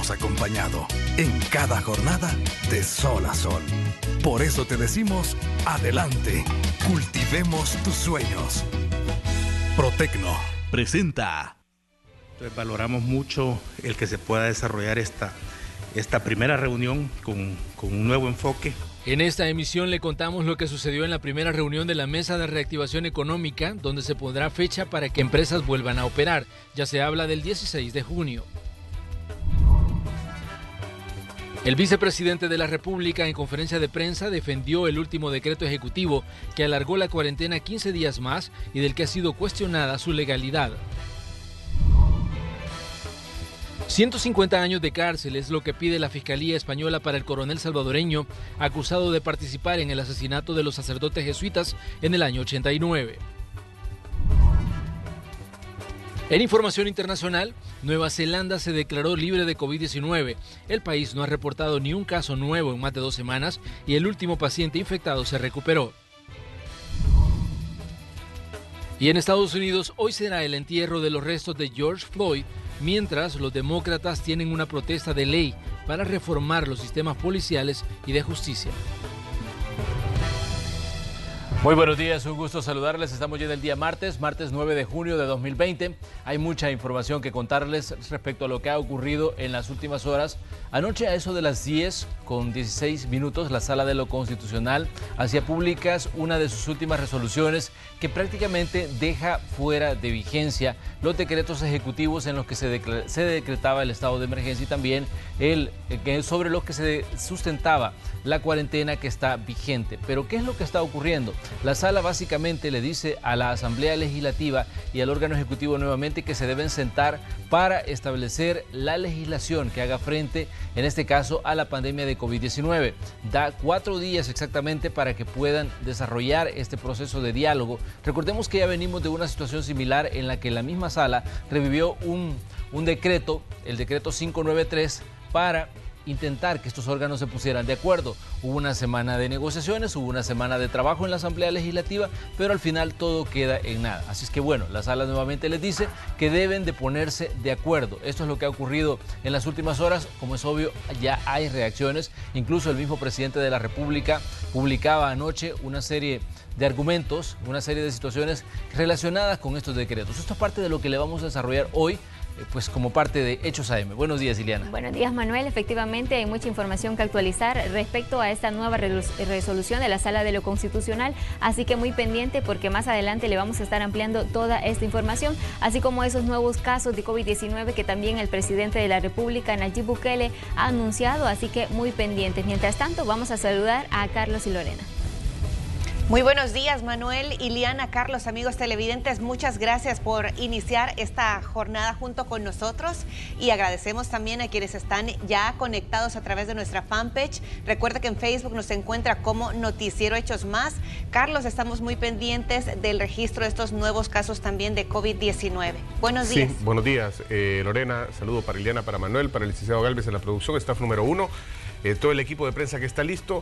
hemos acompañado en cada jornada de sol a sol. Por eso te decimos, adelante, cultivemos tus sueños. Protecno presenta. Entonces, valoramos mucho el que se pueda desarrollar esta primera reunión con un nuevo enfoque. En esta emisión le contamos lo que sucedió en la primera reunión de la Mesa de Reactivación Económica, donde se pondrá fecha para que empresas vuelvan a operar. Ya se habla del 16 de junio. El vicepresidente de la República en conferencia de prensa defendió el último decreto ejecutivo que alargó la cuarentena 15 días más y del que ha sido cuestionada su legalidad. 150 años de cárcel es lo que pide la Fiscalía Española para el coronel salvadoreño acusado de participar en el asesinato de los sacerdotes jesuitas en el año 89. En información internacional, Nueva Zelanda se declaró libre de COVID-19. El país no ha reportado ni un caso nuevo en más de 2 semanas y el último paciente infectado se recuperó. Y en Estados Unidos hoy será el entierro de los restos de George Floyd, mientras los demócratas tienen una protesta de ley para reformar los sistemas policiales y de justicia. Muy buenos días, un gusto saludarles. Estamos ya en el día martes 9 de junio de 2020. Hay mucha información que contarles respecto a lo que ha ocurrido en las últimas horas. Anoche a eso de las 10:16, la Sala de lo Constitucional hacía públicas una de sus últimas resoluciones que prácticamente deja fuera de vigencia los decretos ejecutivos en los que se decretaba el estado de emergencia y también sobre los que se sustentaba la cuarentena que está vigente. Pero ¿qué es lo que está ocurriendo? La Sala básicamente le dice a la Asamblea Legislativa y al órgano ejecutivo nuevamente que se deben sentar para establecer la legislación que haga frente, en este caso, a la pandemia de COVID-19. Da 4 días exactamente para que puedan desarrollar este proceso de diálogo. Recordemos que ya venimos de una situación similar en la que la misma Sala revivió un decreto, el decreto 593, para intentar que estos órganos se pusieran de acuerdo. Hubo una semana de negociaciones, hubo una semana de trabajo en la Asamblea Legislativa, pero al final todo queda en nada. Así es que bueno, la Sala nuevamente les dice que deben de ponerse de acuerdo. Esto es lo que ha ocurrido en las últimas horas. Como es obvio, ya hay reacciones. Incluso el mismo presidente de la República publicaba anoche una serie de argumentos, una serie de situaciones relacionadas con estos decretos. Esto es parte de lo que le vamos a desarrollar hoy, pues como parte de Hechos AM. Buenos días, Ileana. Buenos días, Manuel. Efectivamente, hay mucha información que actualizar respecto a esta nueva resolución de la Sala de lo Constitucional, así que muy pendiente porque más adelante le vamos a estar ampliando toda esta información, así como esos nuevos casos de COVID-19 que también el presidente de la República, Nayib Bukele, ha anunciado, así que muy pendientes. Mientras tanto, vamos a saludar a Carlos y Lorena. Muy buenos días, Manuel, Ileana, Carlos, amigos televidentes, muchas gracias por iniciar esta jornada junto con nosotros y agradecemos también a quienes están ya conectados a través de nuestra fanpage. Recuerda que en Facebook nos encuentra como Noticiero Hechos Más. Carlos, estamos muy pendientes del registro de estos nuevos casos también de COVID-19. Buenos días. Sí, buenos días, Lorena, saludo para Ileana, para Manuel, para el licenciado Galvez en la producción, staff número 1, todo el equipo de prensa que está listo.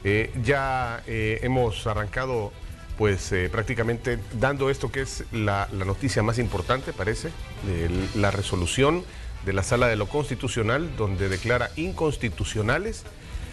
Ya hemos arrancado pues prácticamente dando esto que es la noticia más importante, parece, la resolución de la Sala de lo Constitucional, donde declara inconstitucionales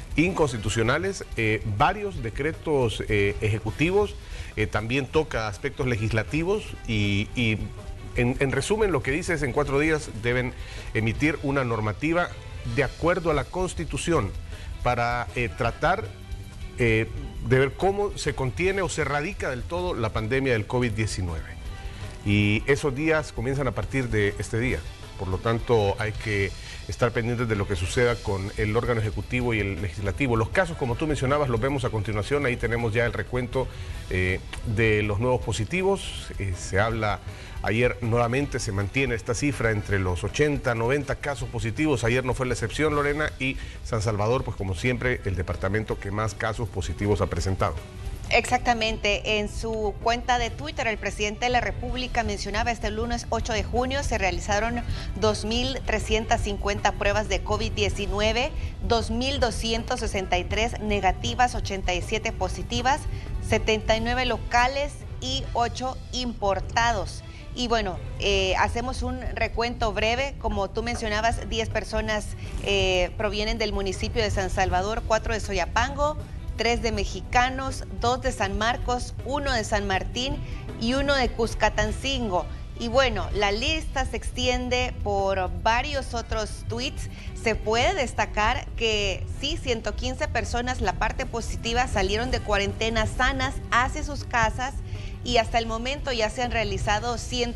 varios decretos ejecutivos, también toca aspectos legislativos y en resumen lo que dice es en 4 días deben emitir una normativa de acuerdo a la Constitución para tratar de ver cómo se contiene o se erradica del todo la pandemia del COVID-19. Y esos días comienzan a partir de este día. Por lo tanto, hay que estar pendientes de lo que suceda con el órgano ejecutivo y el legislativo. Los casos, como tú mencionabas, los vemos a continuación. Ahí tenemos ya el recuento de los nuevos positivos. Se habla, ayer nuevamente se mantiene esta cifra entre los 80, 90 casos positivos. Ayer no fue la excepción, Lorena, y San Salvador, pues como siempre, el departamento que más casos positivos ha presentado. Exactamente, en su cuenta de Twitter el presidente de la República mencionaba este lunes 8 de junio se realizaron 2.350 pruebas de COVID-19, 2.263 negativas, 87 positivas, 79 locales y 8 importados. Y bueno, hacemos un recuento breve. Como tú mencionabas, 10 personas provienen del municipio de San Salvador, 4 de Soyapango, 3 de Mexicanos, 2 de San Marcos, 1 de San Martín y 1 de Cuscatancingo. Y bueno, la lista se extiende por varios otros tweets. Se puede destacar que sí, 115 personas, la parte positiva, salieron de cuarentena sanas hacia sus casas y hasta el momento ya se han realizado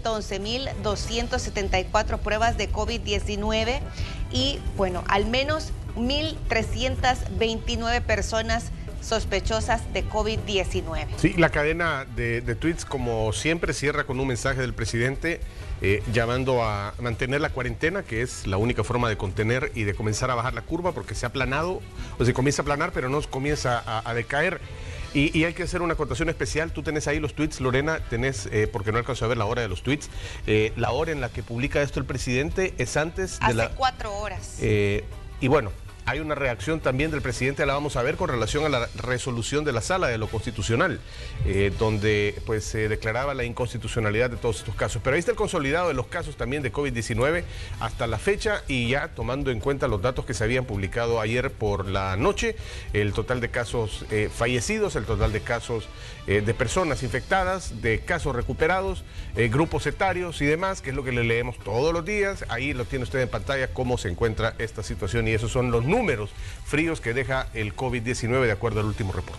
111.274 pruebas de COVID-19 y bueno, al menos 1.329 personas sospechosas de COVID-19. Sí, la cadena de tweets, como siempre, cierra con un mensaje del presidente llamando a mantener la cuarentena, que es la única forma de contener y de comenzar a bajar la curva, porque se ha aplanado, o se comienza a aplanar, pero no comienza a decaer. Y hay que hacer una acotación especial. Tú tenés ahí los tweets, Lorena, tenés, porque no alcanzo a ver la hora de los tweets, la hora en la que publica esto el presidente es antes de Hace 4 horas. Y bueno, hay una reacción también del presidente, la vamos a ver, con relación a la resolución de la Sala de lo Constitucional, donde pues se declaraba la inconstitucionalidad de todos estos casos. Pero ahí está el consolidado de los casos también de COVID-19 hasta la fecha, y ya tomando en cuenta los datos que se habían publicado ayer por la noche, el total de casos fallecidos, el total de casos de personas infectadas, de casos recuperados, grupos etarios y demás, que es lo que le leemos todos los días. Ahí lo tiene usted en pantalla, cómo se encuentra esta situación, y esos son los números fríos que deja el COVID-19 de acuerdo al último reporte.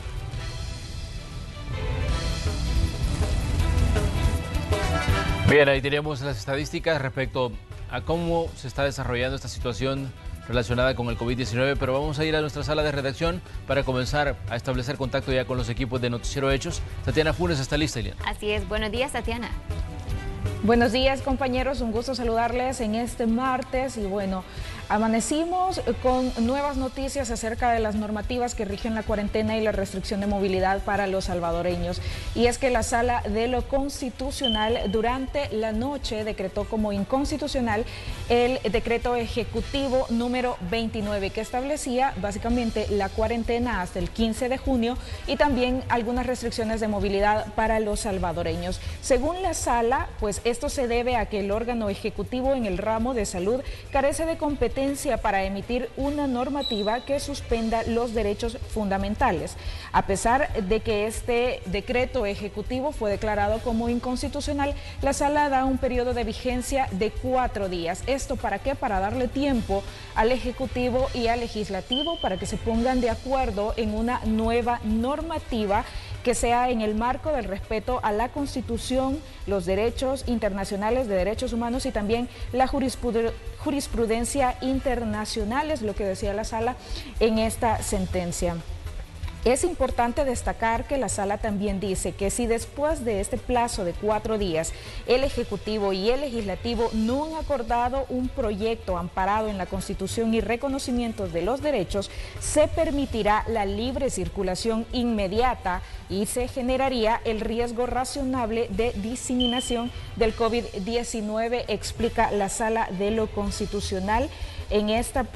Bien, ahí tenemos las estadísticas respecto a cómo se está desarrollando esta situación relacionada con el COVID-19, pero vamos a ir a nuestra sala de redacción para comenzar a establecer contacto ya con los equipos de Noticiero Hechos. Tatiana Funes está lista, Eliana. Así es. Buenos días, Tatiana. Buenos días, compañeros, un gusto saludarles en este martes. Y bueno, amanecimos con nuevas noticias acerca de las normativas que rigen la cuarentena y la restricción de movilidad para los salvadoreños. Y es que la Sala de lo Constitucional durante la noche decretó como inconstitucional el decreto ejecutivo número 29, que establecía básicamente la cuarentena hasta el 15 de junio y también algunas restricciones de movilidad para los salvadoreños. Según la Sala, pues esto se debe a que el órgano ejecutivo en el ramo de salud carece de competencia para emitir una normativa que suspenda los derechos fundamentales. A pesar de que este decreto ejecutivo fue declarado como inconstitucional, la Sala da un periodo de vigencia de 4 días. ¿Esto para qué? Para darle tiempo al Ejecutivo y al Legislativo para que se pongan de acuerdo en una nueva normativa que sea en el marco del respeto a la Constitución, los derechos internacionales de derechos humanos y también la jurisprudencia internacional, es lo que decía la Sala en esta sentencia. Es importante destacar que la Sala también dice que si después de este plazo de 4 días el Ejecutivo y el Legislativo no han acordado un proyecto amparado en la Constitución y reconocimiento de los derechos, se permitirá la libre circulación inmediata y se generaría el riesgo razonable de diseminación del COVID-19, explica la Sala de lo Constitucional en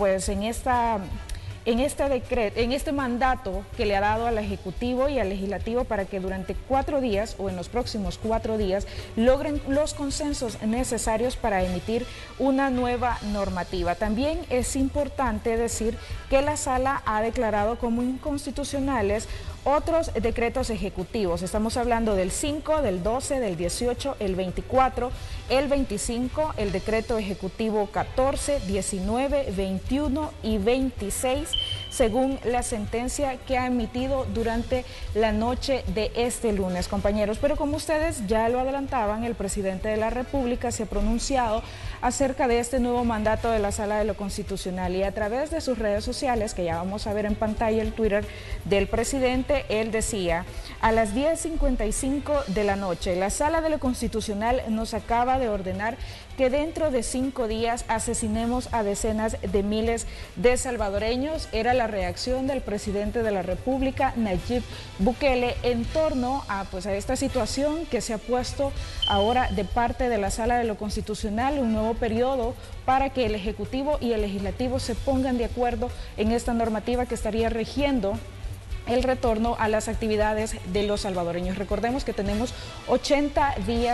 este mandato que le ha dado al Ejecutivo y al Legislativo para que durante 4 días o en los próximos 4 días logren los consensos necesarios para emitir una nueva normativa. También es importante decir que la Sala ha declarado como inconstitucionales otros decretos ejecutivos. Estamos hablando del 5, del 12, del 18, el 24, el 25, el decreto ejecutivo 14, 19, 21 y 26, según la sentencia que ha emitido durante la noche de este lunes, compañeros. Pero como ustedes ya lo adelantaban, el presidente de la República se ha pronunciado acerca de este nuevo mandato de la Sala de lo Constitucional y a través de sus redes sociales, que ya vamos a ver en pantalla el Twitter del presidente, él decía: a las 10:55 de la noche, la Sala de lo Constitucional nos acaba de ordenar que dentro de 5 días asesinemos a decenas de miles de salvadoreños. Era la reacción del presidente de la República, Nayib Bukele, en torno a esta situación que se ha puesto ahora de parte de la Sala de lo Constitucional, un nuevo periodo para que el Ejecutivo y el Legislativo se pongan de acuerdo en esta normativa que estaría rigiendo el retorno a las actividades de los salvadoreños. Recordemos que tenemos 80 días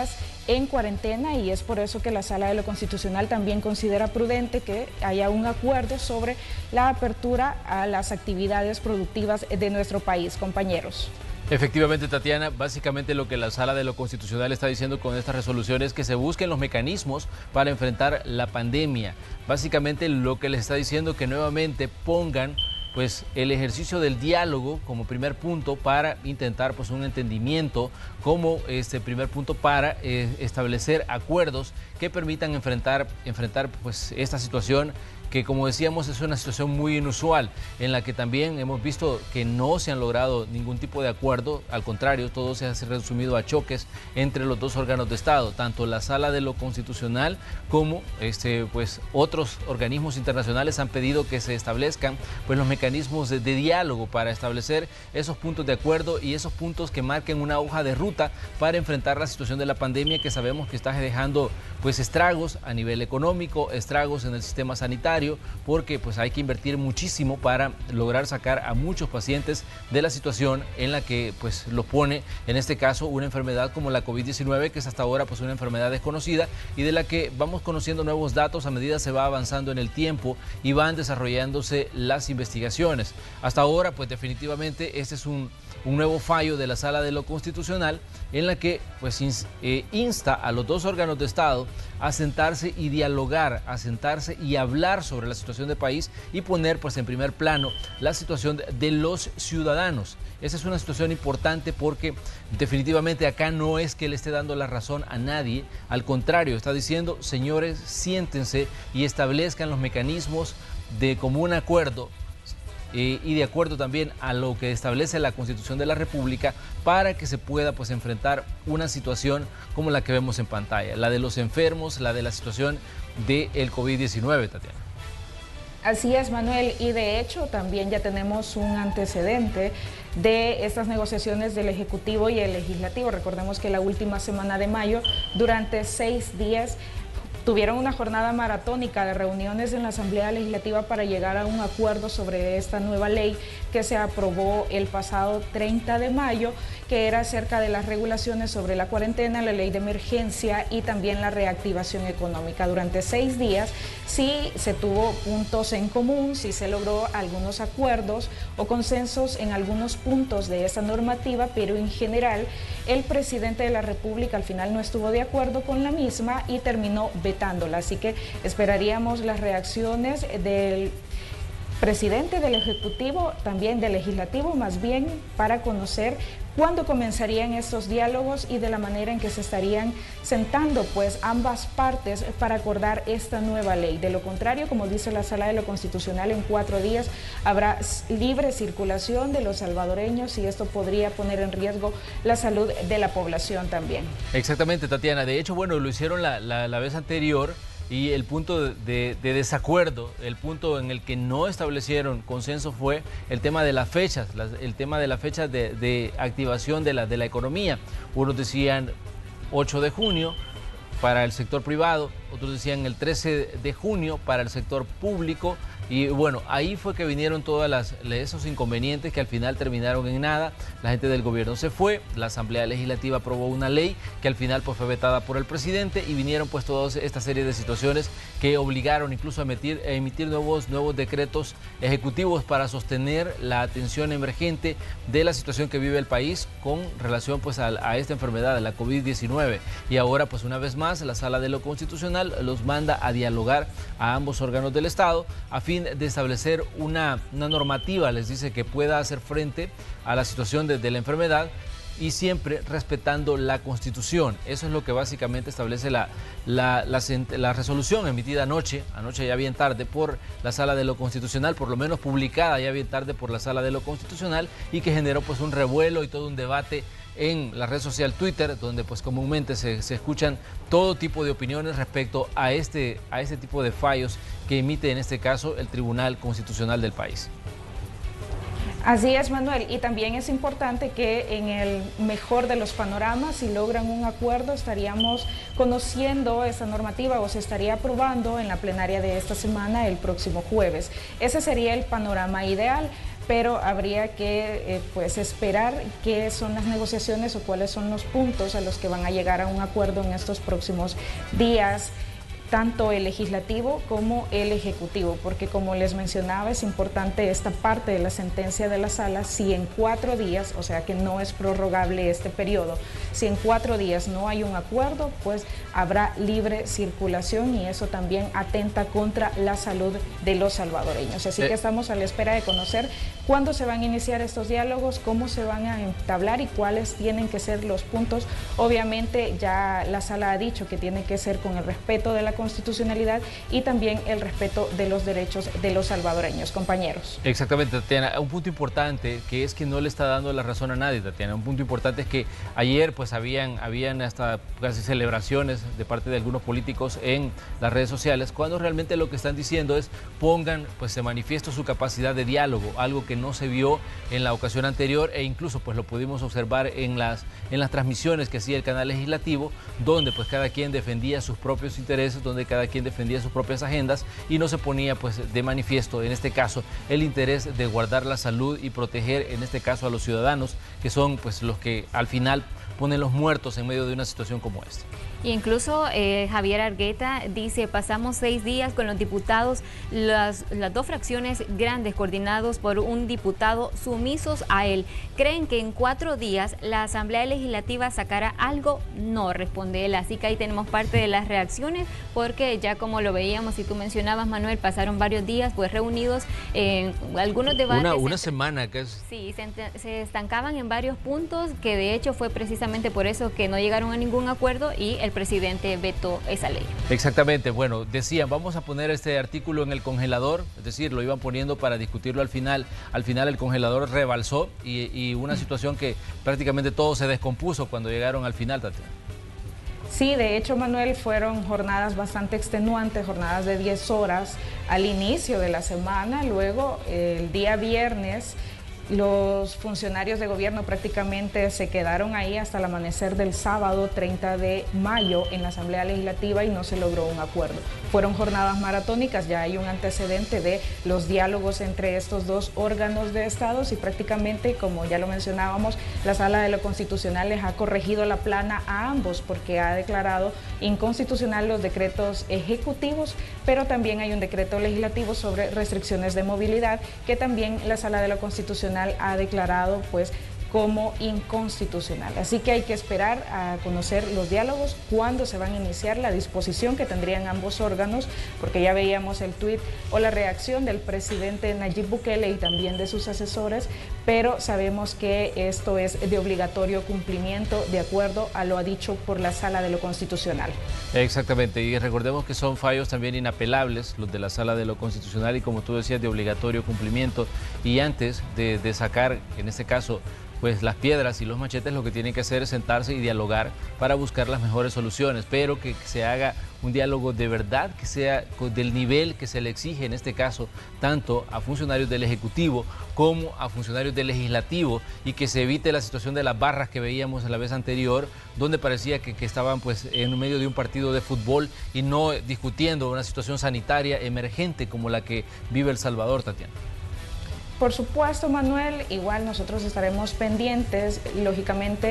en cuarentena, y es por eso que la Sala de lo Constitucional también considera prudente que haya un acuerdo sobre la apertura a las actividades productivas de nuestro país, compañeros. Efectivamente, Tatiana, básicamente lo que la Sala de lo Constitucional está diciendo con esta resolución es que se busquen los mecanismos para enfrentar la pandemia. Básicamente lo que les está diciendo que nuevamente pongan pues el ejercicio del diálogo como primer punto para intentar pues un entendimiento, como primer punto para establecer acuerdos que permitan enfrentar pues esta situación, que como decíamos es una situación muy inusual, en la que también hemos visto que no se han logrado ningún tipo de acuerdo, al contrario, todo se ha resumido a choques entre los dos órganos de Estado, tanto la Sala de lo Constitucional como pues otros organismos internacionales han pedido que se establezcan pues los mecanismos de diálogo para establecer esos puntos de acuerdo y esos puntos que marquen una hoja de ruta para enfrentar la situación de la pandemia, que sabemos que está dejando pues estragos a nivel económico, estragos en el sistema sanitario, porque pues hay que invertir muchísimo para lograr sacar a muchos pacientes de la situación en la que pues los pone, en este caso, una enfermedad como la COVID-19, que es hasta ahora pues una enfermedad desconocida y de la que vamos conociendo nuevos datos a medida se va avanzando en el tiempo y van desarrollándose las investigaciones. Hasta ahora pues definitivamente este es un nuevo fallo de la Sala de lo Constitucional, en la que pues insta a los dos órganos de Estado a sentarse y dialogar, a sentarse y hablar sobre la situación del país y poner pues en primer plano la situación de los ciudadanos. Esa es una situación importante porque definitivamente acá no es que le esté dando la razón a nadie, al contrario, está diciendo, señores, siéntense y establezcan los mecanismos de común acuerdo y de acuerdo también a lo que establece la Constitución de la República, para que se pueda pues enfrentar una situación como la que vemos en pantalla, la de los enfermos, la de la situación del COVID-19, Tatiana. Así es, Manuel, y de hecho también ya tenemos un antecedente de estas negociaciones del Ejecutivo y el Legislativo. Recordemos que la última semana de mayo, durante 6 días, tuvieron una jornada maratónica de reuniones en la Asamblea Legislativa para llegar a un acuerdo sobre esta nueva ley que se aprobó el pasado 30 de mayo, que era acerca de las regulaciones sobre la cuarentena, la ley de emergencia y también la reactivación económica. Durante 6 días sí se tuvo puntos en común, sí se logró algunos acuerdos o consensos en algunos puntos de esa normativa, pero en general el presidente de la República al final no estuvo de acuerdo con la misma y terminó vetándola. Así que esperaríamos las reacciones del presidente, del Ejecutivo, también del Legislativo, más bien para conocer cuándo comenzarían estos diálogos y de la manera en que se estarían sentando pues ambas partes para acordar esta nueva ley. De lo contrario, como dice la Sala de lo Constitucional, en 4 días habrá libre circulación de los salvadoreños y esto podría poner en riesgo la salud de la población también. Exactamente, Tatiana. De hecho, bueno, lo hicieron la vez anterior. Y el punto de desacuerdo, el punto en el que no establecieron consenso fue el tema de las fechas, el tema de la fecha de activación de la economía. Unos decían 8 de junio para el sector privado, otros decían el 13 de junio para el sector público. Y bueno, ahí fue que vinieron todos esos inconvenientes que al final terminaron en nada. La gente del gobierno se fue, la Asamblea Legislativa aprobó una ley que al final pues fue vetada por el presidente y vinieron pues toda esta serie de situaciones que obligaron incluso a emitir nuevos decretos ejecutivos para sostener la atención emergente de la situación que vive el país con relación pues a esta enfermedad, a la COVID-19. Y ahora pues una vez más la Sala de lo Constitucional los manda a dialogar a ambos órganos del Estado a fin de establecer una normativa, les dice, que pueda hacer frente a la situación de la enfermedad y siempre respetando la Constitución. Eso es lo que básicamente establece la resolución emitida anoche ya bien tarde por la Sala de lo Constitucional, por lo menos publicada ya bien tarde por la Sala de lo Constitucional, y que generó pues un revuelo y todo un debate en la red social Twitter, donde pues comúnmente se escuchan todo tipo de opiniones respecto a este tipo de fallos que emite en este caso el Tribunal Constitucional del país. Así es, Manuel, y también es importante que en el mejor de los panoramas, si logran un acuerdo, estaríamos conociendo esa normativa o se estaría aprobando en la plenaria de esta semana el próximo jueves. Ese sería el panorama ideal. pero habría que pues esperar qué son las negociaciones o cuáles son los puntos a los que van a llegar a un acuerdo en estos próximos días, tanto el legislativo como el ejecutivo, porque como les mencionaba, es importante esta parte de la sentencia de la sala. Si en 4 días, o sea que no es prorrogable este periodo, si en 4 días no hay un acuerdo, pues habrá libre circulación y eso también atenta contra la salud de los salvadoreños. Así que estamos a la espera de conocer cuándo se van a iniciar estos diálogos, cómo se van a entablar y cuáles tienen que ser los puntos. Obviamente ya la sala ha dicho que tiene que ser con el respeto de la constitucionalidad y también el respeto de los derechos de los salvadoreños, compañeros. Exactamente, Tatiana. Un punto importante que es que no le está dando la razón a nadie, Tatiana. Un punto importante es que ayer pues habían hasta casi celebraciones de parte de algunos políticos en las redes sociales, cuando realmente lo que están diciendo es pongan pues de manifiesto su capacidad de diálogo, algo que no se vio en la ocasión anterior e incluso pues lo pudimos observar en las transmisiones que hacía el canal legislativo, donde pues cada quien defendía sus propios intereses, donde cada quien defendía sus propias agendas y no se ponía pues de manifiesto, en este caso, el interés de guardar la salud y proteger, en este caso, a los ciudadanos, que son pues los que al final ponen los muertos en medio de una situación como esta. Y incluso Javier Argueta dice, pasamos 6 días con los diputados, las 2 fracciones grandes coordinados por un diputado sumisos a él. ¿Creen que en 4 días la Asamblea Legislativa sacará algo? No, responde él. Así que ahí tenemos parte de las reacciones, porque ya como lo veíamos y tú mencionabas, Manuel, pasaron varios días pues reunidos en algunos debates. Una semana que es... Sí, se estancaban en varios puntos, que de hecho fue precisamente por eso que no llegaron a ningún acuerdo y el presidente vetó esa ley. Exactamente, bueno, decían, vamos a poner este artículo en el congelador, es decir, lo iban poniendo para discutirlo al final el congelador rebalsó y una situación que prácticamente todo se descompuso cuando llegaron al final, Tatiana. Sí, de hecho, Manuel, fueron jornadas bastante extenuantes, jornadas de 10 horas al inicio de la semana, luego el día viernes los funcionarios de gobierno prácticamente se quedaron ahí hasta el amanecer del sábado 30 de mayo en la Asamblea Legislativa y no se logró un acuerdo. Fueron jornadas maratónicas, ya hay un antecedente de los diálogos entre estos 2 órganos de estados y prácticamente, como ya lo mencionábamos, la Sala de lo Constitucional les ha corregido la plana a ambos porque ha declarado inconstitucional los decretos ejecutivos, pero también hay un decreto legislativo sobre restricciones de movilidad que también la Sala de lo Constitucional ha declarado pues como inconstitucional. Así que hay que esperar a conocer los diálogos, cuándo se van a iniciar, la disposición que tendrían ambos órganos, porque ya veíamos el tuit o la reacción del presidente Nayib Bukele y también de sus asesores, pero sabemos que esto es de obligatorio cumplimiento de acuerdo a lo dicho por la Sala de lo Constitucional. Exactamente, y recordemos que son fallos también inapelables los de la Sala de lo Constitucional y, como tú decías, de obligatorio cumplimiento, y antes de sacar, en este caso, pues las piedras y los machetes, lo que tienen que hacer es sentarse y dialogar para buscar las mejores soluciones, pero que se haga un diálogo de verdad, que sea del nivel que se le exige, en este caso, tanto a funcionarios del Ejecutivo como a funcionarios del Legislativo, y que se evite la situación de las barras que veíamos en la vez anterior, donde parecía que estaban pues en medio de un partido de fútbol y no discutiendo una situación sanitaria emergente como la que vive El Salvador, Tatiana. Por supuesto, Manuel, igual nosotros estaremos pendientes, lógicamente,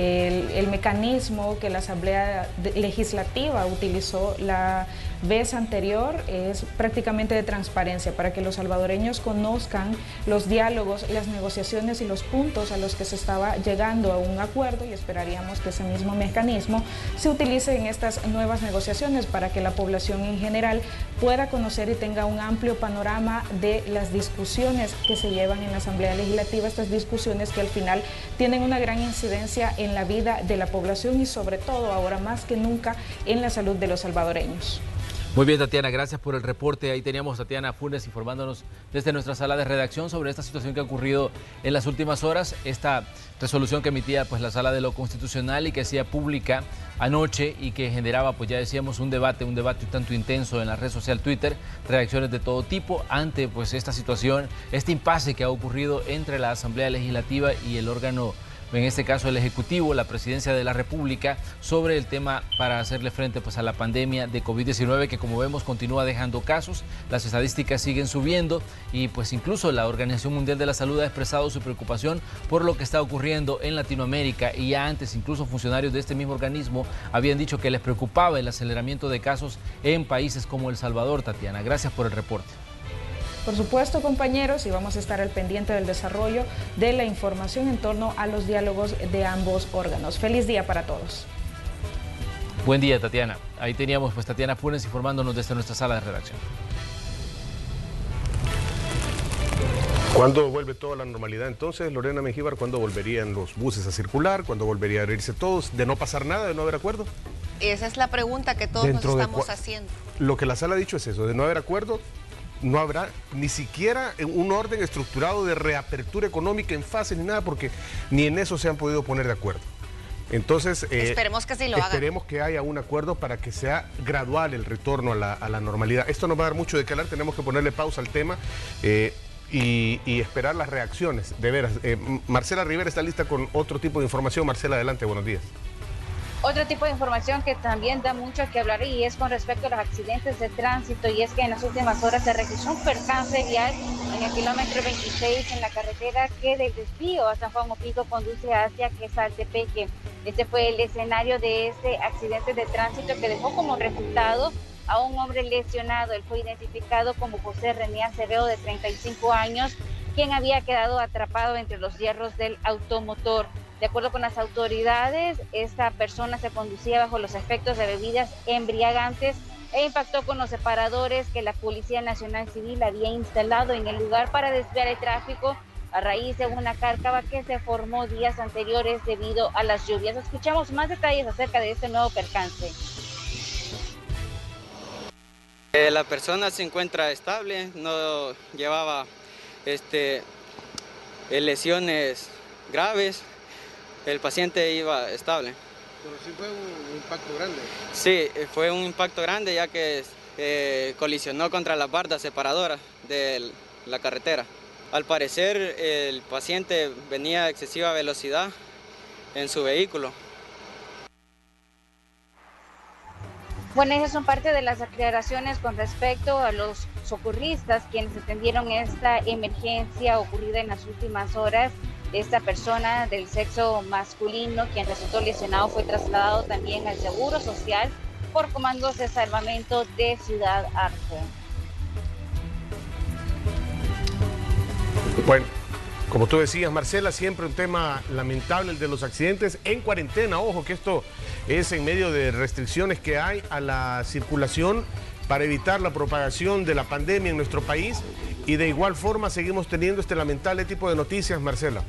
el mecanismo que la Asamblea Legislativa utilizó la vez anterior es prácticamente de transparencia, para que los salvadoreños conozcan los diálogos, las negociaciones y los puntos a los que se estaba llegando a un acuerdo, y esperaríamos que ese mismo mecanismo se utilice en estas nuevas negociaciones para que la población en general pueda conocer y tenga un amplio panorama de las discusiones que se llevan en la Asamblea Legislativa, estas discusiones que al final tienen una gran incidencia en la vida de la población y sobre todo ahora más que nunca en la salud de los salvadoreños. Muy bien, Tatiana, gracias por el reporte. Ahí teníamos a Tatiana Funes informándonos desde nuestra sala de redacción sobre esta situación que ha ocurrido en las últimas horas, esta resolución que emitía pues la Sala de lo Constitucional y que hacía pública anoche y que generaba, pues ya decíamos, un debate un tanto intenso en la red social Twitter, reacciones de todo tipo ante pues esta situación, este impasse que ha ocurrido entre la Asamblea Legislativa y el órgano en este caso el Ejecutivo, la Presidencia de la República, sobre el tema para hacerle frente pues, a la pandemia de COVID-19, que como vemos continúa dejando casos, las estadísticas siguen subiendo y pues incluso la Organización Mundial de la Salud ha expresado su preocupación por lo que está ocurriendo en Latinoamérica, y ya antes incluso funcionarios de este mismo organismo habían dicho que les preocupaba el aceleramiento de casos en países como El Salvador. Tatiana, gracias por el reporte. Por supuesto, compañeros, y vamos a estar al pendiente del desarrollo de la información en torno a los diálogos de ambos órganos. Feliz día para todos. Buen día, Tatiana. Ahí teníamos pues Tatiana Funes informándonos desde nuestra sala de redacción. ¿Cuándo vuelve toda la normalidad entonces, Lorena Mengíbar? ¿Cuándo volverían los buses a circular? ¿Cuándo volvería a abrirse todos? ¿De no pasar nada, de no haber acuerdo? Esa es la pregunta que todos nos estamos haciendo. Lo que la sala ha dicho es eso, de no haber acuerdo, no habrá ni siquiera un orden estructurado de reapertura económica en fase ni nada, porque ni en eso se han podido poner de acuerdo. Entonces, esperemos que sí lo hagan. Esperemos que haya un acuerdo para que sea gradual el retorno a la normalidad. Esto nos va a dar mucho de qué hablar, tenemos que ponerle pausa al tema y esperar las reacciones, de veras. Marcela Rivera está lista con otro tipo de información. Marcela, adelante, buenos días. Otro tipo de información que también da mucho que hablar y es con respecto a los accidentes de tránsito, y es que en las últimas horas se registró un percance vial en el kilómetro 26 en la carretera que del desvío a San Juan Opico conduce hacia Quesaltepeque. Este fue el escenario de este accidente de tránsito que dejó como resultado a un hombre lesionado. Él fue identificado como José René Acevedo, de 35 años, quien había quedado atrapado entre los hierros del automotor. De acuerdo con las autoridades, esta persona se conducía bajo los efectos de bebidas embriagantes e impactó con los separadores que la Policía Nacional Civil había instalado en el lugar para desviar el tráfico a raíz de una cárcava que se formó días anteriores debido a las lluvias. Escuchamos más detalles acerca de este nuevo percance. La persona se encuentra estable, no llevaba lesiones graves. El paciente iba estable. ¿Pero sí fue un impacto grande? Sí, fue un impacto grande, ya que colisionó contra las bardas separadoras de la carretera. Al parecer, el paciente venía a excesiva velocidad en su vehículo. Bueno, esas son parte de las aclaraciones con respecto a los socorristas quienes atendieron esta emergencia ocurrida en las últimas horas. Esta persona del sexo masculino, quien resultó lesionado, fue trasladado también al Seguro Social por comandos de salvamento de Ciudad Arco. Bueno, como tú decías, Marcela, siempre un tema lamentable el de los accidentes en cuarentena. Ojo que esto es en medio de restricciones que hay a la circulación para evitar la propagación de la pandemia en nuestro país, y de igual forma seguimos teniendo este lamentable tipo de noticias, Marcela.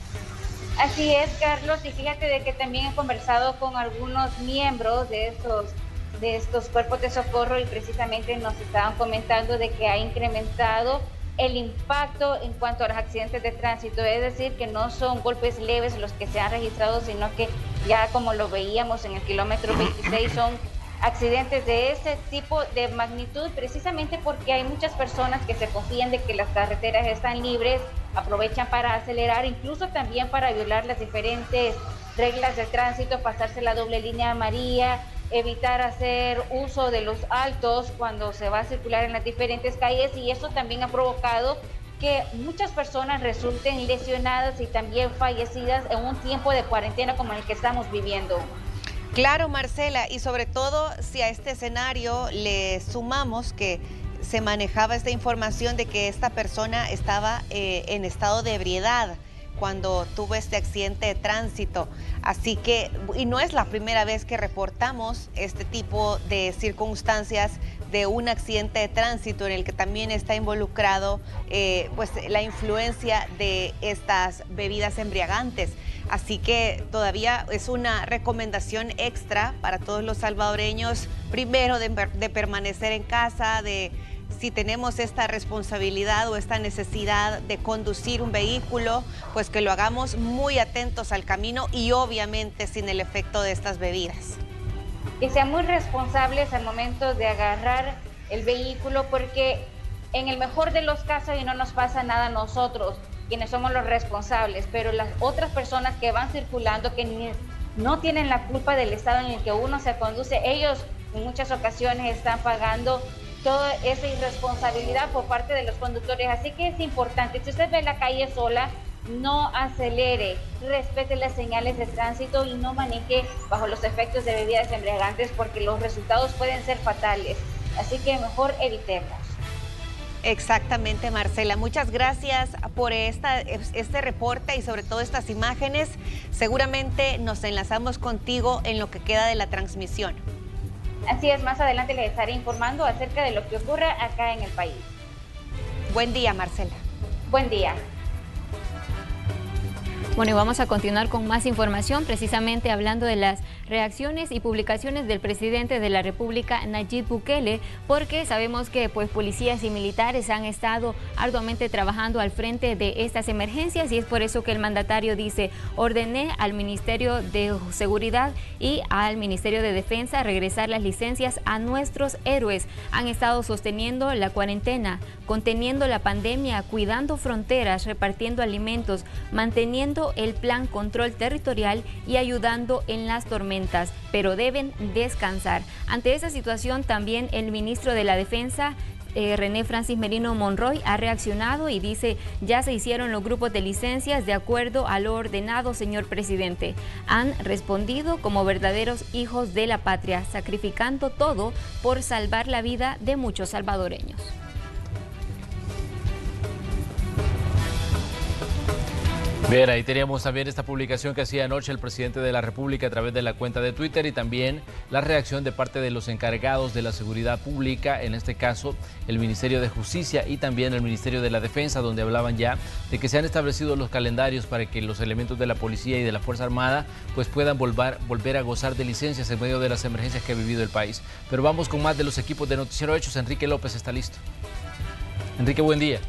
Así es, Carlos, y fíjate de que también he conversado con algunos miembros de estos cuerpos de socorro y precisamente nos estaban comentando de que ha incrementado el impacto en cuanto a los accidentes de tránsito, es decir, que no son golpes leves los que se han registrado, sino que ya como lo veíamos en el kilómetro 26 son accidentes de ese tipo de magnitud, precisamente porque hay muchas personas que se confían de que las carreteras están libres, aprovechan para acelerar, incluso también para violar las diferentes reglas de tránsito, pasarse la doble línea amarilla, evitar hacer uso de los altos cuando se va a circular en las diferentes calles, y eso también ha provocado que muchas personas resulten lesionadas y también fallecidas en un tiempo de cuarentena como el que estamos viviendo. Claro, Marcela, y sobre todo si a este escenario le sumamos que se manejaba esta información de que esta persona estaba en estado de ebriedad cuando tuvo este accidente de tránsito. Así que, y no es la primera vez que reportamos este tipo de circunstancias de un accidente de tránsito en el que también está involucrado pues la influencia de estas bebidas embriagantes. Así que todavía es una recomendación extra para todos los salvadoreños, primero de permanecer en casa, de si tenemos esta responsabilidad o esta necesidad de conducir un vehículo, pues que lo hagamos muy atentos al camino y obviamente sin el efecto de estas bebidas. Que sean muy responsables al momento de agarrar el vehículo, porque en el mejor de los casos y no nos pasa nada a nosotros, quienes somos los responsables, pero las otras personas que van circulando, que no tienen la culpa del estado en el que uno se conduce, ellos en muchas ocasiones están pagando toda esa irresponsabilidad por parte de los conductores. Así que es importante, si usted ve la calle sola, no acelere, respete las señales de tránsito y no maneje bajo los efectos de bebidas embriagantes, porque los resultados pueden ser fatales. Así que mejor evitemos. Exactamente, Marcela. Muchas gracias por este reporte y sobre todo estas imágenes. Seguramente nos enlazamos contigo en lo que queda de la transmisión. Así es, más adelante les estaré informando acerca de lo que ocurre acá en el país. Buen día, Marcela. Buen día. Bueno, y vamos a continuar con más información, precisamente hablando de las reacciones y publicaciones del presidente de la República, Nayib Bukele, porque sabemos que policías y militares han estado arduamente trabajando al frente de estas emergencias, y es por eso que el mandatario dice: ordené al Ministerio de Seguridad y al Ministerio de Defensa regresar las licencias a nuestros héroes. Han estado sosteniendo la cuarentena, conteniendo la pandemia, cuidando fronteras, repartiendo alimentos, manteniendo el plan control territorial y ayudando en las tormentas, pero deben descansar. Ante esa situación, también el ministro de la Defensa, René Francis Merino Monroy, ha reaccionado y dice: ya se hicieron los grupos de licencias de acuerdo a lo ordenado, señor presidente. Han respondido como verdaderos hijos de la patria, sacrificando todo por salvar la vida de muchos salvadoreños. Bien, ahí teníamos también esta publicación que hacía anoche el presidente de la República a través de la cuenta de Twitter, y también la reacción de parte de los encargados de la seguridad pública, en este caso el Ministerio de Justicia y también el Ministerio de la Defensa, donde hablaban ya de que se han establecido los calendarios para que los elementos de la policía y de la Fuerza Armada pues puedan volver a gozar de licencias en medio de las emergencias que ha vivido el país. Pero vamos con más de los equipos de Noticiero Hechos. Enrique López está listo. Enrique, buen día.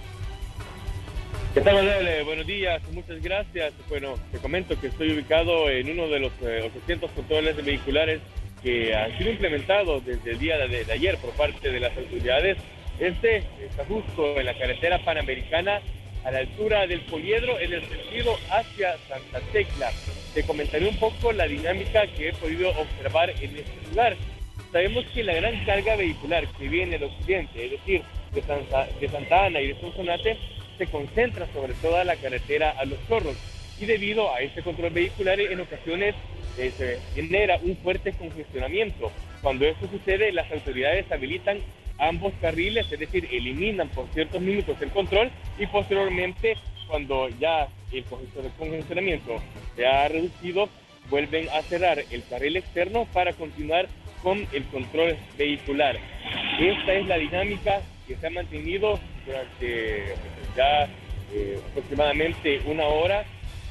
¿Qué tal, Manuel? Buenos días, muchas gracias. Bueno, te comento que estoy ubicado en uno de los 800 controles vehiculares que han sido implementados desde el día de ayer por parte de las autoridades. Este está justo en la carretera panamericana, a la altura del Poliedro, en el sentido hacia Santa Tecla. Te comentaré un poco la dinámica que he podido observar en este lugar. Sabemos que la gran carga vehicular que viene del occidente, es decir, de Santa Ana y de Sonsonate, se concentra sobre toda la carretera a Los Chorros, y debido a este control vehicular en ocasiones se genera un fuerte congestionamiento. Cuando esto sucede, las autoridades habilitan ambos carriles, es decir, eliminan por ciertos minutos el control, y posteriormente, cuando ya el congestionamiento se ha reducido, vuelven a cerrar el carril externo para continuar con el control vehicular. Esta es la dinámica que se ha mantenido durante ya aproximadamente una hora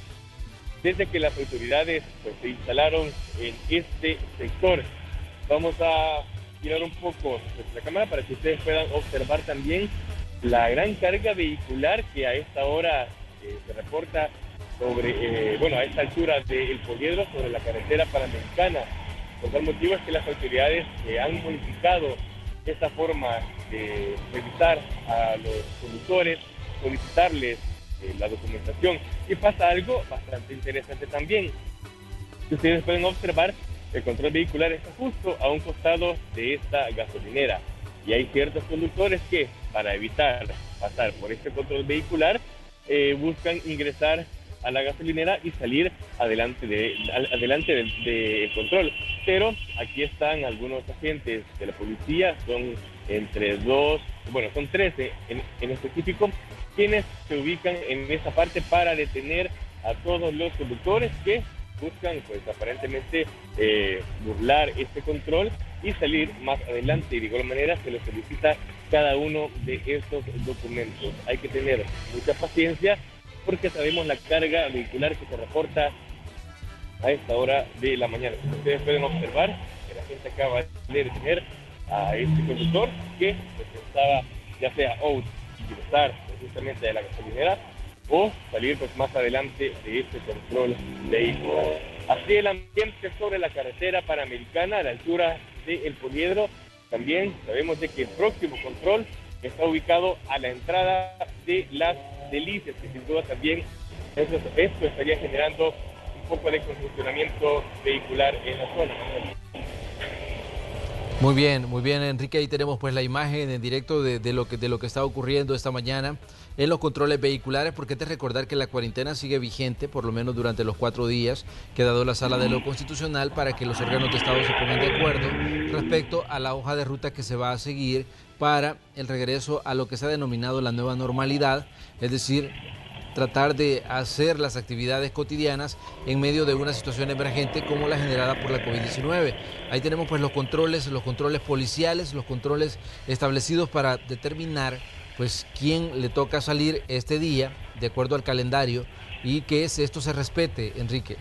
desde que las autoridades se instalaron en este sector. Vamos a girar un poco la cámara para que ustedes puedan observar también la gran carga vehicular que a esta hora se reporta sobre, a esta altura del Poliedro, sobre la carretera panamericana. Por tal motivo es que las autoridades han modificado esta forma de revisar a los conductores, solicitarles la documentación. Y pasa algo bastante interesante también. Ustedes pueden observar, el control vehicular está justo a un costado de esta gasolinera, y hay ciertos conductores que, para evitar pasar por este control vehicular, buscan ingresar a la gasolinera y salir adelante del control. Pero aquí están algunos agentes de la policía, son son 13 en específico, quienes se ubican en esa parte para detener a todos los conductores que buscan, pues aparentemente, burlar este control y salir más adelante. Y de igual manera se les solicita cada uno de estos documentos. Hay que tener mucha paciencia, porque sabemos la carga vehicular que se reporta a esta hora de la mañana. Ustedes pueden observar que la gente acaba de detener a este conductor que estaba ya sea o ingresar precisamente de la gasolinera o salir pues más adelante de este control vehicular. Así el ambiente sobre la carretera panamericana a la altura del Poliedro. También sabemos de que el próximo control está ubicado a la entrada de las Delicias, que sin duda también esto estaría generando un poco de congestionamiento vehicular en la zona. Muy bien, Enrique, ahí tenemos pues la imagen en directo de lo que está ocurriendo esta mañana en los controles vehiculares, porque te recordar que la cuarentena sigue vigente, por lo menos durante los 4 días que ha dado la Sala de lo Constitucional para que los órganos de Estado se pongan de acuerdo respecto a la hoja de ruta que se va a seguir para el regreso a lo que se ha denominado la nueva normalidad, es decir, tratar de hacer las actividades cotidianas en medio de una situación emergente como la generada por la COVID-19. Ahí tenemos pues los controles policiales, los controles establecidos para determinar pues quién le toca salir este día de acuerdo al calendario y que esto se respete, Enrique.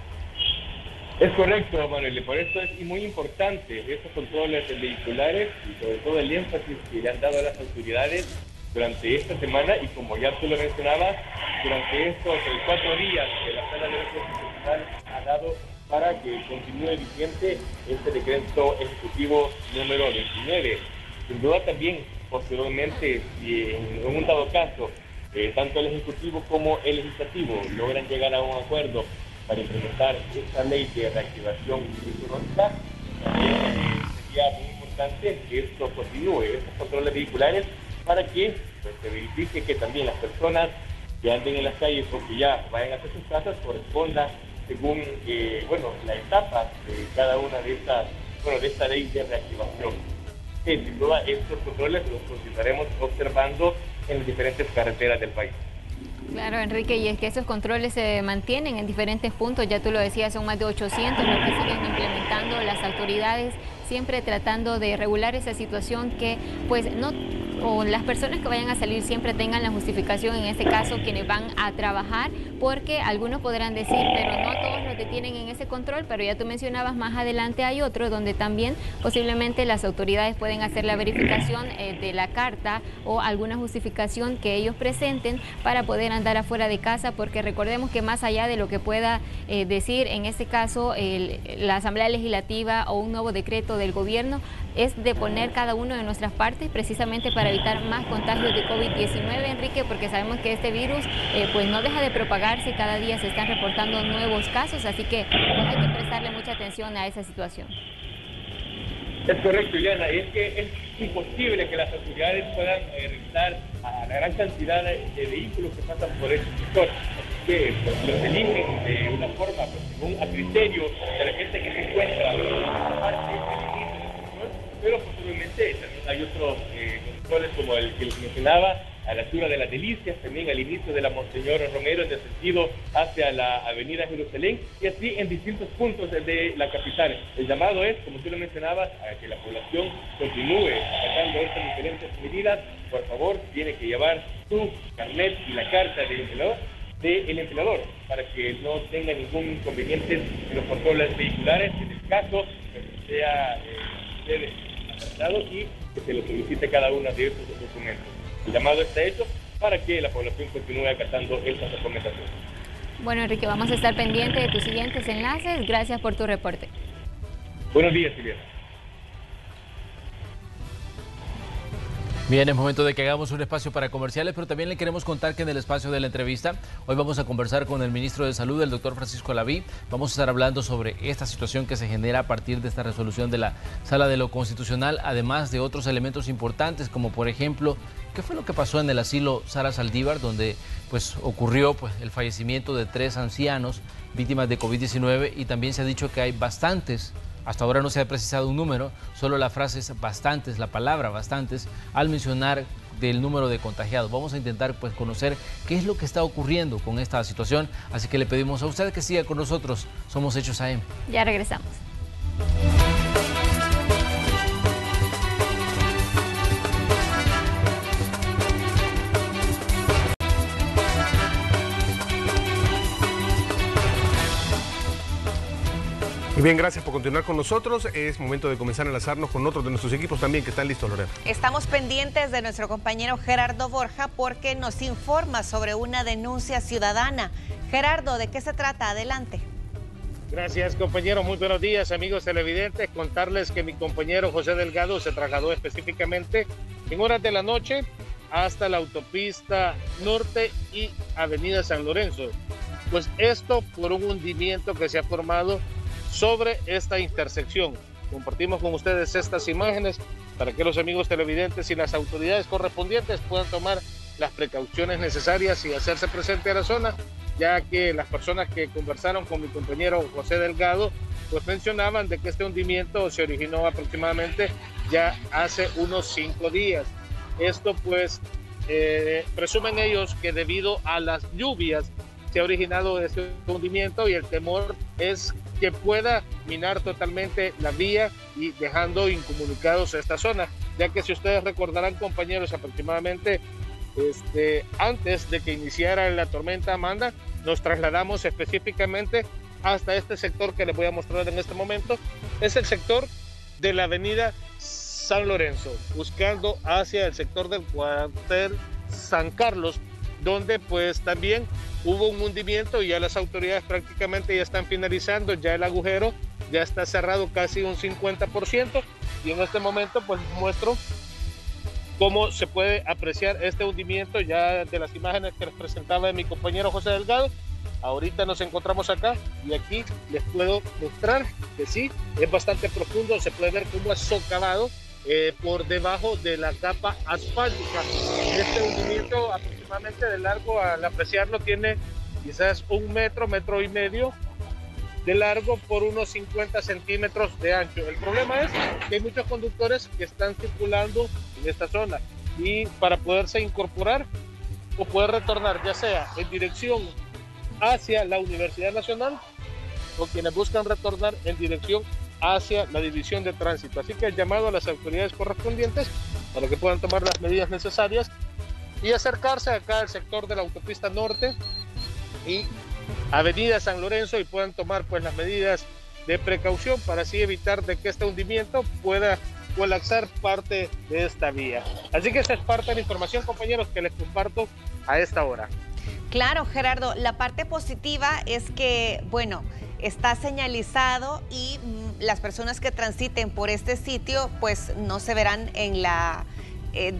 Es correcto, Manuel, y por eso es muy importante estos controles vehiculares y sobre todo el énfasis que le han dado a las autoridades durante esta semana, y como ya tú lo mencionabas, durante estos 4 días que la Sala de lo Constitucional ha dado para que continúe vigente este decreto ejecutivo número 29. Sin duda también, posteriormente, si en un dado caso, tanto el Ejecutivo como el Legislativo logran llegar a un acuerdo para implementar esta ley de reactivación económica, sería muy importante que esto continúe, estos controles vehiculares, para que pues, se verifique que también las personas que anden en las calles o que ya vayan hacia sus casas correspondan según la etapa de cada una de esta ley de reactivación. Sin duda, estos controles los continuaremos observando en las diferentes carreteras del país. Claro, Enrique, y es que esos controles se mantienen en diferentes puntos, ya tú lo decías, son más de 800 los que siguen implementando las autoridades, siempre tratando de regular esa situación que pues o las personas que vayan a salir siempre tengan la justificación, en este caso quienes van a trabajar, porque algunos podrán decir, pero no todos los detienen en ese control, pero ya tú mencionabas, más adelante hay otro donde también posiblemente las autoridades pueden hacer la verificación de la carta o alguna justificación que ellos presenten para poder andar afuera de casa, porque recordemos que más allá de lo que pueda decir en este caso la Asamblea Legislativa o un nuevo decreto del gobierno, es de poner cada uno de nuestras partes precisamente para evitar más contagios de COVID-19, Enrique, porque sabemos que este virus pues no deja de propagarse, cada día se están reportando nuevos casos, así que pues hay que prestarle mucha atención a esa situación. Es correcto, Ileana, es que es imposible que las autoridades puedan revisar a la gran cantidad de vehículos que pasan por este sector, que pues, los eligen de una forma, pues, según a criterio de la gente que se encuentra parte del sector, pero posiblemente también hay otros controles como el que les mencionaba, a la altura de las Delicias, también al inicio de la Monseñor Romero en el sentido hacia la avenida Jerusalén, y así en distintos puntos de la capital. El llamado es, como tú lo mencionabas, a que la población continúe acatando estas diferentes medidas. Por favor, tiene que llevar su carnet y la carta del empleador para que no tenga ningún inconveniente en los controles vehiculares, en el caso que sea aceptado y que se lo solicite cada uno de estos documentos. El llamado está hecho para que la población continúe acatando estas recomendaciones. Bueno, Enrique, vamos a estar pendientes de tus siguientes enlaces. Gracias por tu reporte. Buenos días, Silvia. Bien, es momento de que hagamos un espacio para comerciales, pero también le queremos contar que en el espacio de la entrevista hoy vamos a conversar con el ministro de Salud, el doctor Francisco Alaví. Vamos a estar hablando sobre esta situación que se genera a partir de esta resolución de la Sala de lo Constitucional, además de otros elementos importantes, como por ejemplo, ¿qué fue lo que pasó en el asilo Sara Saldívar, donde pues ocurrió el fallecimiento de 3 ancianos víctimas de COVID-19 y también se ha dicho que hay bastantes? Hasta ahora no se ha precisado un número, solo la frase es bastantes, la palabra bastantes, al mencionar del número de contagiados. Vamos a intentar conocer qué es lo que está ocurriendo con esta situación, así que le pedimos a usted que siga con nosotros. Somos Hechos AM. Ya regresamos. Y bien, gracias por continuar con nosotros. Es momento de comenzar a enlazarnos con otros de nuestros equipos también que están listos, Lorena. Estamos pendientes de nuestro compañero Gerardo Borja porque nos informa sobre una denuncia ciudadana. Gerardo, ¿de qué se trata? Adelante. Gracias, compañero. Muy buenos días, amigos televidentes. Contarles que mi compañero José Delgado se trasladó específicamente en horas de la noche hasta la autopista norte y avenida San Lorenzo. Pues esto por un hundimiento que se ha formado sobre esta intersección. Compartimos con ustedes estas imágenes para que los amigos televidentes y las autoridades correspondientes puedan tomar las precauciones necesarias y hacerse presente a la zona, ya que las personas que conversaron con mi compañero José Delgado pues mencionaban de que este hundimiento se originó aproximadamente ya hace unos 5 días. Esto pues presumen ellos que debido a las lluvias se ha originado este hundimiento y el temor es que pueda minar totalmente la vía y dejando incomunicados a esta zona, ya que si ustedes recordarán, compañeros, aproximadamente antes de que iniciara la tormenta Amanda, nos trasladamos específicamente hasta este sector que les voy a mostrar en este momento. Es el sector de la avenida San Lorenzo, buscando hacia el sector del cuartel San Carlos, donde pues también hubo un hundimiento y ya las autoridades prácticamente ya están finalizando, ya el agujero ya está cerrado casi un 50%, y en este momento pues muestro cómo se puede apreciar este hundimiento ya de las imágenes que les presentaba mi compañero José Delgado. Ahorita nos encontramos acá y aquí les puedo mostrar que sí, es bastante profundo, se puede ver cómo es socavado por debajo de la capa asfáltica. Este hundimiento aproximadamente de largo, al apreciarlo, tiene quizás 1 metro, 1,5 metros de largo por unos 50 centímetros de ancho. El problema es que hay muchos conductores que están circulando en esta zona y para poderse incorporar o poder retornar ya sea en dirección hacia la Universidad Nacional o quienes buscan retornar en dirección hacia la División de Tránsito. Así que el llamado a las autoridades correspondientes para que puedan tomar las medidas necesarias y acercarse acá al sector de la autopista norte y avenida San Lorenzo y puedan tomar pues las medidas de precaución para así evitar de que este hundimiento pueda colapsar parte de esta vía. Así que esta es parte de la información, compañeros, que les comparto a esta hora. Claro, Gerardo, la parte positiva es que, bueno, está señalizado y las personas que transiten por este sitio pues no se verán en la en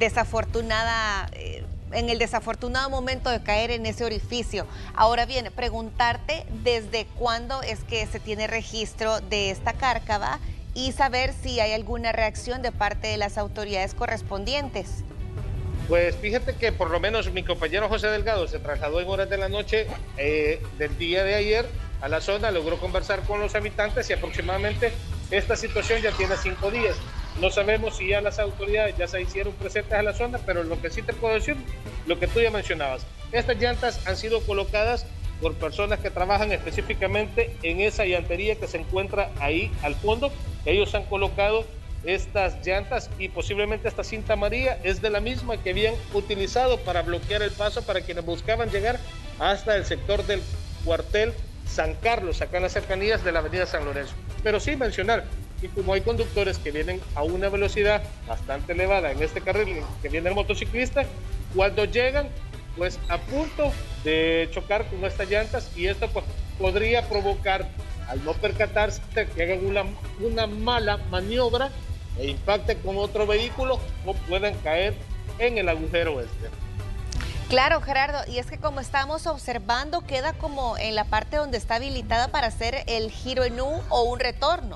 el desafortunado momento de caer en ese orificio. Ahora bien, preguntarte desde cuándo es que se tiene registro de esta cárcava y saber si hay alguna reacción de parte de las autoridades correspondientes. Pues fíjate que por lo menos mi compañero José Delgado se trasladó en horas de la noche del día de ayer a la zona, logró conversar con los habitantes y aproximadamente esta situación ya tiene 5 días. No sabemos si ya las autoridades ya se hicieron presentes a la zona, pero lo que sí te puedo decir, lo que tú ya mencionabas, estas llantas han sido colocadas por personas que trabajan específicamente en esa llantería que se encuentra ahí al fondo. Ellos han colocado estas llantas y posiblemente esta cinta amarilla es de la misma que habían utilizado para bloquear el paso para quienes buscaban llegar hasta el sector del cuartel San Carlos, acá en las cercanías de la avenida San Lorenzo. Pero sí mencionar que como hay conductores que vienen a una velocidad bastante elevada en este carril que viene el motociclista, cuando llegan pues a punto de chocar con estas llantas y esto pues podría provocar, al no percatarse, que hagan una mala maniobra e impacte con otro vehículo o puedan caer en el agujero este. Claro, Gerardo, y es que como estamos observando, queda como en la parte donde está habilitada para hacer el giro en U o un retorno.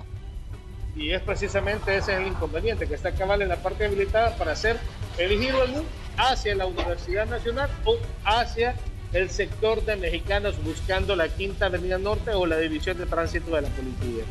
Y es precisamente ese el inconveniente, que está cabal en la parte habilitada para hacer el giro en U hacia la Universidad Nacional o hacia el sector de Mexicanos buscando la Quinta Avenida Norte o la División de Tránsito de la Policía.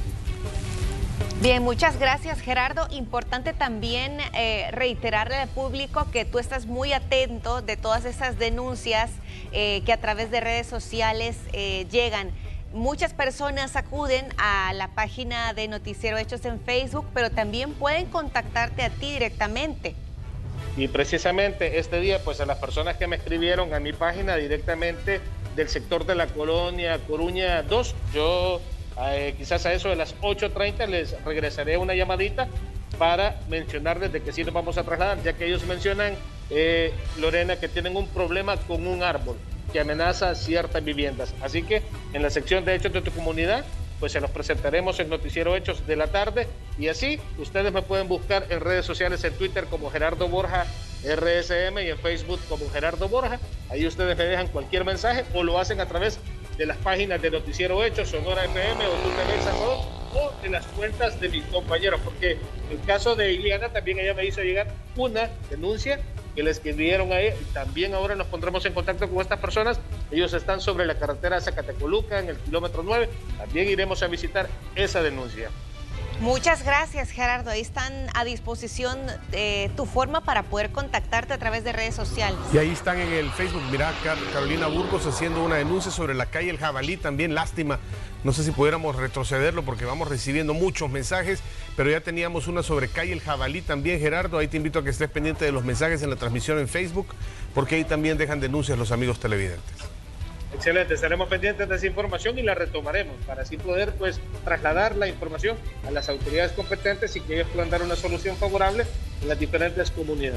Bien, muchas gracias, Gerardo. Importante también reiterarle al público que tú estás muy atento de todas esas denuncias que a través de redes sociales llegan. Muchas personas acuden a la página de Noticiero Hechos en Facebook, pero también pueden contactarte a ti directamente. Y precisamente este día, pues a las personas que me escribieron a mi página directamente del sector de la colonia Coruña 2, yo quizás a eso de las 8:30 les regresaré una llamadita para mencionarles de que sí nos vamos a trasladar, ya que ellos mencionan, Lorena, que tienen un problema con un árbol que amenaza ciertas viviendas. Así que en la sección de Hechos de tu comunidad, pues se los presentaremos en Noticiero Hechos de la tarde y así ustedes me pueden buscar en redes sociales, en Twitter como Gerardo Borja RSM y en Facebook como Gerardo Borja. Ahí ustedes me dejan cualquier mensaje o lo hacen a través de las páginas de Noticiero Hechos, Sonora FM o TV El Salvador, o de las cuentas de mis compañeros, porque en el caso de Iliana también ella me hizo llegar una denuncia que le escribieron a ella, y también ahora nos pondremos en contacto con estas personas. Ellos están sobre la carretera Zacatecoluca en el kilómetro 9, también iremos a visitar esa denuncia. Muchas gracias, Gerardo. Ahí están a disposición tu forma para poder contactarte a través de redes sociales. Y ahí están en el Facebook. Mirá, Carolina Burgos haciendo una denuncia sobre la calle El Jabalí. También lástima. No sé si pudiéramos retrocederlo porque vamos recibiendo muchos mensajes, pero ya teníamos una sobre calle El Jabalí también, Gerardo. Ahí te invito a que estés pendiente de los mensajes en la transmisión en Facebook, porque ahí también dejan denuncias los amigos televidentes. Excelente, estaremos pendientes de esa información y la retomaremos para así poder trasladar la información a las autoridades competentes y que ellos puedan dar una solución favorable en las diferentes comunidades.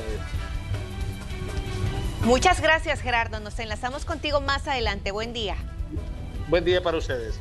Muchas gracias, Gerardo. Nos enlazamos contigo más adelante. Buen día. Buen día para ustedes.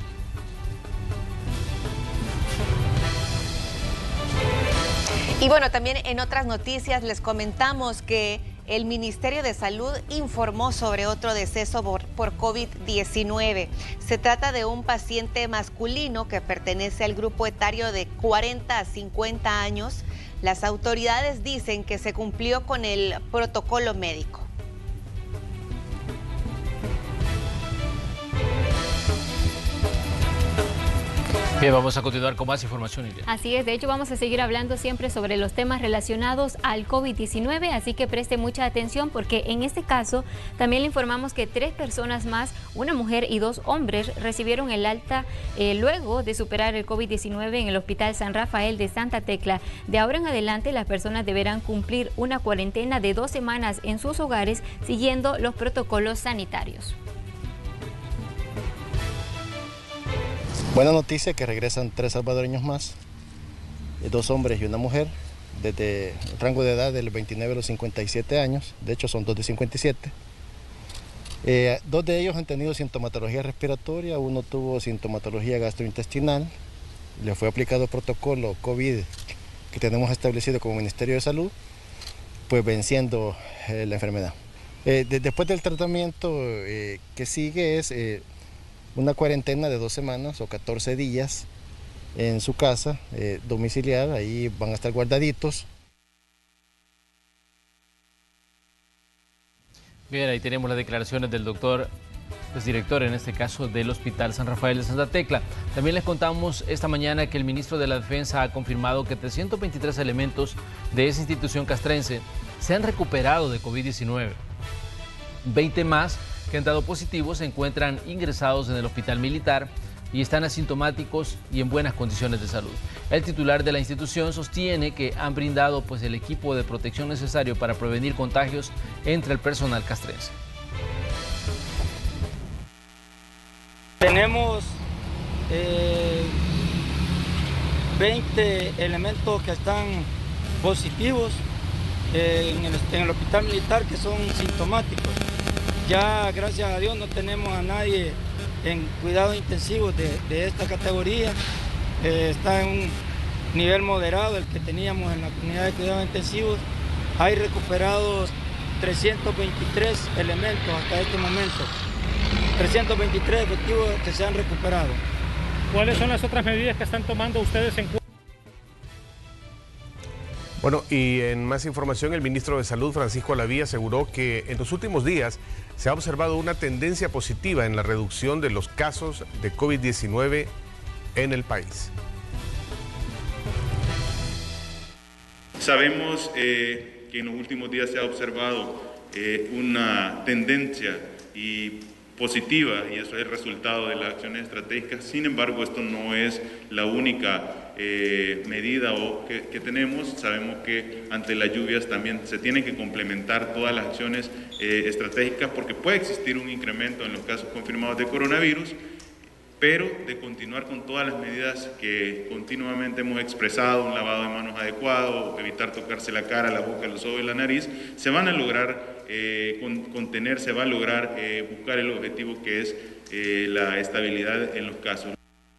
Y bueno, también en otras noticias les comentamos que el Ministerio de Salud informó sobre otro deceso por COVID-19. Se trata de un paciente masculino que pertenece al grupo etario de 40 a 50 años. Las autoridades dicen que se cumplió con el protocolo médico. Bien, vamos a continuar con más información, Iliana. Así es, de hecho vamos a seguir hablando siempre sobre los temas relacionados al COVID-19, así que preste mucha atención porque en este caso también le informamos que 3 personas más, una mujer y 2 hombres, recibieron el alta luego de superar el COVID-19 en el Hospital San Rafael de Santa Tecla. De ahora en adelante las personas deberán cumplir una cuarentena de 2 semanas en sus hogares siguiendo los protocolos sanitarios. Buena noticia que regresan 3 salvadoreños más, 2 hombres y una mujer, desde el rango de edad del 29 a los 57 años, de hecho son 2 de 57. 2 de ellos han tenido sintomatología respiratoria, uno tuvo sintomatología gastrointestinal, le fue aplicado el protocolo COVID que tenemos establecido como Ministerio de Salud, pues venciendo la enfermedad. Después del tratamiento que sigue es una cuarentena de 2 semanas o 14 días en su casa domiciliar, ahí van a estar guardaditos. Bien, ahí tenemos las declaraciones del doctor, pues director en este caso del Hospital San Rafael de Santa Tecla. También les contamos esta mañana que el ministro de la Defensa ha confirmado que 323 elementos de esa institución castrense se han recuperado de COVID-19. 20 más que han dado positivos se encuentran ingresados en el hospital militar y están asintomáticos y en buenas condiciones de salud. El titular de la institución sostiene que han brindado pues el equipo de protección necesario para prevenir contagios entre el personal castrense. Tenemos 20 elementos que están positivos en el hospital militar que son sintomáticos. Ya, gracias a Dios, no tenemos a nadie en cuidados intensivos de esta categoría. Está en un nivel moderado el que teníamos en la unidad de cuidados intensivos. Hay recuperados 323 elementos hasta este momento. 323 efectivos que se han recuperado. ¿Cuáles son las otras medidas que están tomando ustedes en cuenta? Bueno, y en más información, el ministro de Salud, Francisco Alaví, aseguró que en los últimos días se ha observado una tendencia positiva en la reducción de los casos de COVID-19 en el país. Sabemos que en los últimos días se ha observado una tendencia positiva y eso es el resultado de las acciones estratégicas. Sin embargo, esto no es la única medida que tenemos. Sabemos que ante las lluvias también se tienen que complementar todas las acciones estratégicas porque puede existir un incremento en los casos confirmados de coronavirus, pero de continuar con todas las medidas que continuamente hemos expresado, un lavado de manos adecuado, evitar tocarse la cara, la boca, los ojos y la nariz, se van a lograr contener, se va a lograr buscar el objetivo que es la estabilidad en los casos.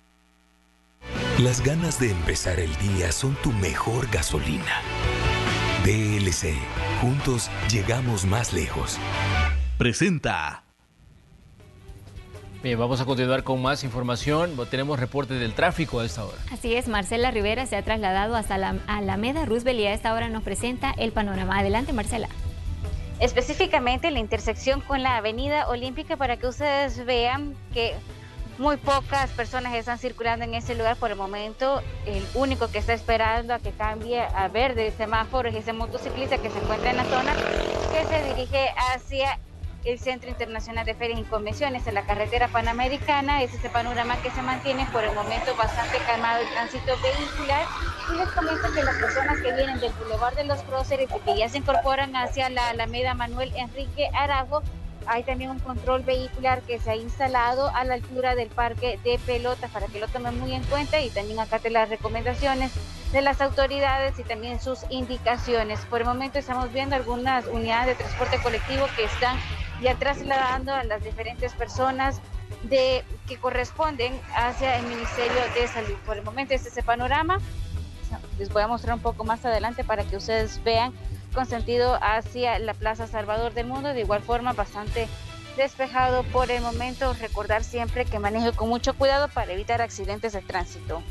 Las ganas de empezar el día son tu mejor gasolina. DLC. Juntos llegamos más lejos. Presenta. Bien, vamos a continuar con más información. Tenemos reporte del tráfico a esta hora. Así es, Marcela Rivera se ha trasladado hasta la Alameda Roosevelt y a esta hora nos presenta el panorama. Adelante, Marcela. Específicamente la intersección con la Avenida Olímpica, para que ustedes vean que muy pocas personas están circulando en ese lugar por el momento. El único que está esperando a que cambie a verde el semáforo es ese motociclista que se encuentra en la zona, que se dirige hacia el Centro Internacional de Ferias y Convenciones en la carretera panamericana. Es ese panorama que se mantiene por el momento bastante calmado el tránsito vehicular. Y les comento que las personas que vienen del Boulevard de los Próceres y que ya se incorporan hacia la Alameda Manuel Enrique Arago, hay también un control vehicular que se ha instalado a la altura del parque de pelotas para que lo tomen muy en cuenta y también acate las recomendaciones de las autoridades y también sus indicaciones. Por el momento estamos viendo algunas unidades de transporte colectivo que están ya trasladando a las diferentes personas que corresponden hacia el Ministerio de Salud. Por el momento este es el panorama. Les voy a mostrar un poco más adelante para que ustedes vean con sentido hacia la Plaza Salvador del Mundo. De igual forma, bastante despejado por el momento. Recordar siempre que maneje con mucho cuidado para evitar accidentes de tránsito.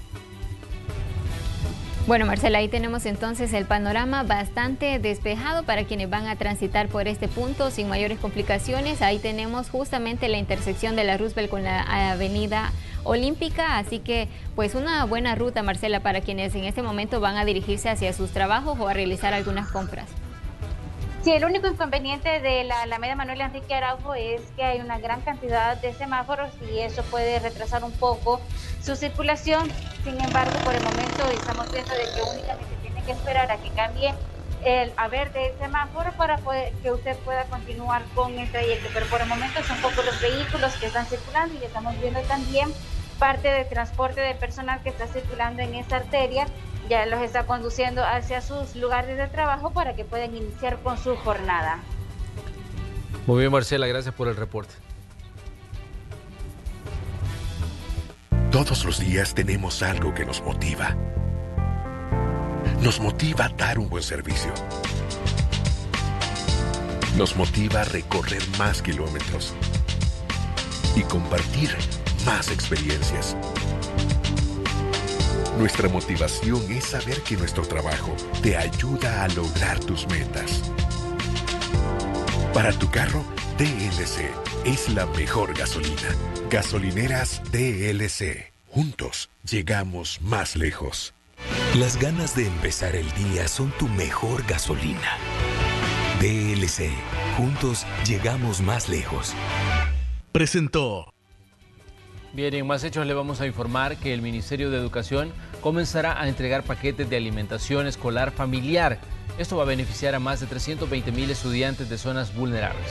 Bueno, Marcela, ahí tenemos entonces el panorama bastante despejado para quienes van a transitar por este punto sin mayores complicaciones. Ahí tenemos justamente la intersección de la Roosevelt con la Avenida Olímpica, así que pues una buena ruta, Marcela, para quienes en este momento van a dirigirse hacia sus trabajos o a realizar algunas compras. Sí, el único inconveniente de la Alameda Manuel Enrique Araujo es que hay una gran cantidad de semáforos y eso puede retrasar un poco su circulación. Sin embargo, por el momento estamos viendo de que únicamente tiene que esperar a que cambie a verde el semáforo para que usted pueda continuar con el trayecto. Pero por el momento son pocos los vehículos que están circulando y estamos viendo también parte del transporte de personal que está circulando en esta arteria. Ya los está conduciendo hacia sus lugares de trabajo para que puedan iniciar con su jornada. Muy bien, Marcela, gracias por el reporte. Todos los días tenemos algo que nos motiva. Nos motiva a dar un buen servicio. Nos motiva a recorrer más kilómetros y compartir más experiencias. Nuestra motivación es saber que nuestro trabajo te ayuda a lograr tus metas. Para tu carro, DLC es la mejor gasolina. Gasolineras DLC. Juntos llegamos más lejos. Las ganas de empezar el día son tu mejor gasolina. DLC. Juntos llegamos más lejos. Presentó. Bien, en más hechos le vamos a informar que el Ministerio de Educación comenzará a entregar paquetes de alimentación escolar familiar. Esto va a beneficiar a más de 320,000 estudiantes de zonas vulnerables.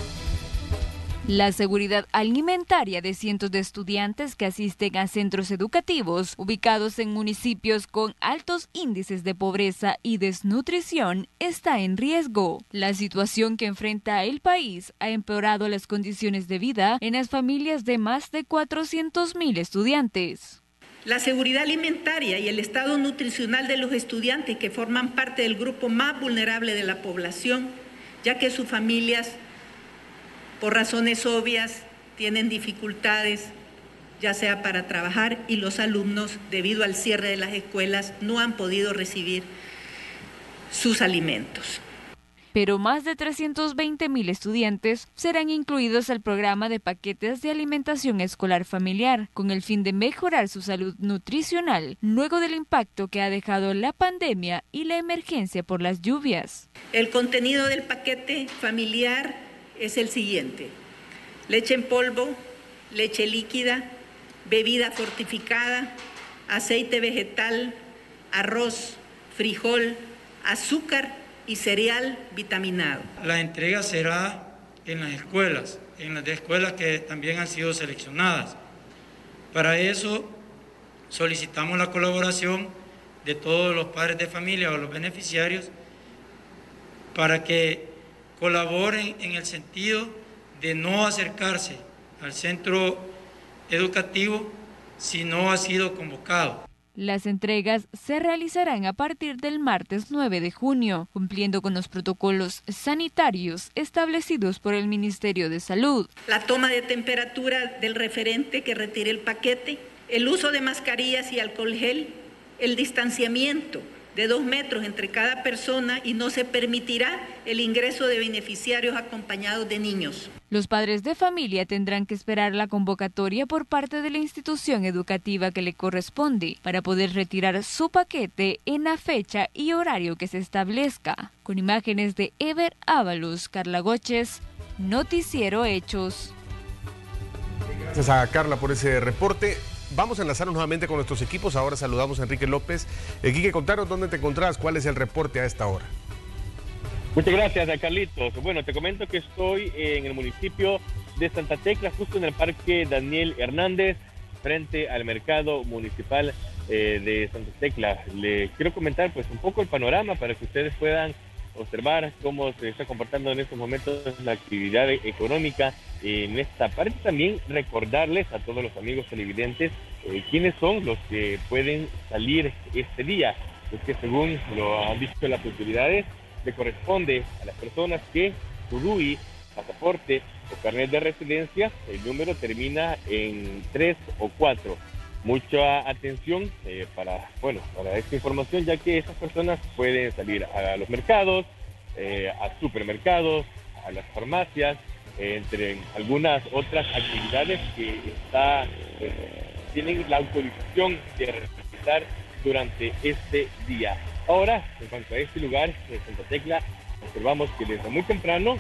La seguridad alimentaria de cientos de estudiantes que asisten a centros educativos ubicados en municipios con altos índices de pobreza y desnutrición está en riesgo. La situación que enfrenta el país ha empeorado las condiciones de vida en las familias de más de 400,000 estudiantes. La seguridad alimentaria y el estado nutricional de los estudiantes que forman parte del grupo más vulnerable de la población, ya que sus familias, por razones obvias, tienen dificultades, ya sea para trabajar, y los alumnos, debido al cierre de las escuelas, no han podido recibir sus alimentos. Pero más de 320,000 estudiantes serán incluidos al programa de paquetes de alimentación escolar familiar, con el fin de mejorar su salud nutricional, luego del impacto que ha dejado la pandemia y la emergencia por las lluvias. El contenido del paquete familiar es el siguiente: leche en polvo, leche líquida, bebida fortificada, aceite vegetal, arroz, frijol, azúcar y cereal vitaminado. La entrega será en las escuelas que también han sido seleccionadas. Para eso solicitamos la colaboración de todos los padres de familia o los beneficiarios para que colaboren en el sentido de no acercarse al centro educativo si no ha sido convocado. Las entregas se realizarán a partir del martes 9 de junio, cumpliendo con los protocolos sanitarios establecidos por el Ministerio de Salud. La toma de temperatura del referente que retire el paquete, el uso de mascarillas y alcohol gel, el distanciamiento de 2 metros entre cada persona y no se permitirá el ingreso de beneficiarios acompañados de niños. Los padres de familia tendrán que esperar la convocatoria por parte de la institución educativa que le corresponde para poder retirar su paquete en la fecha y horario que se establezca. Con imágenes de Ever Ábalos, Carla Góchez, Noticiero Hechos. Gracias a Carla por ese reporte. Vamos a enlazarnos nuevamente con nuestros equipos. Ahora saludamos a Enrique López. Quique, contanos dónde te encontrás, cuál es el reporte a esta hora. Muchas gracias, Carlitos. Bueno, te comento que estoy en el municipio de Santa Tecla, justo en el Parque Daniel Hernández, frente al mercado municipal de Santa Tecla. Le quiero comentar pues un poco el panorama para que ustedes puedan observar cómo se está comportando en estos momentos la actividad económica en esta parte. También recordarles a todos los amigos televidentes quiénes son los que pueden salir este día. Es que según lo han dicho las autoridades, le corresponde a las personas que su DUI, pasaporte o carnet de residencia, el número termina en 3 o 4. Mucha atención para esta información, ya que esas personas pueden salir a los mercados, a supermercados, a las farmacias, entre algunas otras actividades que tienen la autorización de realizar durante este día. Ahora, en cuanto a este lugar, en Santa Tecla, observamos que desde muy temprano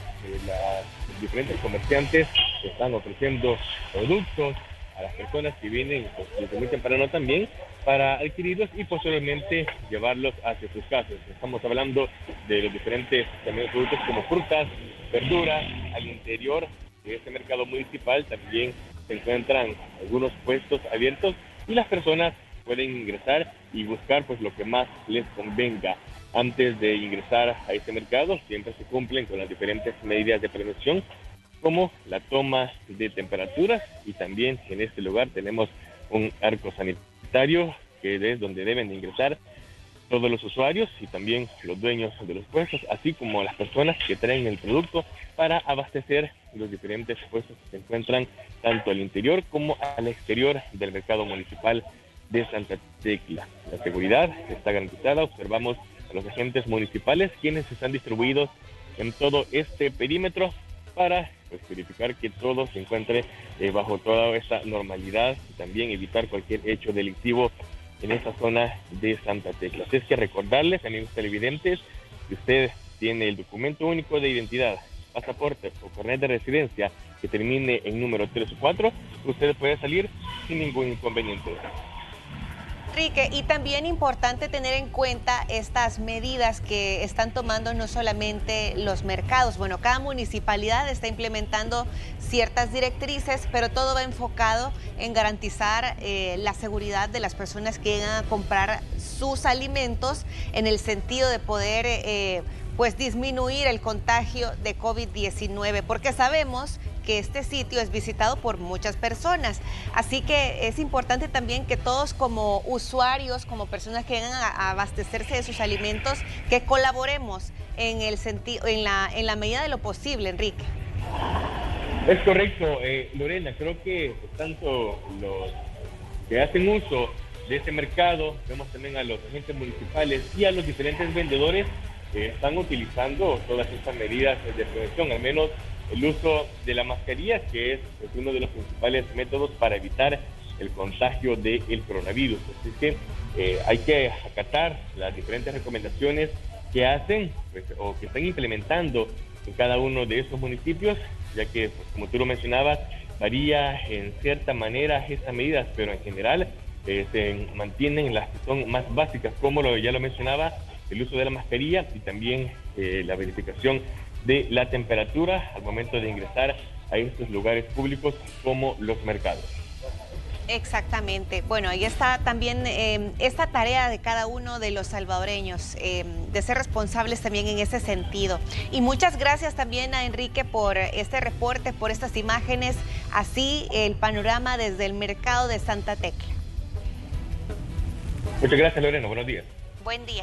los diferentes comerciantes están ofreciendo productos a las personas que vienen desde muy temprano también para adquirirlos y posteriormente llevarlos hacia sus casas. Estamos hablando de los diferentes también productos como frutas, verduras. Al interior de este mercado municipal también se encuentran algunos puestos abiertos y las personas pueden ingresar y buscar pues lo que más les convenga. Antes de ingresar a este mercado siempre se cumplen con las diferentes medidas de prevención, como la toma de temperaturas, y también en este lugar tenemos un arco sanitario que es donde deben ingresar todos los usuarios y también los dueños de los puestos, así como las personas que traen el producto para abastecer los diferentes puestos que se encuentran tanto al interior como al exterior del mercado municipal de Santa Tecla. La seguridad está garantizada. Observamos a los agentes municipales quienes están distribuidos en todo este perímetro para verificar que todo se encuentre bajo toda esta normalidad y también evitar cualquier hecho delictivo en esta zona de Santa Tecla. Así es que recordarles, amigos televidentes, que usted tiene el documento único de identidad, pasaporte o carnet de residencia que termine en número 3 o 4, usted puede salir sin ningún inconveniente. Enrique, y también importante tener en cuenta estas medidas que están tomando no solamente los mercados. Bueno, cada municipalidad está implementando ciertas directrices, pero todo va enfocado en garantizar la seguridad de las personas que llegan a comprar sus alimentos, en el sentido de poder pues disminuir el contagio de COVID-19, porque sabemos que este sitio es visitado por muchas personas. Así que es importante también que todos como usuarios, como personas que vengan a abastecerse de sus alimentos, que colaboremos en el sentido, en la medida de lo posible, Enrique. Es correcto, Lorena, creo que tanto los que hacen uso de este mercado, vemos también a los agentes municipales y a los diferentes vendedores que están utilizando todas estas medidas de prevención, al menos el uso de la mascarilla, que es uno de los principales métodos para evitar el contagio del coronavirus. Así que hay que acatar las diferentes recomendaciones que hacen pues, o que están implementando en cada uno de esos municipios, ya que, pues, como tú lo mencionabas, varía en cierta manera estas medidas, pero en general se mantienen las que son más básicas, como ya lo mencionaba, el uso de la mascarilla y también la verificación de la temperatura al momento de ingresar a estos lugares públicos como los mercados. Exactamente. Bueno, ahí está también esta tarea de cada uno de los salvadoreños, de ser responsables también en ese sentido. Y muchas gracias también a Enrique por este reporte, por estas imágenes, así el panorama desde el mercado de Santa Tecla. Muchas gracias, Lorena. Buenos días. Buen día.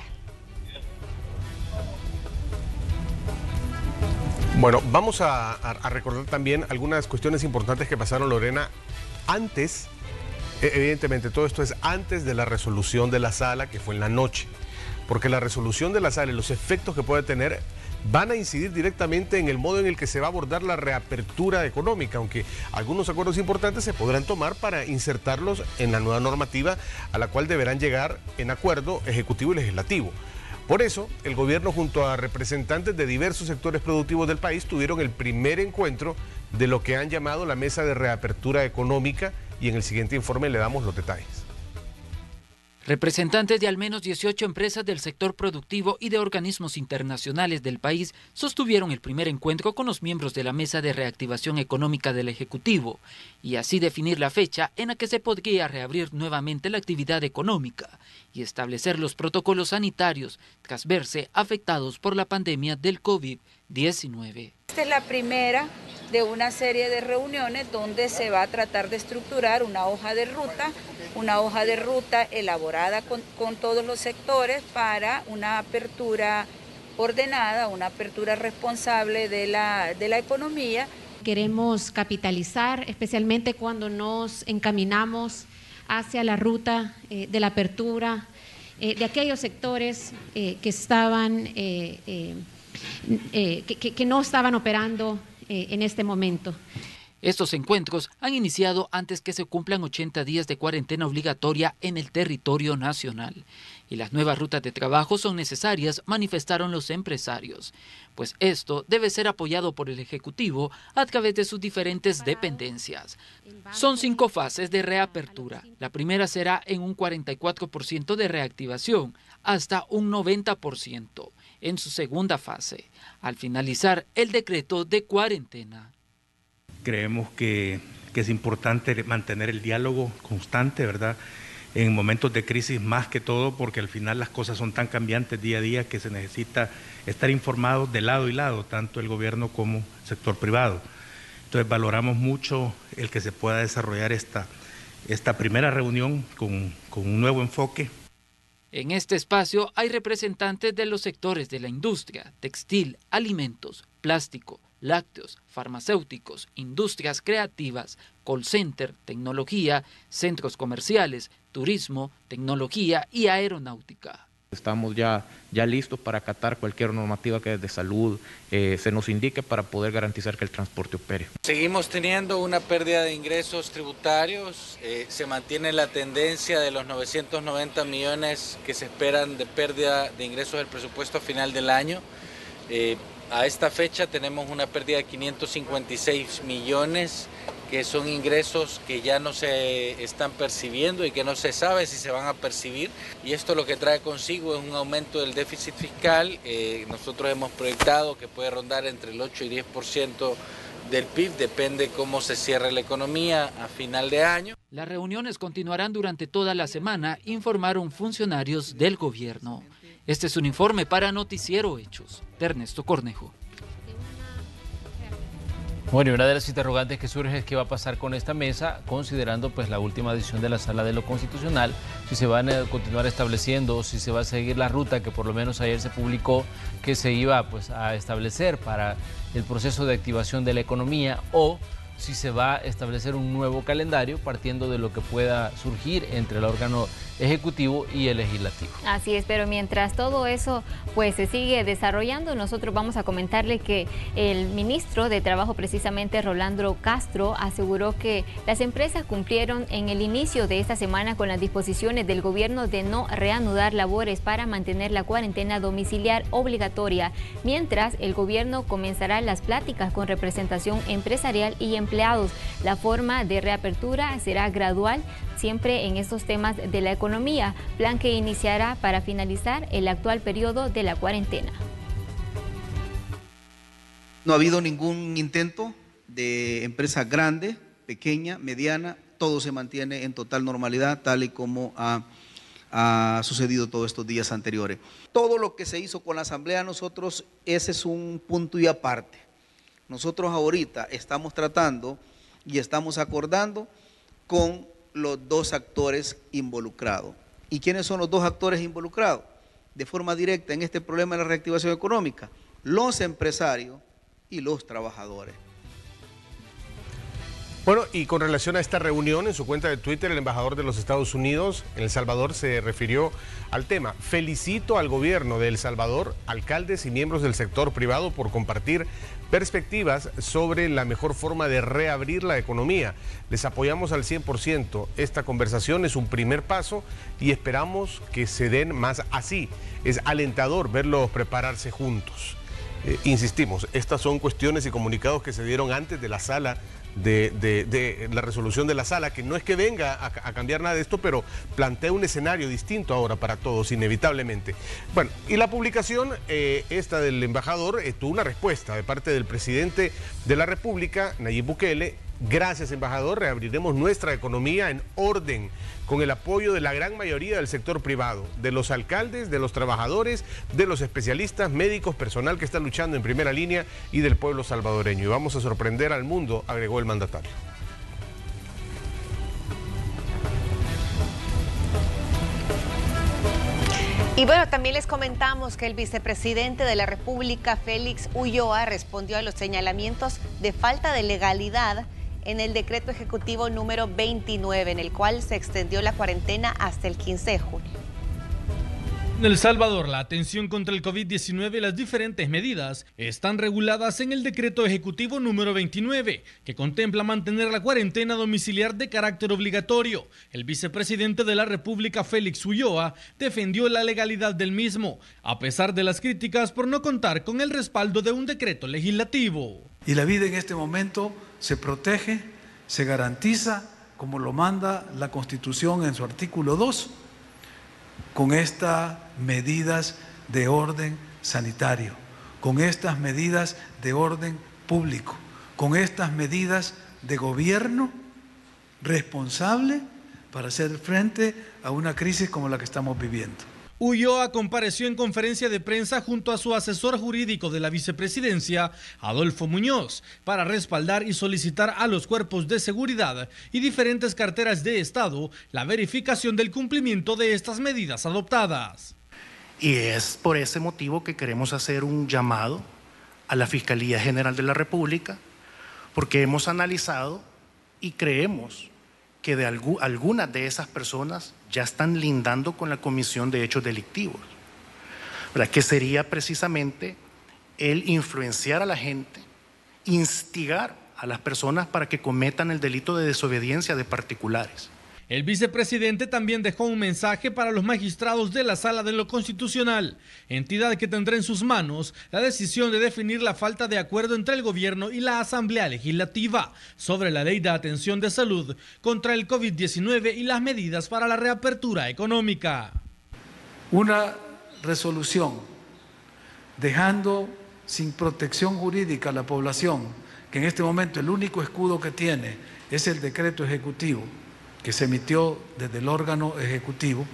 Bueno, vamos a recordar también algunas cuestiones importantes que pasaron, Lorena, antes. Evidentemente, todo esto es antes de la resolución de la sala, que fue en la noche, porque la resolución de la sala y los efectos que puede tener van a incidir directamente en el modo en el que se va a abordar la reapertura económica, aunque algunos acuerdos importantes se podrán tomar para insertarlos en la nueva normativa a la cual deberán llegar en acuerdo ejecutivo y legislativo. Por eso, el gobierno junto a representantes de diversos sectores productivos del país tuvieron el primer encuentro de lo que han llamado la Mesa de Reapertura Económica, y en el siguiente informe le damos los detalles. Representantes de al menos 18 empresas del sector productivo y de organismos internacionales del país sostuvieron el primer encuentro con los miembros de la Mesa de Reactivación Económica del Ejecutivo y así definir la fecha en la que se podría reabrir nuevamente la actividad económica y establecer los protocolos sanitarios tras verse afectados por la pandemia del COVID-19. Esta es la primera de una serie de reuniones donde se va a tratar de estructurar una hoja de ruta elaborada con todos los sectores para una apertura ordenada, una apertura responsable de la economía. Queremos capitalizar, especialmente cuando nos encaminamos hacia la ruta de la apertura de aquellos sectores que no estaban operando en este momento. Estos encuentros han iniciado antes que se cumplan 80 días de cuarentena obligatoria en el territorio nacional. Y las nuevas rutas de trabajo son necesarias, manifestaron los empresarios, pues esto debe ser apoyado por el Ejecutivo a través de sus diferentes dependencias. Son 5 fases de reapertura. La primera será en un 44% de reactivación, hasta un 90% en su segunda fase, al finalizar el decreto de cuarentena. Creemos que es importante mantener el diálogo constante, ¿verdad? En momentos de crisis más que todo, porque al final las cosas son tan cambiantes día a día que se necesita estar informados de lado y lado, tanto el gobierno como el sector privado. Entonces valoramos mucho el que se pueda desarrollar esta primera reunión con un nuevo enfoque. En este espacio hay representantes de los sectores de la industria, textil, alimentos, plástico, lácteos, farmacéuticos, industrias creativas, call center, tecnología, centros comerciales, turismo, tecnología y aeronáutica. Estamos ya listos para acatar cualquier normativa que desde salud se nos indique para poder garantizar que el transporte opere. Seguimos teniendo una pérdida de ingresos tributarios, se mantiene la tendencia de los 990 millones que se esperan de pérdida de ingresos del presupuesto a final del año. A esta fecha tenemos una pérdida de 556 millones, que son ingresos que ya no se están percibiendo y que no se sabe si se van a percibir. Y esto lo que trae consigo es un aumento del déficit fiscal. Nosotros hemos proyectado que puede rondar entre el 8 y 10% del PIB, depende cómo se cierre la economía a final de año. Las reuniones continuarán durante toda la semana, informaron funcionarios del gobierno. Este es un informe para Noticiero Hechos, de Ernesto Cornejo. Bueno, y una de las interrogantes que surge es qué va a pasar con esta mesa, considerando pues la última decisión de la Sala de lo Constitucional, si se van a continuar estableciendo o si se va a seguir la ruta que por lo menos ayer se publicó que se iba pues a establecer para el proceso de activación de la economía, o si se va a establecer un nuevo calendario partiendo de lo que pueda surgir entre el órgano ejecutivo y el legislativo. Así es, pero mientras todo eso pues se sigue desarrollando, nosotros vamos a comentarle que el ministro de Trabajo, precisamente Rolando Castro, aseguró que las empresas cumplieron en el inicio de esta semana con las disposiciones del gobierno de no reanudar labores para mantener la cuarentena domiciliar obligatoria, mientras el gobierno comenzará las pláticas con representación empresarial y empleados. La forma de reapertura será gradual, siempre en estos temas de la economía, plan que iniciará para finalizar el actual periodo de la cuarentena. No ha habido ningún intento de empresa grande, pequeña, mediana, todo se mantiene en total normalidad, tal y como ha sucedido todos estos días anteriores. Todo lo que se hizo con la asamblea, nosotros, ese es un punto y aparte. Nosotros ahorita estamos tratando y estamos acordando con los dos actores involucrados. ¿Y quiénes son los dos actores involucrados de forma directa en este problema de la reactivación económica? Los empresarios y los trabajadores. Bueno, y con relación a esta reunión, en su cuenta de Twitter, el embajador de los Estados Unidos en El Salvador se refirió al tema. Felicito al gobierno de El Salvador, alcaldes y miembros del sector privado por compartir perspectivas sobre la mejor forma de reabrir la economía. Les apoyamos al 100%. Esta conversación es un primer paso y esperamos que se den más así. Es alentador verlos prepararse juntos. Insistimos, estas son cuestiones y comunicados que se dieron antes de la sala de la resolución de la sala, que no es que venga a cambiar nada de esto, pero plantea un escenario distinto ahora para todos, inevitablemente. Bueno, y la publicación esta del embajador tuvo una respuesta de parte del presidente de la República, Nayib Bukele. Gracias, embajador, reabriremos nuestra economía en orden, con el apoyo de la gran mayoría del sector privado, de los alcaldes, de los trabajadores, de los especialistas, médicos, personal que está luchando en primera línea y del pueblo salvadoreño. Y vamos a sorprender al mundo, agregó el mandatario. Y bueno, también les comentamos que el vicepresidente de la República, Félix Ulloa, respondió a los señalamientos de falta de legalidad en el decreto ejecutivo número 29, en el cual se extendió la cuarentena hasta el 15 de junio. En El Salvador, la atención contra el COVID-19 y las diferentes medidas están reguladas en el decreto ejecutivo número 29, que contempla mantener la cuarentena domiciliar de carácter obligatorio. El vicepresidente de la República, Félix Ulloa, defendió la legalidad del mismo, a pesar de las críticas por no contar con el respaldo de un decreto legislativo. Y la vida en este momento se protege, se garantiza, como lo manda la Constitución en su artículo 2, con estas medidas de orden sanitario, con estas medidas de orden público, con estas medidas de gobierno responsable para hacer frente a una crisis como la que estamos viviendo. Ulloa compareció en conferencia de prensa junto a su asesor jurídico de la vicepresidencia, Adolfo Muñoz, para respaldar y solicitar a los cuerpos de seguridad y diferentes carteras de Estado la verificación del cumplimiento de estas medidas adoptadas. Y es por ese motivo que queremos hacer un llamado a la Fiscalía General de la República, porque hemos analizado y creemos que de algunas de esas personas ya están lindando con la comisión de hechos delictivos, ¿verdad? Que sería precisamente el influenciar a la gente, instigar a las personas para que cometan el delito de desobediencia de particulares. El vicepresidente también dejó un mensaje para los magistrados de la Sala de lo Constitucional, entidad que tendrá en sus manos la decisión de definir la falta de acuerdo entre el gobierno y la Asamblea Legislativa sobre la ley de atención de salud contra el COVID-19 y las medidas para la reapertura económica. Una resolución dejando sin protección jurídica a la población, que en este momento el único escudo que tiene es el decreto ejecutivo, que se emitió desde el órgano ejecutivo.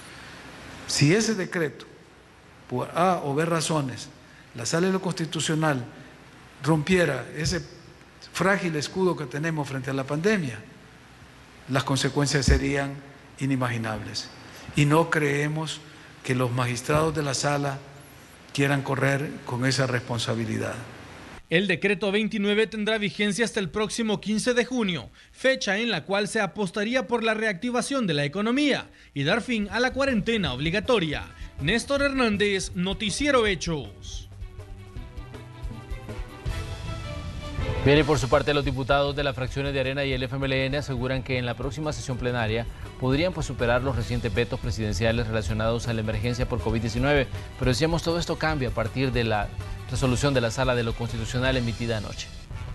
Si ese decreto, por A o B razones, la Sala de lo Constitucional rompiera ese frágil escudo que tenemos frente a la pandemia, las consecuencias serían inimaginables. Y no creemos que los magistrados de la Sala quieran correr con esa responsabilidad. El decreto 29 tendrá vigencia hasta el próximo 15 de junio, fecha en la cual se apostaría por la reactivación de la economía y dar fin a la cuarentena obligatoria. Néstor Hernández, Noticiero Hechos. Bien, y por su parte los diputados de las fracciones de Arena y el FMLN aseguran que en la próxima sesión plenaria podrían superar los recientes vetos presidenciales relacionados a la emergencia por COVID-19, pero decíamos todo esto cambia a partir de la resolución de la Sala de lo Constitucional emitida anoche.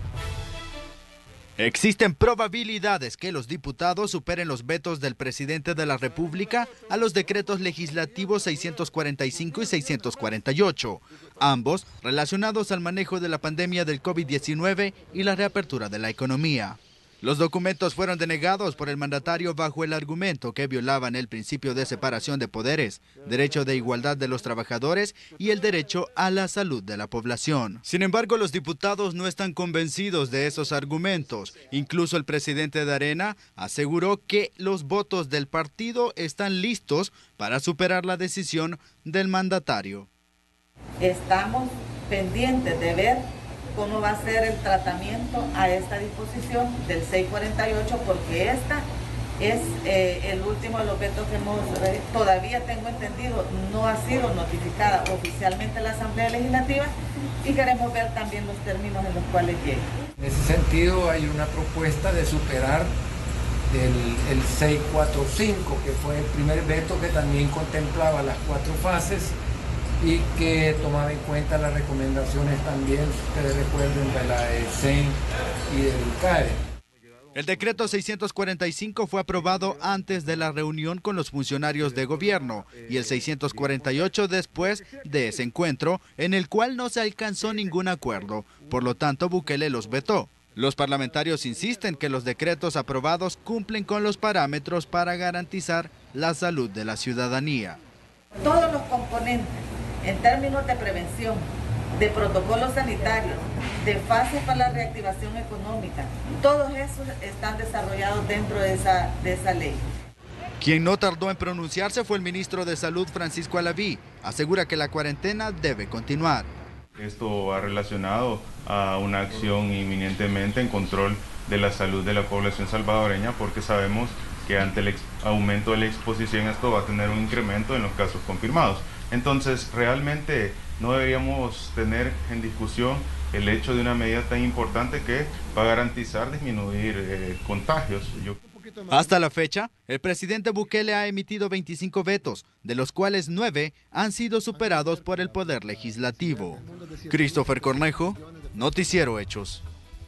Existen probabilidades que los diputados superen los vetos del presidente de la República a los decretos legislativos 645 y 648, ambos relacionados al manejo de la pandemia del COVID-19 y la reapertura de la economía. Los documentos fueron denegados por el mandatario bajo el argumento que violaban el principio de separación de poderes, derecho de igualdad de los trabajadores y el derecho a la salud de la población. Sin embargo, los diputados no están convencidos de esos argumentos. Incluso el presidente de Arena aseguró que los votos del partido están listos para superar la decisión del mandatario. Estamos pendientes de ver cómo va a ser el tratamiento a esta disposición del 648, porque esta es el último de los vetos que todavía tengo entendido, no ha sido notificada oficialmente a la Asamblea Legislativa y queremos ver también los términos en los cuales llega. En ese sentido hay una propuesta de superar el 645, que fue el primer veto que también contemplaba las 4 fases y que tomaba en cuenta las recomendaciones también, ustedes recuerden, de la CEN y del CARE. El decreto 645 fue aprobado antes de la reunión con los funcionarios de gobierno y el 648 después de ese encuentro, en el cual no se alcanzó ningún acuerdo. Por lo tanto, Bukele los vetó. Los parlamentarios insisten que los decretos aprobados cumplen con los parámetros para garantizar la salud de la ciudadanía. Todos los componentes en términos de prevención, de protocolos sanitarios, de fases para la reactivación económica, todos esos están desarrollados dentro de esa ley. Quien no tardó en pronunciarse fue el ministro de Salud, Francisco Alaví. Asegura que la cuarentena debe continuar. Esto va relacionado a una acción inminentemente en control de la salud de la población salvadoreña, porque sabemos que ante el aumento de la exposición esto va a tener un incremento en los casos confirmados. Entonces, realmente no deberíamos tener en discusión el hecho de una medida tan importante que va a garantizar disminuir contagios. Hasta la fecha, el presidente Bukele ha emitido 25 vetos, de los cuales 9 han sido superados por el Poder Legislativo. Christopher Cornejo, Noticiero Hechos.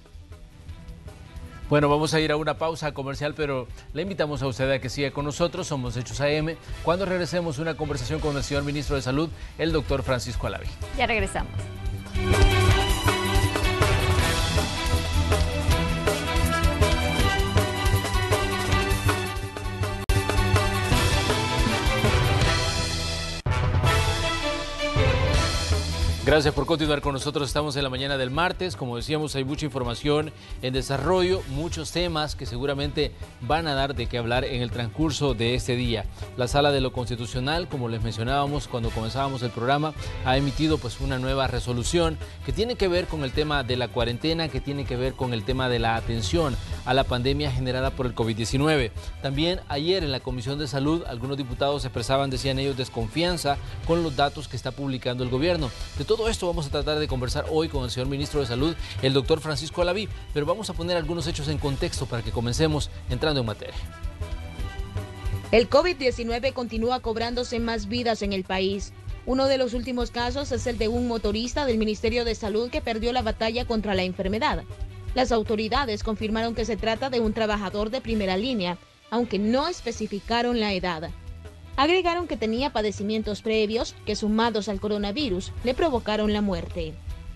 Bueno, vamos a ir a una pausa comercial, pero le invitamos a usted a que siga con nosotros. Somos Hechos AM. Cuando regresemos, una conversación con el señor ministro de Salud, el doctor Francisco Alaví. Ya regresamos. Gracias por continuar con nosotros. Estamos en la mañana del martes. Como decíamos, hay mucha información en desarrollo, muchos temas que seguramente van a dar de qué hablar en el transcurso de este día. La Sala de lo Constitucional, como les mencionábamos cuando comenzábamos el programa, ha emitido una nueva resolución que tiene que ver con el tema de la cuarentena, que tiene que ver con el tema de la atención a la pandemia generada por el COVID-19. También ayer en la Comisión de Salud, algunos diputados expresaban, decían ellos, desconfianza con los datos que está publicando el gobierno. De todo esto vamos a tratar de conversar hoy con el señor ministro de Salud, el doctor Francisco Alaví, pero vamos a poner algunos hechos en contexto para que comencemos entrando en materia. El COVID-19 continúa cobrándose más vidas en el país. Uno de los últimos casos es el de un motorista del Ministerio de Salud que perdió la batalla contra la enfermedad. Las autoridades confirmaron que se trata de un trabajador de primera línea, aunque no especificaron la edad. Agregaron que tenía padecimientos previos que, sumados al coronavirus, le provocaron la muerte.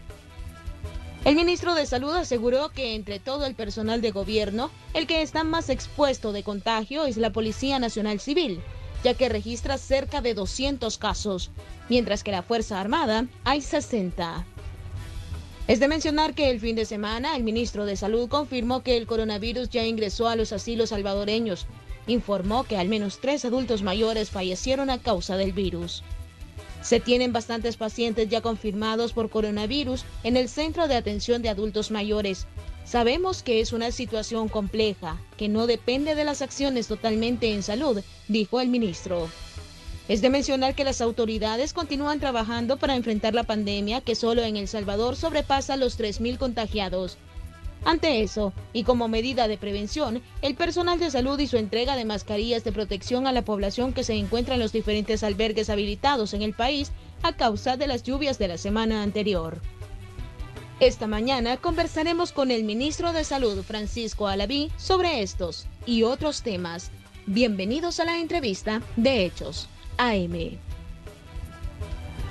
El ministro de Salud aseguró que entre todo el personal de gobierno, el que está más expuesto de contagio es la Policía Nacional Civil, ya que registra cerca de 200 casos, mientras que la Fuerza Armada hay 60. Es de mencionar que el fin de semana el ministro de Salud confirmó que el coronavirus ya ingresó a los asilos salvadoreños. Informó que al menos 3 adultos mayores fallecieron a causa del virus. Se tienen bastantes pacientes ya confirmados por coronavirus en el Centro de Atención de Adultos Mayores. Sabemos que es una situación compleja, que no depende de las acciones totalmente en salud, dijo el ministro. Es de mencionar que las autoridades continúan trabajando para enfrentar la pandemia, que solo en El Salvador sobrepasa los 3.000 contagiados. Ante eso, y como medida de prevención, el personal de salud hizo entrega de mascarillas de protección a la población que se encuentra en los diferentes albergues habilitados en el país a causa de las lluvias de la semana anterior. Esta mañana conversaremos con el ministro de Salud, Francisco Alaví, sobre estos y otros temas. Bienvenidos a la entrevista de Hechos AM.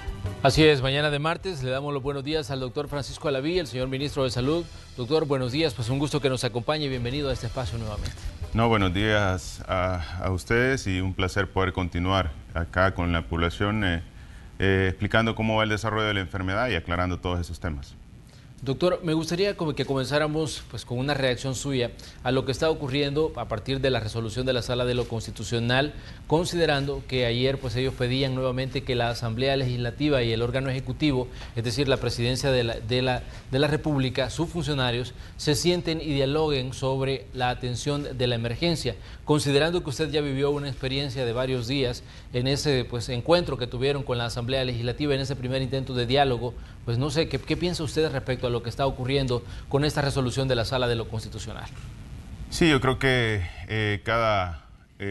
Así es, mañana de martes le damos los buenos días al doctor Francisco Alaví, el señor ministro de Salud. Doctor, buenos días, pues un gusto que nos acompañe y bienvenido a este espacio nuevamente. No, buenos días a ustedes y un placer poder continuar acá con la población explicando cómo va el desarrollo de la enfermedad y aclarando todos esos temas. Doctor, me gustaría que comenzáramos pues, con una reacción suya a lo que está ocurriendo a partir de la resolución de la Sala de lo Constitucional, considerando que ayer pues, ellos pedían nuevamente que la Asamblea Legislativa y el órgano ejecutivo, es decir, la Presidencia de la República, sus funcionarios, se sienten y dialoguen sobre la atención de la emergencia, considerando que usted ya vivió una experiencia de varios días en ese pues, encuentro que tuvieron con la Asamblea Legislativa, en ese primer intento de diálogo. Pues no sé, ¿qué piensa usted respecto a lo que está ocurriendo con esta resolución de la Sala de lo Constitucional? Sí, yo creo que cada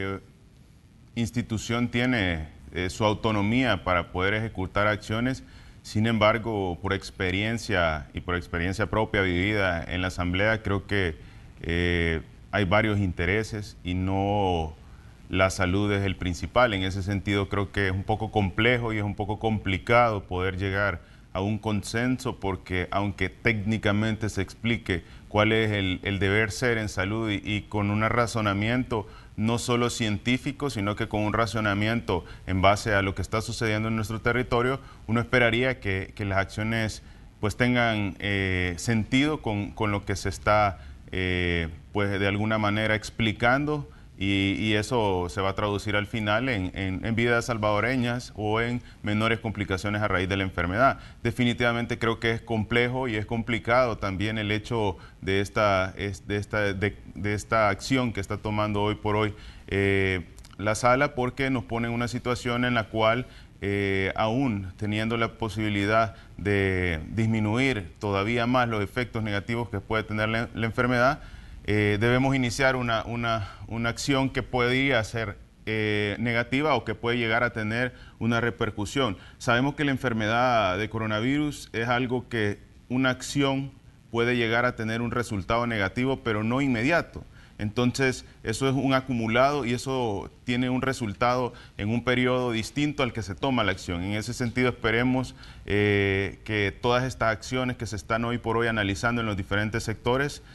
institución tiene su autonomía para poder ejecutar acciones. Sin embargo, por experiencia y por experiencia propia vivida en la Asamblea, creo que hay varios intereses y no la salud es el principal. En ese sentido, creo que es un poco complejo y es un poco complicado poder llegar a un consenso, porque aunque técnicamente se explique cuál es el deber ser en salud y con un razonamiento no solo científico, sino que con un razonamiento en base a lo que está sucediendo en nuestro territorio, uno esperaría que las acciones pues tengan sentido con lo que se está pues de alguna manera explicando. Y eso se va a traducir al final en vidas salvadoreñas o en menores complicaciones a raíz de la enfermedad. Definitivamente creo que es complejo y es complicado también el hecho de esta acción que está tomando hoy por hoy la sala, porque nos pone en una situación en la cual aún teniendo la posibilidad de disminuir todavía más los efectos negativos que puede tener la enfermedad, debemos iniciar una acción que podría ser negativa o que puede llegar a tener una repercusión. Sabemos que la enfermedad de coronavirus es algo que una acción puede llegar a tener un resultado negativo, pero no inmediato. Entonces, eso es un acumulado y eso tiene un resultado en un periodo distinto al que se toma la acción. En ese sentido, esperemos que todas estas acciones que se están hoy por hoy analizando en los diferentes sectores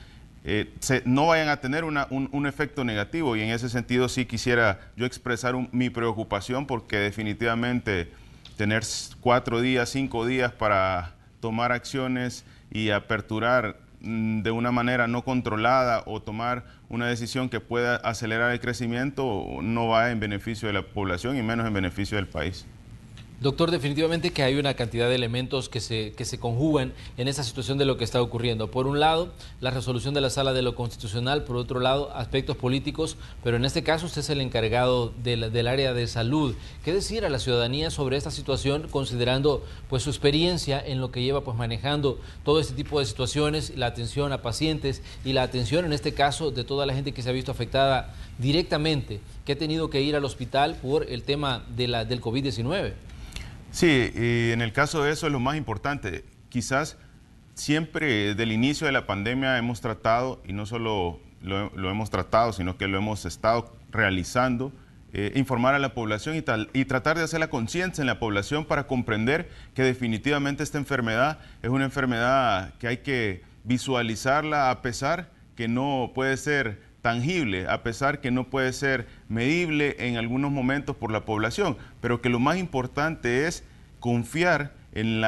no vayan a tener un efecto negativo, y en ese sentido sí quisiera yo expresar mi preocupación, porque definitivamente tener 4 días, 5 días para tomar acciones y aperturar de una manera no controlada o tomar una decisión que pueda acelerar el crecimiento no va en beneficio de la población y menos en beneficio del país. Doctor, definitivamente que hay una cantidad de elementos que se conjugan en esa situación de lo que está ocurriendo. Por un lado, la resolución de la Sala de lo Constitucional, por otro lado, aspectos políticos, pero en este caso usted es el encargado del área de salud. ¿Qué decir a la ciudadanía sobre esta situación, considerando pues su experiencia en lo que lleva pues manejando todo este tipo de situaciones, la atención a pacientes y la atención en este caso de toda la gente que se ha visto afectada directamente, que ha tenido que ir al hospital por el tema del COVID-19? Sí, y en el caso de eso es lo más importante. Quizás siempre desde el inicio de la pandemia hemos tratado, y no solo lo hemos tratado, sino que lo hemos estado realizando, informar a la población y tratar de hacer la conciencia en la población para comprender que definitivamente esta enfermedad es una enfermedad que hay que visualizarla, a pesar que no puede ser tangible, a pesar que no puede ser medible en algunos momentos por la población, pero que lo más importante es confiar en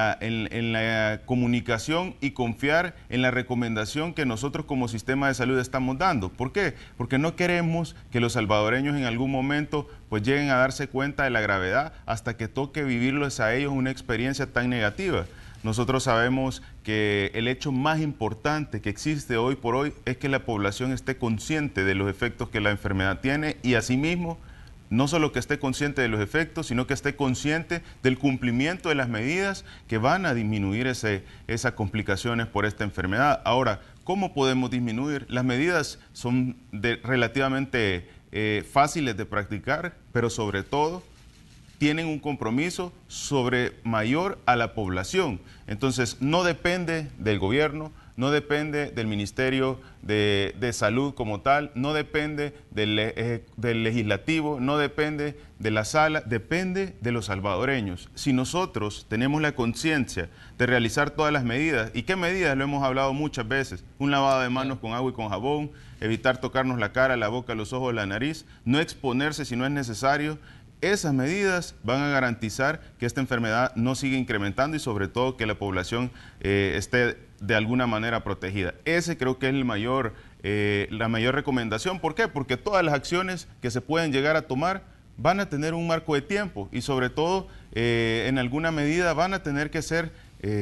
la comunicación y confiar en la recomendación que nosotros como sistema de salud estamos dando. ¿Por qué? Porque no queremos que los salvadoreños en algún momento pues lleguen a darse cuenta de la gravedad hasta que toque vivirles a ellos una experiencia tan negativa. Nosotros sabemos que el hecho más importante que existe hoy por hoy es que la población esté consciente de los efectos que la enfermedad tiene, y asimismo, no solo que esté consciente de los efectos, sino que esté consciente del cumplimiento de las medidas que van a disminuir esas complicaciones por esta enfermedad. Ahora, ¿cómo podemos disminuir? Las medidas son relativamente fáciles de practicar, pero sobre todo tienen un compromiso mayor a la población. Entonces, no depende del gobierno, no depende del Ministerio de Salud como tal, no depende del Legislativo, no depende de la Sala, depende de los salvadoreños. Si nosotros tenemos la conciencia de realizar todas las medidas, ¿y qué medidas? Lo hemos hablado muchas veces: un lavado de manos con agua y con jabón, evitar tocarnos la cara, la boca, los ojos, la nariz, no exponerse si no es necesario. Esas medidas van a garantizar que esta enfermedad no siga incrementando y sobre todo que la población esté de alguna manera protegida. Ese creo que es la mayor recomendación. ¿Por qué? Porque todas las acciones que se pueden llegar a tomar van a tener un marco de tiempo y sobre todo en alguna medida van a tener que ser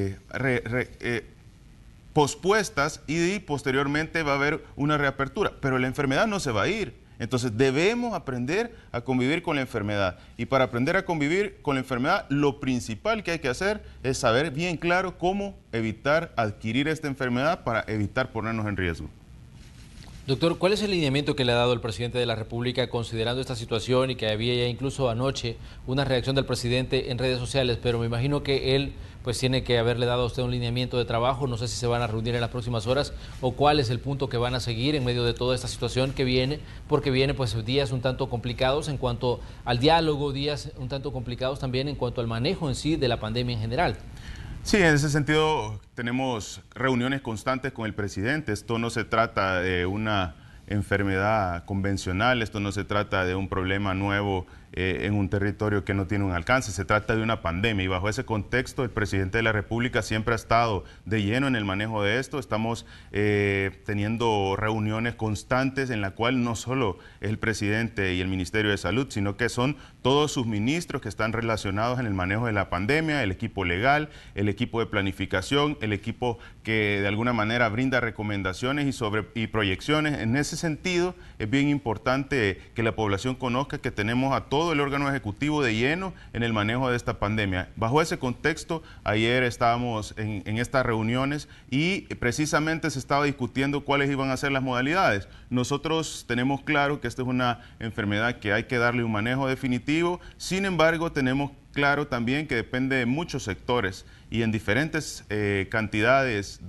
pospuestas y posteriormente va a haber una reapertura. Pero la enfermedad no se va a ir. Entonces debemos aprender a convivir con la enfermedad y para aprender a convivir con la enfermedad lo principal que hay que hacer es saber bien claro cómo evitar adquirir esta enfermedad para evitar ponernos en riesgo. Doctor, ¿cuál es el lineamiento que le ha dado el presidente de la República considerando esta situación y que había ya incluso anoche una reacción del presidente en redes sociales? Pero me imagino que él pues tiene que haberle dado a usted un lineamiento de trabajo, no sé si se van a reunir en las próximas horas o cuál es el punto que van a seguir en medio de toda esta situación que viene, porque viene pues días un tanto complicados en cuanto al diálogo, días un tanto complicados también en cuanto al manejo en sí de la pandemia en general. Sí, en ese sentido tenemos reuniones constantes con el presidente. Esto no se trata de una enfermedad convencional, esto no se trata de un problema nuevo en un territorio que no tiene un alcance, se trata de una pandemia y bajo ese contexto el presidente de la República siempre ha estado de lleno en el manejo de esto. Estamos teniendo reuniones constantes en la cual no solo es el presidente y el Ministerio de Salud, sino que son todos sus ministros que están relacionados en el manejo de la pandemia, el equipo legal, el equipo de planificación, el equipo que de alguna manera brinda recomendaciones y proyecciones. En ese sentido es bien importante que la población conozca que tenemos a todo el órgano ejecutivo de lleno en el manejo de esta pandemia. Bajo ese contexto, ayer estábamos en estas reuniones y precisamente se estaba discutiendo cuáles iban a ser las modalidades. Nosotros tenemos claro que esta es una enfermedad que hay que darle un manejo definitivo, sin embargo tenemos claro también que depende de muchos sectores y en diferentes cantidades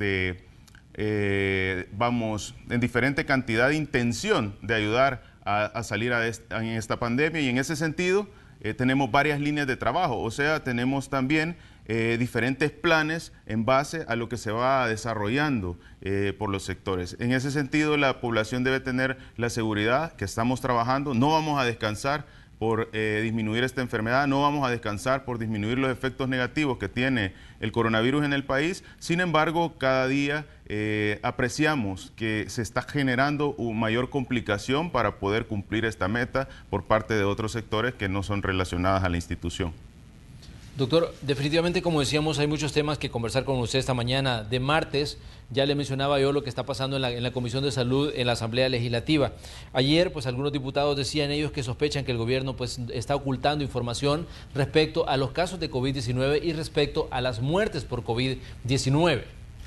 en diferente cantidad de intención de ayudar a salir en esta pandemia y en ese sentido tenemos varias líneas de trabajo, o sea, tenemos también diferentes planes en base a lo que se va desarrollando por los sectores. En ese sentido, la población debe tener la seguridad que estamos trabajando, no vamos a descansar por disminuir esta enfermedad, no vamos a descansar por disminuir los efectos negativos que tiene el coronavirus en el país. Sin embargo, cada día apreciamos que se está generando una mayor complicación para poder cumplir esta meta por parte de otros sectores que no son relacionadas a la institución. Doctor, definitivamente, como decíamos, hay muchos temas que conversar con usted esta mañana de martes. Ya le mencionaba yo lo que está pasando en la Comisión de Salud en la Asamblea Legislativa. Ayer, pues algunos diputados decían ellos que sospechan que el gobierno pues está ocultando información respecto a los casos de COVID-19 y respecto a las muertes por COVID-19.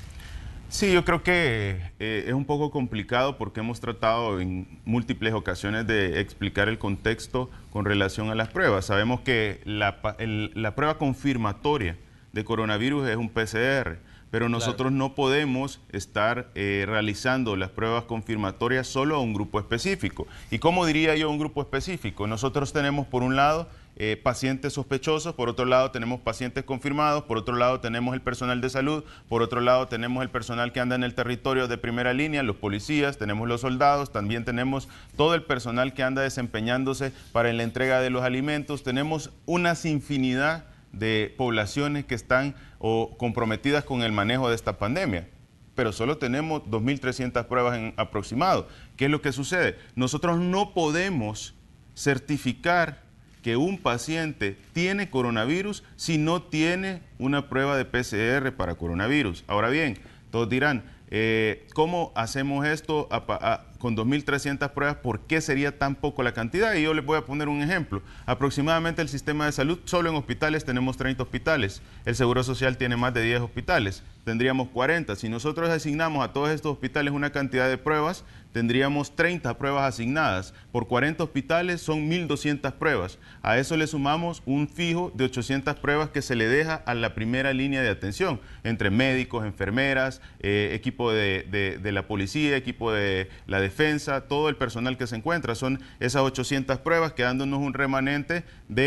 Sí, yo creo que es un poco complicado porque hemos tratado en múltiples ocasiones de explicar el contexto con relación a las pruebas. Sabemos que la prueba confirmatoria de coronavirus es un PCR, pero nosotros no podemos estar realizando las pruebas confirmatorias solo a un grupo específico. ¿Y cómo diría yo un grupo específico? Nosotros tenemos por un lado pacientes sospechosos, por otro lado tenemos pacientes confirmados, por otro lado tenemos el personal de salud, por otro lado tenemos el personal que anda en el territorio de primera línea, los policías, tenemos los soldados, también tenemos todo el personal que anda desempeñándose para la entrega de los alimentos, tenemos una infinidad de poblaciones que están comprometidas con el manejo de esta pandemia. Pero solo tenemos 2.300 pruebas en aproximado. ¿Qué es lo que sucede? Nosotros no podemos certificar que un paciente tiene coronavirus si no tiene una prueba de PCR para coronavirus. Ahora bien, todos dirán, ¿cómo hacemos esto? con 2.300 pruebas, ¿por qué sería tan poco la cantidad? Y yo les voy a poner un ejemplo. Aproximadamente el sistema de salud, solo en hospitales tenemos 30 hospitales. El Seguro Social tiene más de 10 hospitales. Tendríamos 40. Si nosotros asignamos a todos estos hospitales una cantidad de pruebas, tendríamos 30 pruebas asignadas. Por 40 hospitales son 1.200 pruebas. A eso le sumamos un fijo de 800 pruebas que se le deja a la primera línea de atención, entre médicos, enfermeras, equipo de la policía, equipo de la defensa, todo el personal que se encuentra. Son esas 800 pruebas, quedándonos un remanente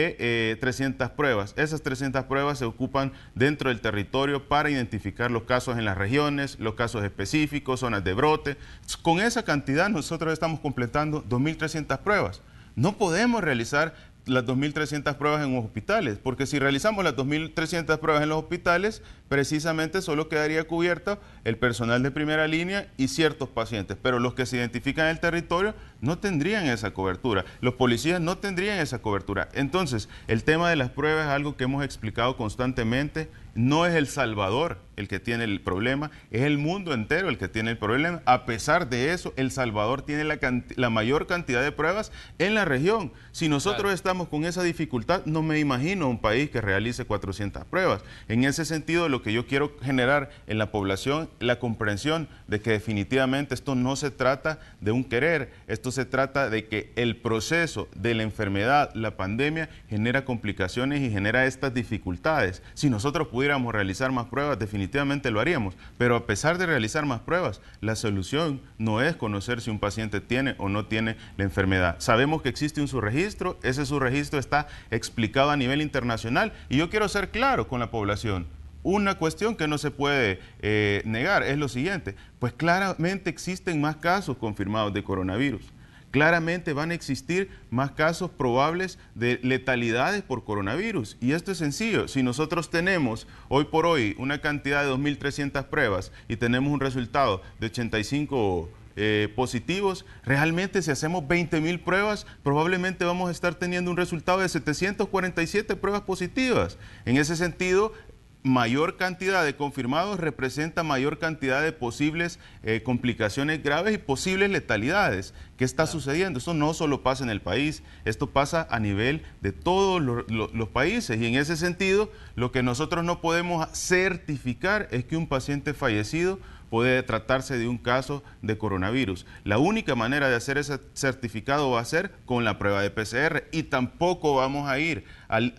de 300 pruebas. Esas 300 pruebas se ocupan dentro del territorio para identificar los casos en las regiones, los casos específicos, zonas de brote. Con esa cantidad nosotros estamos completando 2.300 pruebas. No podemos realizar las 2.300 pruebas en los hospitales, porque si realizamos las 2.300 pruebas en los hospitales, precisamente solo quedaría cubierto el personal de primera línea y ciertos pacientes, pero los que se identifican en el territorio no tendrían esa cobertura, los policías no tendrían esa cobertura. Entonces, el tema de las pruebas es algo que hemos explicado constantemente. No es El Salvador el que tiene el problema, es el mundo entero el que tiene el problema. A pesar de eso, El Salvador tiene la mayor cantidad de pruebas en la región. Si nosotros estamos con esa dificultad, no me imagino un país que realice 400 pruebas. En ese sentido, lo que yo quiero generar en la población, la comprensión de que definitivamente esto no se trata de un querer, esto se trata de que el proceso de la enfermedad, la pandemia, genera complicaciones y genera estas dificultades. Si nosotros pudiéramos realizar más pruebas, definitivamente lo haríamos, pero a pesar de realizar más pruebas, la solución no es conocer si un paciente tiene o no tiene la enfermedad. Sabemos que existe un subregistro, ese subregistro está explicado a nivel internacional y yo quiero ser claro con la población. Una cuestión que no se puede negar es lo siguiente, pues claramente existen más casos confirmados de coronavirus. Claramente van a existir más casos probables de letalidades por coronavirus. Y esto es sencillo. Si nosotros tenemos hoy por hoy una cantidad de 2.300 pruebas y tenemos un resultado de 85 positivos, realmente si hacemos 20.000 pruebas, probablemente vamos a estar teniendo un resultado de 747 pruebas positivas. En ese sentido, mayor cantidad de confirmados representa mayor cantidad de posibles complicaciones graves y posibles letalidades. ¿Qué está sucediendo? Esto no solo pasa en el país, esto pasa a nivel de todos los países. Y en ese sentido, lo que nosotros no podemos certificar es que un paciente fallecido puede tratarse de un caso de coronavirus. La única manera de hacer ese certificado va a ser con la prueba de PCR y tampoco vamos a ir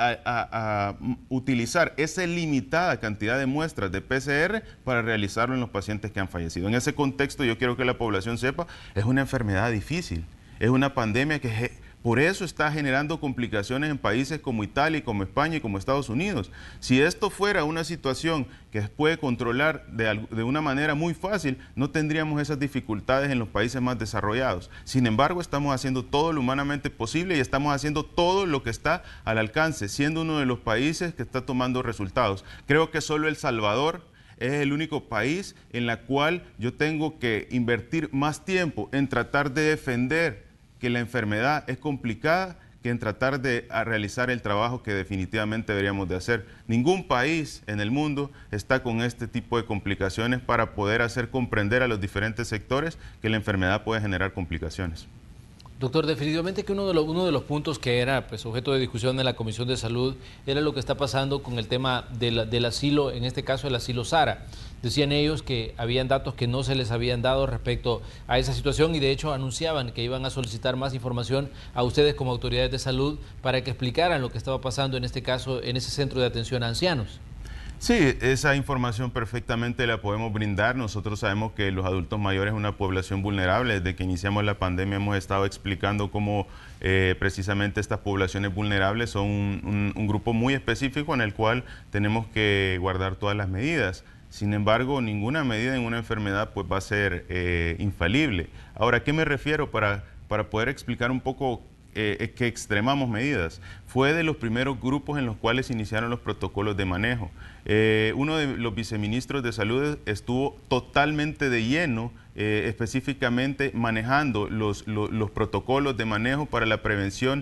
a utilizar esa limitada cantidad de muestras de PCR para realizarlo en los pacientes que han fallecido. En ese contexto yo quiero que la población sepa, es una enfermedad difícil, es una pandemia que por eso está generando complicaciones en países como Italia, como España y como Estados Unidos. Si esto fuera una situación que se puede controlar de una manera muy fácil, no tendríamos esas dificultades en los países más desarrollados. Sin embargo, estamos haciendo todo lo humanamente posible y estamos haciendo todo lo que está al alcance, siendo uno de los países que está tomando resultados. Creo que solo El Salvador es el único país en el cual yo tengo que invertir más tiempo en tratar de defender que la enfermedad es complicada que en tratar de realizar el trabajo que definitivamente deberíamos de hacer. Ningún país en el mundo está con este tipo de complicaciones para poder hacer comprender a los diferentes sectores que la enfermedad puede generar complicaciones. Doctor, definitivamente que uno de los puntos que era objeto de discusión en la Comisión de Salud era lo que está pasando con el tema del asilo, en este caso el asilo Sara. Decían ellos que habían datos que no se les habían dado respecto a esa situación y de hecho anunciaban que iban a solicitar más información a ustedes como autoridades de salud para que explicaran lo que estaba pasando en este caso en ese centro de atención a ancianos. Sí, esa información perfectamente la podemos brindar. Nosotros sabemos que los adultos mayores es una población vulnerable. Desde que iniciamos la pandemia hemos estado explicando cómo precisamente estas poblaciones vulnerables son un grupo muy específico en el cual tenemos que guardar todas las medidas. Sin embargo, ninguna medida en una enfermedad pues, va a ser infalible. Ahora, ¿a qué me refiero para poder explicar un poco que extremamos medidas? Fue de los primeros grupos en los cuales iniciaron los protocolos de manejo. Uno de los viceministros de salud estuvo totalmente de lleno específicamente manejando los protocolos de manejo para la prevención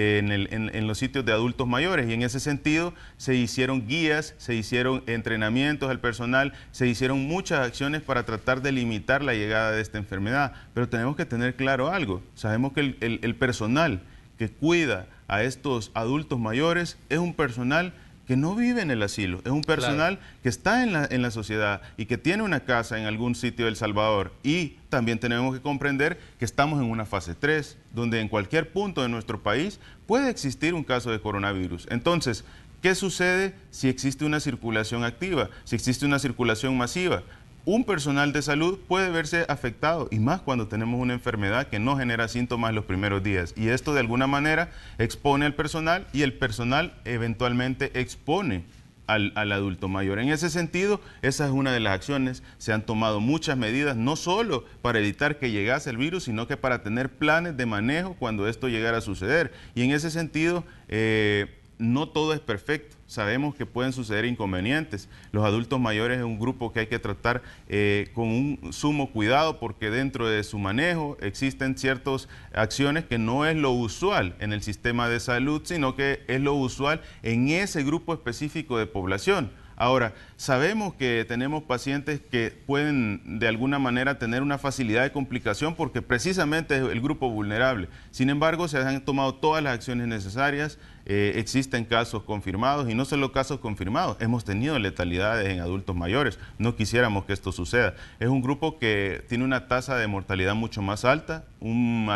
en los sitios de adultos mayores, y en ese sentido se hicieron guías, se hicieron entrenamientos al personal, se hicieron muchas acciones para tratar de limitar la llegada de esta enfermedad. Pero tenemos que tener claro algo: sabemos que el personal que cuida a estos adultos mayores es un personal que no vive en el asilo, es un personal que está en la sociedad y que tiene una casa en algún sitio de El Salvador. Y también tenemos que comprender que estamos en una fase 3, donde en cualquier punto de nuestro país puede existir un caso de coronavirus. Entonces, ¿qué sucede si existe una circulación activa, si existe una circulación masiva? Un personal de salud puede verse afectado, y más cuando tenemos una enfermedad que no genera síntomas los primeros días. Y esto de alguna manera expone al personal, y el personal eventualmente expone al adulto mayor. En ese sentido, esa es una de las acciones. Se han tomado muchas medidas, no solo para evitar que llegase el virus, sino que para tener planes de manejo cuando esto llegara a suceder. Y en ese sentido, no todo es perfecto. Sabemos que pueden suceder inconvenientes. Los adultos mayores es un grupo que hay que tratar con un sumo cuidado, porque dentro de su manejo existen ciertas acciones que no es lo usual en el sistema de salud, sino que es lo usual en ese grupo específico de población. Ahora, sabemos que tenemos pacientes que pueden de alguna manera tener una facilidad de complicación porque precisamente es el grupo vulnerable. Sin embargo, se han tomado todas las acciones necesarias, existen casos confirmados, y no solo casos confirmados, hemos tenido letalidades en adultos mayores. No quisiéramos que esto suceda. Es un grupo que tiene una tasa de mortalidad mucho más alta. Un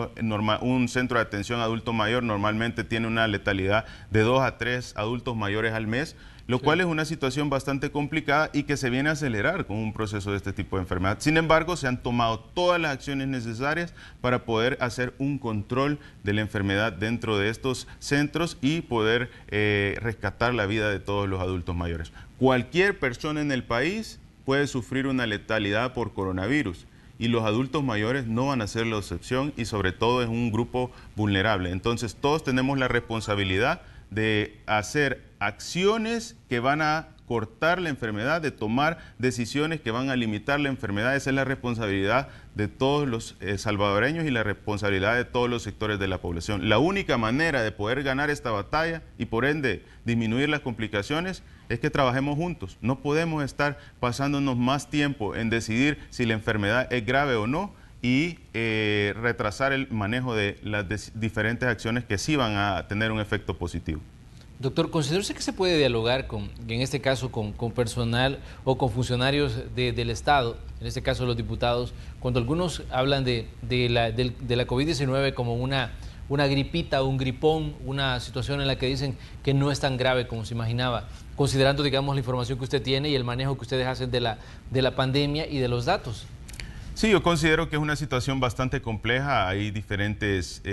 centro de atención adulto mayor normalmente tiene una letalidad de 2 a 3 adultos mayores al mes, lo cual es una situación bastante complicada y que se viene a acelerar con un proceso de este tipo de enfermedad. Sin embargo, se han tomado todas las acciones necesarias para poder hacer un control de la enfermedad dentro de estos centros y poder rescatar la vida de todos los adultos mayores. Cualquier persona en el país puede sufrir una letalidad por coronavirus, y los adultos mayores no van a ser la excepción, y sobre todo es un grupo vulnerable. Entonces, todos tenemos la responsabilidad de hacer acciones que van a cortar la enfermedad, de tomar decisiones que van a limitar la enfermedad. Esa es la responsabilidad de todos los salvadoreños y la responsabilidad de todos los sectores de la población. La única manera de poder ganar esta batalla y por ende disminuir las complicaciones es que trabajemos juntos. No podemos estar pasándonos más tiempo en decidir si la enfermedad es grave o no y retrasar el manejo de las diferentes acciones que sí van a tener un efecto positivo. Doctor, ¿considera usted que se puede dialogar en este caso con personal o con funcionarios del Estado, en este caso los diputados, cuando algunos hablan de la COVID-19 como una gripita, un gripón, una situación en la que dicen que no es tan grave como se imaginaba, considerando, digamos, la información que usted tiene y el manejo que ustedes hacen de la pandemia y de los datos? Sí, yo considero que es una situación bastante compleja. Hay diferentes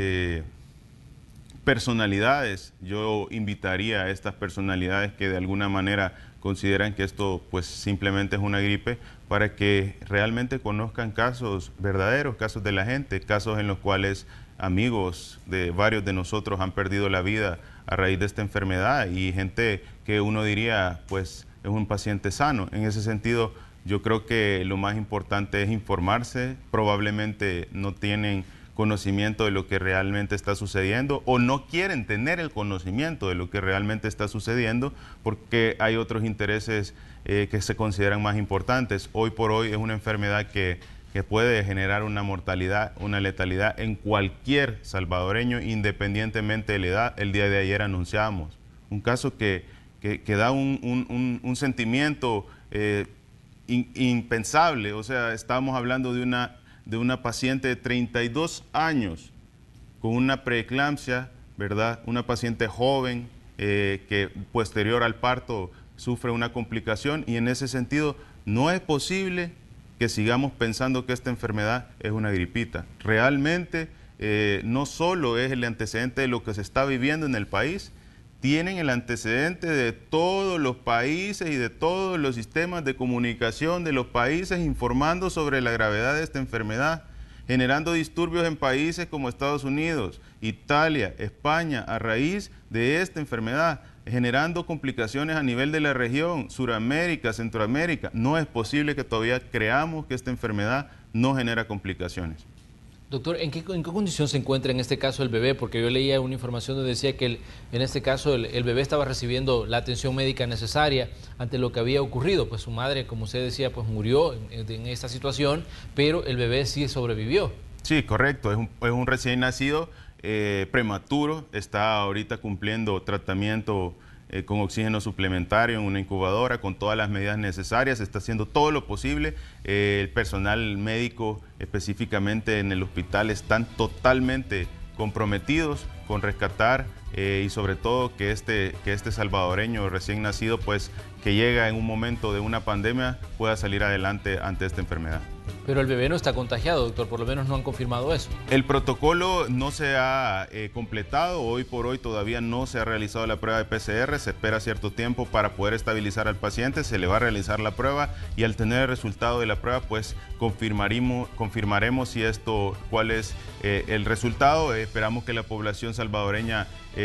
personalidades. Yo invitaría a estas personalidades que de alguna manera consideran que esto pues simplemente es una gripe, para que realmente conozcan casos verdaderos, casos de la gente, casos en los cuales amigos de varios de nosotros han perdido la vida a raíz de esta enfermedad, y gente que uno diría pues es un paciente sano. En ese sentido, yo creo que lo más importante es informarse. Probablemente no tienen conocimiento de lo que realmente está sucediendo, o no quieren tener el conocimiento de lo que realmente está sucediendo, porque hay otros intereses que se consideran más importantes. Hoy por hoy es una enfermedad que puede generar una mortalidad, una letalidad en cualquier salvadoreño, independientemente de la edad. El día de ayer anunciamos un caso que da un sentimiento impensable. O sea, estamos hablando de una paciente de 32 años con una preeclampsia, ¿verdad? Una paciente joven que posterior al parto sufre una complicación, y en ese sentido no es posible que sigamos pensando que esta enfermedad es una gripita. Realmente no solo es el antecedente de lo que se está viviendo en el país, tienen el antecedente de todos los países y de todos los sistemas de comunicación de los países informando sobre la gravedad de esta enfermedad, generando disturbios en países como Estados Unidos, Italia, España, a raíz de esta enfermedad, generando complicaciones a nivel de la región, Suramérica, Centroamérica. No es posible que todavía creamos que esta enfermedad no genera complicaciones. Doctor, ¿en qué condición se encuentra en este caso el bebé? Porque yo leía una información donde decía que en este caso el bebé estaba recibiendo la atención médica necesaria ante lo que había ocurrido. Pues su madre, como usted decía, pues murió en esta situación, pero el bebé sí sobrevivió. Sí, correcto. Es un recién nacido prematuro. Está ahorita cumpliendo tratamiento con oxígeno suplementario en una incubadora, con todas las medidas necesarias. Está haciendo todo lo posible. El personal médico, específicamente en el hospital, están totalmente comprometidos con rescatar y sobre todo que este salvadoreño recién nacido, pues que llega en un momento de una pandemia, pueda salir adelante ante esta enfermedad. Pero el bebé no está contagiado, doctor, por lo menos no han confirmado eso. El protocolo no se ha completado, hoy por hoy todavía no se ha realizado la prueba de PCR, se espera cierto tiempo para poder estabilizar al paciente, se le va a realizar la prueba y al tener el resultado de la prueba, pues confirmaremos cuál es el resultado. Esperamos que la población salvadoreña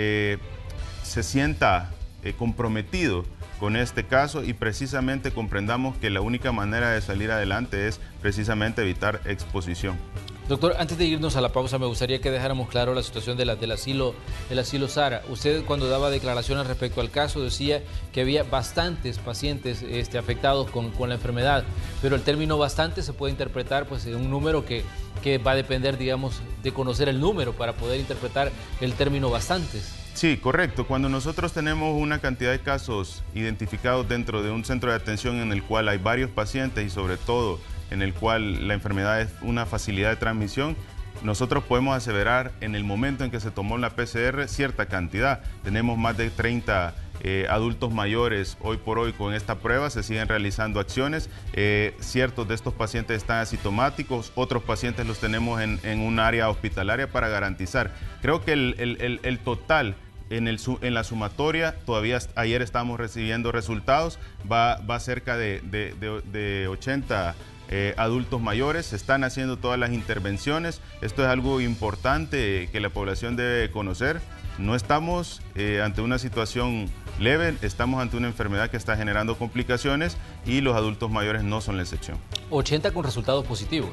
se sienta comprometido con este caso y precisamente comprendamos que la única manera de salir adelante es precisamente evitar exposición. Doctor, antes de irnos a la pausa, me gustaría que dejáramos claro la situación del asilo Sara. Usted, cuando daba declaraciones respecto al caso, decía que había bastantes pacientes afectados con la enfermedad, pero el término bastante se puede interpretar pues en un número que va a depender, digamos, de conocer el número para poder interpretar el término bastantes. Sí, correcto. Cuando nosotros tenemos una cantidad de casos identificados dentro de un centro de atención en el cual hay varios pacientes y sobre todo en el cual la enfermedad es una facilidad de transmisión, nosotros podemos aseverar en el momento en que se tomó la PCR cierta cantidad. Tenemos más de 30 adultos mayores hoy por hoy con esta prueba, se siguen realizando acciones. Ciertos de estos pacientes están asintomáticos, otros pacientes los tenemos en un área hospitalaria para garantizar. Creo que el total en la sumatoria, todavía ayer estábamos recibiendo resultados, va cerca de 80 adultos mayores. Se están haciendo todas las intervenciones. Esto es algo importante que la población debe conocer. No estamos ante una situación leve, estamos ante una enfermedad que está generando complicaciones y los adultos mayores no son la excepción. 80 con resultados positivos.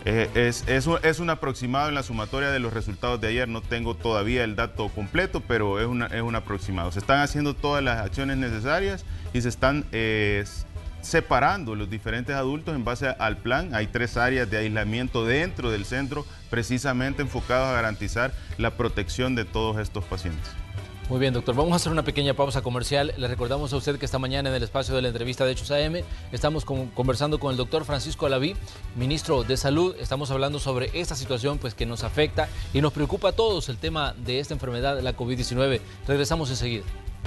Es un aproximado en la sumatoria de los resultados de ayer. No tengo todavía el dato completo, pero es un aproximado. Se están haciendo todas las acciones necesarias y se están separando los diferentes adultos en base al plan. Hay 3 áreas de aislamiento dentro del centro, precisamente enfocados a garantizar la protección de todos estos pacientes. Muy bien, doctor. Vamos a hacer una pequeña pausa comercial. Le recordamos a usted que esta mañana en el espacio de la entrevista de Hechos AM estamos conversando con el doctor Francisco Alaví, ministro de Salud. Estamos hablando sobre esta situación pues, que nos afecta y nos preocupa a todos, el tema de esta enfermedad, la COVID-19. Regresamos enseguida.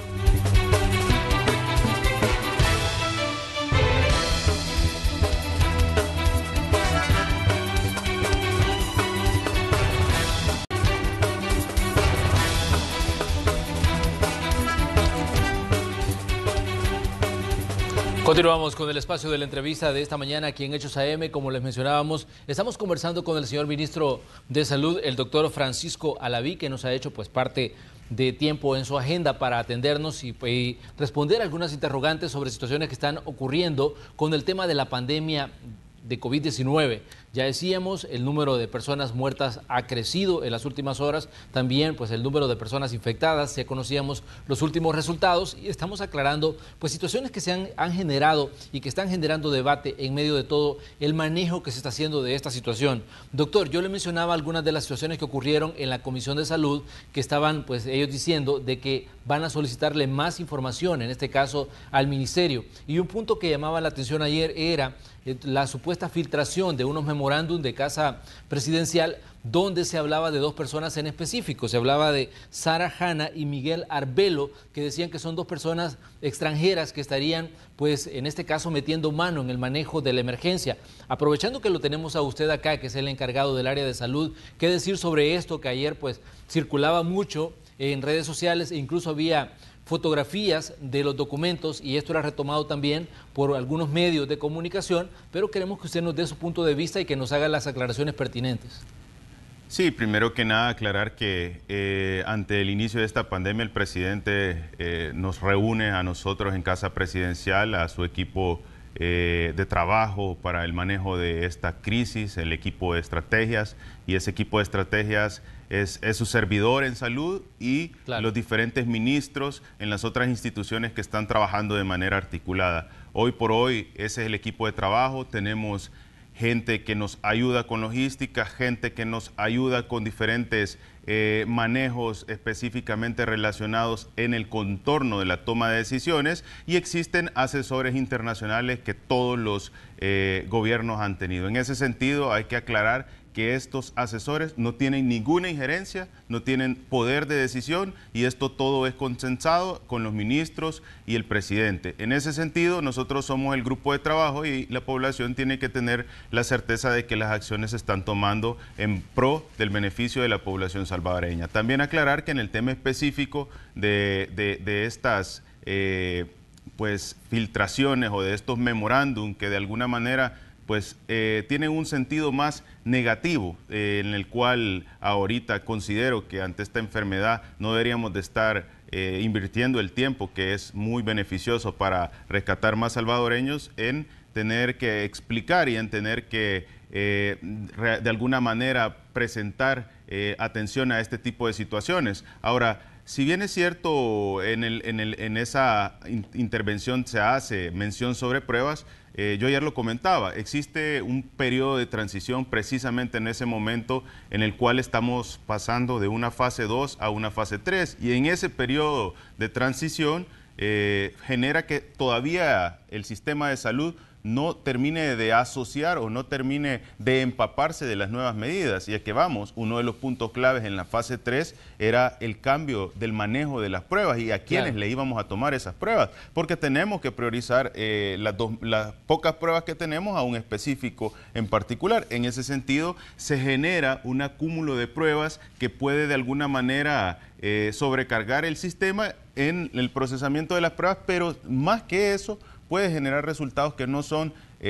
Continuamos con el espacio de la entrevista de esta mañana aquí en Hechos AM. Como les mencionábamos, estamos conversando con el señor ministro de Salud, el doctor Francisco Alaví, que nos ha hecho pues parte de tiempo en su agenda para atendernos y responder algunas interrogantes sobre situaciones que están ocurriendo con el tema de la pandemia de COVID-19. Ya decíamos, el número de personas muertas ha crecido en las últimas horas, también pues el número de personas infectadas, ya conocíamos los últimos resultados y estamos aclarando pues situaciones que se han generado y que están generando debate en medio de todo el manejo que se está haciendo de esta situación. Doctor, yo le mencionaba algunas de las situaciones que ocurrieron en la Comisión de Salud, que estaban pues ellos diciendo de que van a solicitarle más información, en este caso al Ministerio. Y un punto que llamaba la atención ayer era la supuesta filtración de unos memorándum de Casa Presidencial donde se hablaba de 2 personas en específico. Se hablaba de Sara Hanna y Miguel Arbelo, que decían que son 2 personas extranjeras que estarían, pues en este caso, metiendo mano en el manejo de la emergencia. Aprovechando que lo tenemos a usted acá, que es el encargado del área de salud, ¿qué decir sobre esto que ayer pues circulaba mucho en redes sociales e incluso había fotografías de los documentos y esto era retomado también por algunos medios de comunicación, pero queremos que usted nos dé su punto de vista y que nos haga las aclaraciones pertinentes? Sí, primero que nada aclarar que ante el inicio de esta pandemia el presidente nos reúne a nosotros en Casa Presidencial, a su equipo de trabajo para el manejo de esta crisis, el equipo de estrategias, y ese equipo de estrategias es su servidor en salud y los diferentes ministros en las otras instituciones que están trabajando de manera articulada. Hoy por hoy ese es el equipo de trabajo. Tenemos gente que nos ayuda con logística, gente que nos ayuda con diferentes manejos específicamente relacionados en el contorno de la toma de decisiones, y existen asesores internacionales que todos los gobiernos han tenido. En ese sentido hay que aclarar que estos asesores no tienen ninguna injerencia, no tienen poder de decisión, y esto todo es consensado con los ministros y el presidente. En ese sentido, nosotros somos el grupo de trabajo y la población tiene que tener la certeza de que las acciones se están tomando en pro del beneficio de la población salvadoreña. También aclarar que en el tema específico de estas pues filtraciones o de estos memorándum que de alguna manera pues tienen un sentido más negativo, en el cual ahorita considero que ante esta enfermedad no deberíamos de estar invirtiendo el tiempo que es muy beneficioso para rescatar más salvadoreños en tener que explicar y en tener que de alguna manera presentar atención a este tipo de situaciones. Ahora, si bien es cierto en esa intervención se hace mención sobre pruebas, yo ayer lo comentaba, existe un periodo de transición precisamente en ese momento en el cual estamos pasando de una fase 2 a una fase 3, y en ese periodo de transición genera que todavía el sistema de salud no termine de asociar o no termine de empaparse de las nuevas medidas. Y es que vamos, uno de los puntos claves en la fase 3 era el cambio del manejo de las pruebas y a quienes le íbamos a tomar esas pruebas, porque tenemos que priorizar las pocas pruebas que tenemos a un específico en particular. En ese sentido, se genera un acúmulo de pruebas que puede de alguna manera sobrecargar el sistema en el procesamiento de las pruebas, pero más que eso, puede generar resultados que no son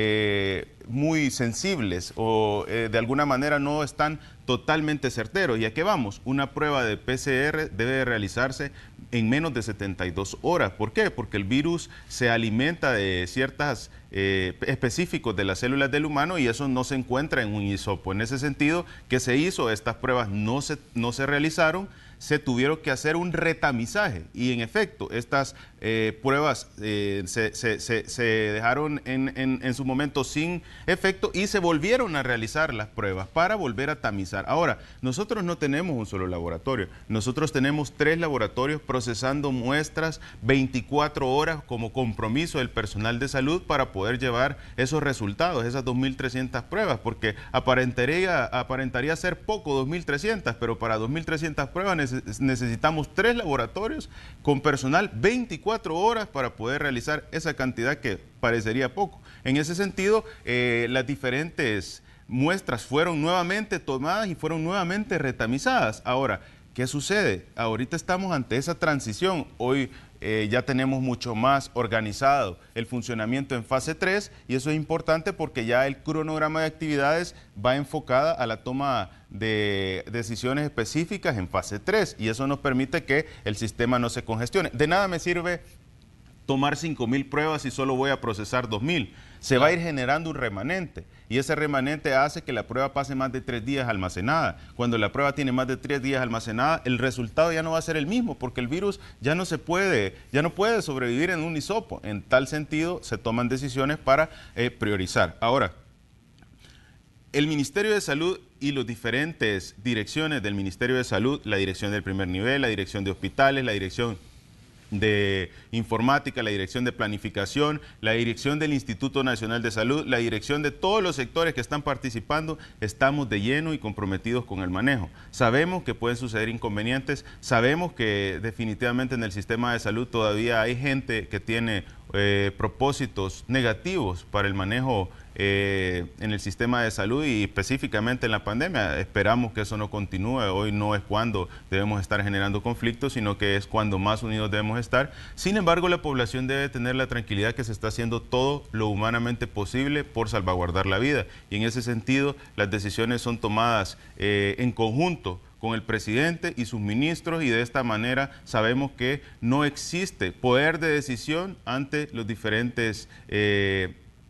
muy sensibles o de alguna manera no están totalmente certeros. ¿Y a qué vamos? Una prueba de PCR debe realizarse en menos de 72 horas. ¿Por qué? Porque el virus se alimenta de ciertas específicos de las células del humano y eso no se encuentra en un hisopo. En ese sentido, ¿qué se hizo? Estas pruebas no se realizaron, se tuvieron que hacer un retamizaje y en efecto estas pruebas se dejaron en su momento sin efecto y se volvieron a realizar las pruebas para volver a tamizar. Ahora, nosotros no tenemos un solo laboratorio, nosotros tenemos 3 laboratorios procesando muestras 24 horas como compromiso del personal de salud para poder llevar esos resultados, esas 2.300 pruebas, porque aparentaría ser poco 2.300, pero para 2.300 pruebas necesitamos 3 laboratorios con personal 24 horas para poder realizar esa cantidad que parecería poco. En ese sentido, las diferentes muestras fueron nuevamente tomadas y fueron nuevamente retamizadas. Ahora, ¿qué sucede? Ahorita estamos ante esa transición. Hoy ya tenemos mucho más organizado el funcionamiento en fase 3 y eso es importante porque ya el cronograma de actividades va enfocada a la toma de decisiones específicas en fase 3 y eso nos permite que el sistema no se congestione. De nada me sirve tomar 5.000 pruebas y solo voy a procesar 2.000. Se va a ir generando un remanente y ese remanente hace que la prueba pase más de 3 días almacenada. Cuando la prueba tiene más de 3 días almacenada, el resultado ya no va a ser el mismo porque el virus ya no puede sobrevivir en un hisopo. En tal sentido, se toman decisiones para priorizar. Ahora, el Ministerio de Salud y las diferentes direcciones del Ministerio de Salud, la dirección del primer nivel, la dirección de hospitales, la dirección de informática, la dirección de planificación, la dirección del Instituto Nacional de Salud, la dirección de todos los sectores que están participando, estamos de lleno y comprometidos con el manejo. Sabemos que pueden suceder inconvenientes, sabemos que definitivamente en el sistema de salud todavía hay gente que tiene propósitos negativos para el manejo en el sistema de salud y específicamente en la pandemia. Esperamos que eso no continúe. Hoy no es cuando debemos estar generando conflictos, sino que es cuando más unidos debemos estar. Sin embargo, la población debe tener la tranquilidad que se está haciendo todo lo humanamente posible por salvaguardar la vida. Y en ese sentido, las decisiones son tomadas en conjunto con el presidente y sus ministros y de esta manera sabemos que no existe poder de decisión ante los diferentes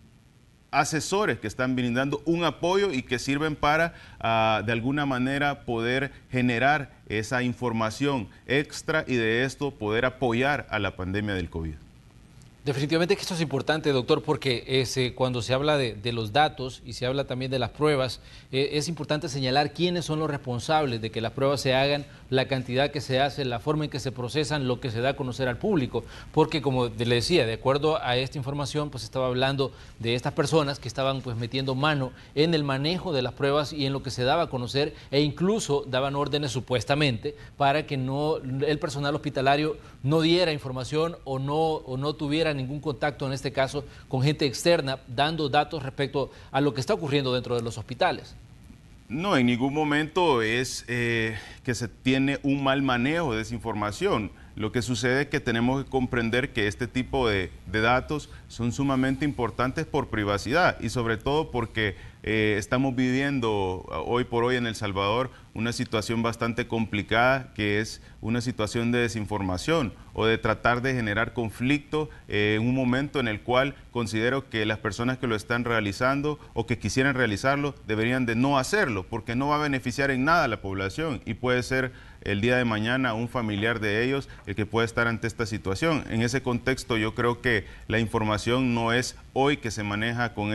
asesores que están brindando un apoyo y que sirven para, de alguna manera, poder generar esa información extra y de esto poder apoyar a la pandemia del COVID. Definitivamente que esto es importante, doctor, porque cuando se habla de los datos y se habla también de las pruebas, es importante señalar quiénes son los responsables de que las pruebas se hagan, la cantidad que se hace, la forma en que se procesan, lo que se da a conocer al público. Porque, como le decía, de acuerdo a esta información, pues estaba hablando de estas personas que estaban pues metiendo mano en el manejo de las pruebas y en lo que se daba a conocer, e incluso daban órdenes supuestamente para que el personal hospitalario no diera información o no tuviera ningún contacto, en este caso, con gente externa, dando datos respecto a lo que está ocurriendo dentro de los hospitales. No, en ningún momento es que se tiene un mal manejo de esa información. Lo que sucede es que tenemos que comprender que este tipo de datos son sumamente importantes por privacidad y sobre todo porque estamos viviendo hoy por hoy en El Salvador una situación bastante complicada, que es una situación de desinformación o de tratar de generar conflicto en un momento en el cual considero que las personas que lo están realizando o que quisieran realizarlo deberían de no hacerlo, porque no va a beneficiar en nada a la población y puede ser el día de mañana un familiar de ellos el que puede estar ante esta situación. En ese contexto yo creo que la información no es hoy que se maneja con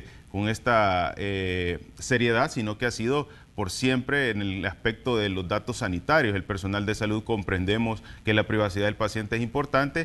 esta seriedad, sino que ha sido por siempre en el aspecto de los datos sanitarios. El personal de salud comprendemos que la privacidad del paciente es importante,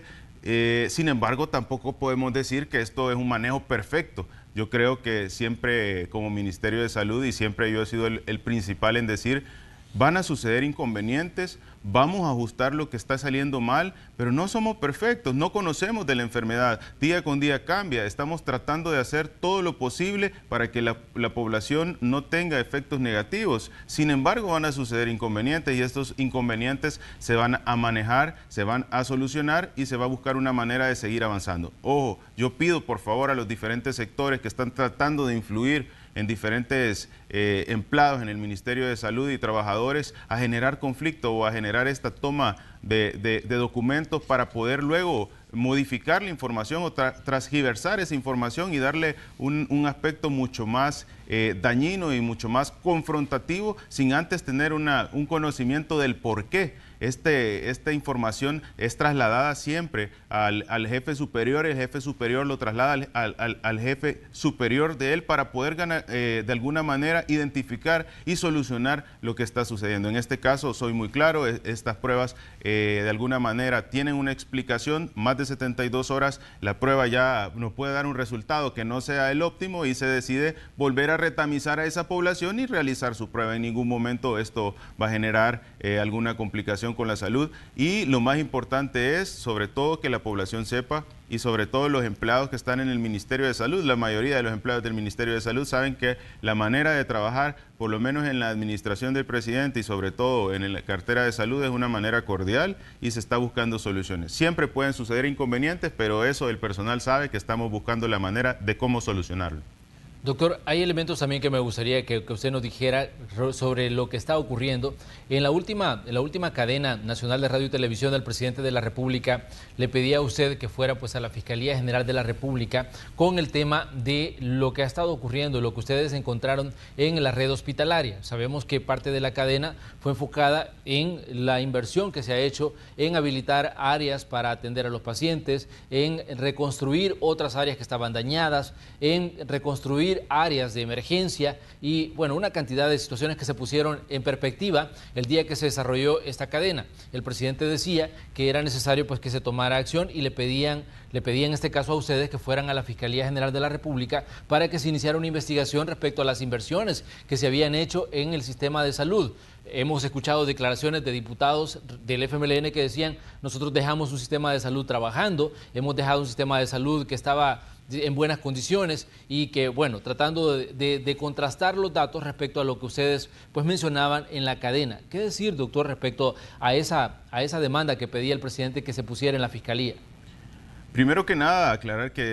sin embargo tampoco podemos decir que esto es un manejo perfecto. Yo creo que siempre como Ministerio de Salud y siempre yo he sido el principal en decir: van a suceder inconvenientes, vamos a ajustar lo que está saliendo mal, pero no somos perfectos, no conocemos de la enfermedad, día con día cambia, estamos tratando de hacer todo lo posible para que la población no tenga efectos negativos. Sin embargo, van a suceder inconvenientes y estos inconvenientes se van a manejar, se van a solucionar y se va a buscar una manera de seguir avanzando. Ojo, yo pido por favor a los diferentes sectores que están tratando de influir en diferentes empleados en el Ministerio de Salud y trabajadores a generar conflicto o a generar esta toma de documentos para poder luego modificar la información o transgiversar esa información y darle un aspecto mucho más dañino y mucho más confrontativo sin antes tener un conocimiento del por qué. Esta información es trasladada siempre al jefe superior, el jefe superior lo traslada al jefe superior de él para poder de alguna manera identificar y solucionar lo que está sucediendo. En este caso, soy muy claro, estas pruebas de alguna manera tienen una explicación, más de 72 horas, la prueba ya nos puede dar un resultado que no sea el óptimo y se decide volver a retamizar a esa población y realizar su prueba. En ningún momento esto va a generar alguna complicación con la salud y lo más importante es sobre todo que la población sepa y sobre todo los empleados que están en el Ministerio de Salud, la mayoría de los empleados del Ministerio de Salud saben que la manera de trabajar, por lo menos en la administración del presidente y sobre todo en la cartera de salud, es una manera cordial y se está buscando soluciones. Siempre pueden suceder inconvenientes, pero eso el personal sabe que estamos buscando la manera de cómo solucionarlo. Doctor, hay elementos también que me gustaría que usted nos dijera sobre lo que está ocurriendo. En la última cadena nacional de radio y televisión del presidente de la República le pedía a usted que fuera pues a la Fiscalía General de la República con el tema de lo que ha estado ocurriendo, lo que ustedes encontraron en la red hospitalaria. Sabemos que parte de la cadena fue enfocada en la inversión que se ha hecho en habilitar áreas para atender a los pacientes, en reconstruir otras áreas que estaban dañadas, en reconstruir áreas de emergencia y bueno, una cantidad de situaciones que se pusieron en perspectiva el día que se desarrolló esta cadena. El presidente decía que era necesario pues que se tomara acción y le pedían en este caso a ustedes que fueran a la Fiscalía General de la República para que se iniciara una investigación respecto a las inversiones que se habían hecho en el sistema de salud. Hemos escuchado declaraciones de diputados del FMLN que decían: nosotros dejamos un sistema de salud trabajando, hemos dejado un sistema de salud que estaba en buenas condiciones y que, bueno, tratando de contrastar los datos respecto a lo que ustedes pues mencionaban en la cadena. ¿Qué decir, doctor, respecto a esa demanda que pedía el presidente que se pusiera en la Fiscalía? Primero que nada, aclarar que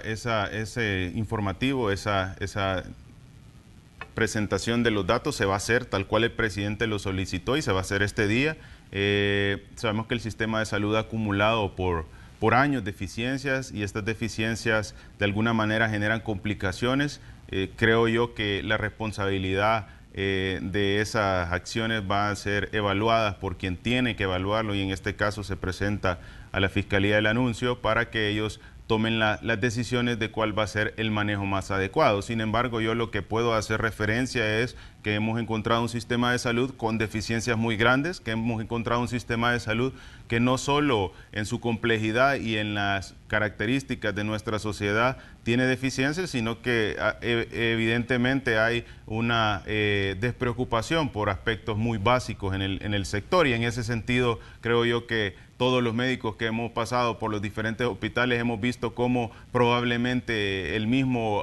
ese informativo, esa presentación de los datos se va a hacer tal cual el presidente lo solicitó y se va a hacer este día. Sabemos que el sistema de salud ha acumulado por por años deficiencias y estas deficiencias de alguna manera generan complicaciones. Creo yo que la responsabilidad de esas acciones va a ser evaluadas por quien tiene que evaluarlo, y en este caso se presenta a la Fiscalía del Anuncio para que ellos tomen las decisiones de cuál va a ser el manejo más adecuado. Sin embargo, yo lo que puedo hacer referencia es que hemos encontrado un sistema de salud con deficiencias muy grandes, que hemos encontrado un sistema de salud que no solo en su complejidad y en las características de nuestra sociedad tiene deficiencias, sino que evidentemente hay una despreocupación por aspectos muy básicos en el sector, y en ese sentido creo yo que todos los médicos que hemos pasado por los diferentes hospitales hemos visto cómo probablemente el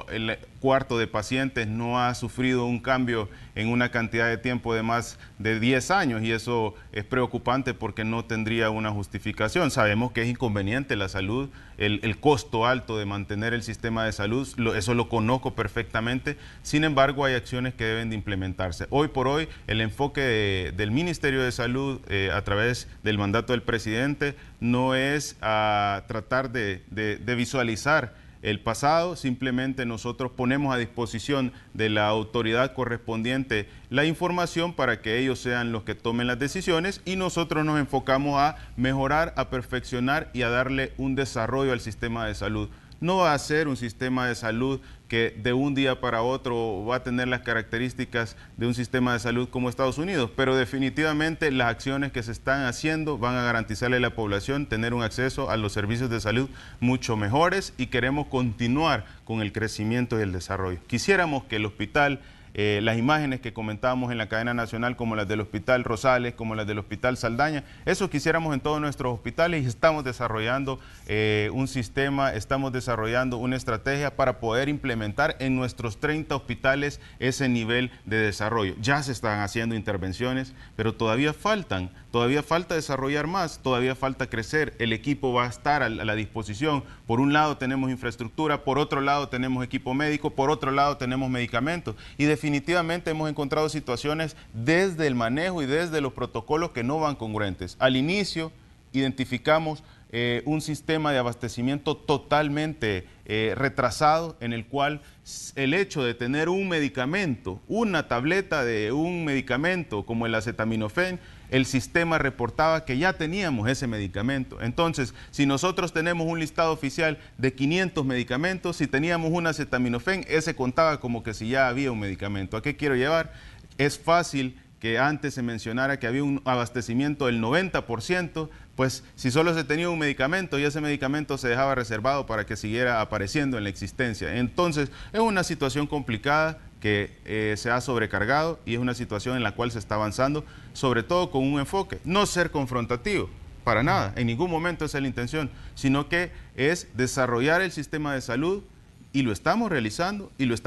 cuarto de pacientes no ha sufrido un cambio en una cantidad de tiempo de más de 10 años, y eso es preocupante porque no tendría una justificación. Sabemos que es inconveniente la salud, el costo alto de mantener el sistema de salud, eso lo conozco perfectamente. Sin embargo, hay acciones que deben de implementarse. Hoy por hoy, el enfoque del Ministerio de Salud a través del mandato del presidente no es a tratar de visualizar el pasado, simplemente nosotros ponemos a disposición de la autoridad correspondiente la información para que ellos sean los que tomen las decisiones, y nosotros nos enfocamos a mejorar, a perfeccionar y a darle un desarrollo al sistema de salud. No va a ser un sistema de salud que de un día para otro va a tener las características de un sistema de salud como Estados Unidos, pero definitivamente las acciones que se están haciendo van a garantizarle a la población tener un acceso a los servicios de salud mucho mejores, y queremos continuar con el crecimiento y el desarrollo. Quisiéramos que el hospital, las imágenes que comentábamos en la cadena nacional, como las del Hospital Rosales, como las del Hospital Saldaña, eso quisiéramos en todos nuestros hospitales, y estamos desarrollando un sistema, estamos desarrollando una estrategia para poder implementar en nuestros 30 hospitales ese nivel de desarrollo. Ya se están haciendo intervenciones, pero todavía falta desarrollar más, todavía falta crecer. El equipo va a estar a la disposición. Por un lado tenemos infraestructura, por otro lado tenemos equipo médico, por otro lado tenemos medicamentos, y definitivamente hemos encontrado situaciones desde el manejo y desde los protocolos que no van congruentes. Al inicio identificamos un sistema de abastecimiento totalmente retrasado, en el cual el hecho de tener un medicamento, una tableta de un medicamento como el acetaminofén, el sistema reportaba que ya teníamos ese medicamento. Entonces, si nosotros tenemos un listado oficial de 500 medicamentos, si teníamos un acetaminofén, ese contaba como que si ya había un medicamento. ¿A qué quiero llevar? Es fácil que antes se mencionara que había un abastecimiento del 90%, pues si solo se tenía un medicamento y ese medicamento se dejaba reservado para que siguiera apareciendo en la existencia. Entonces, es una situación complicada que se ha sobrecargado, y es una situación en la cual se está avanzando, sobre todo con un enfoque, no ser confrontativo, para nada, en ningún momento esa es la intención, sino que es desarrollar el sistema de salud, y lo estamos realizando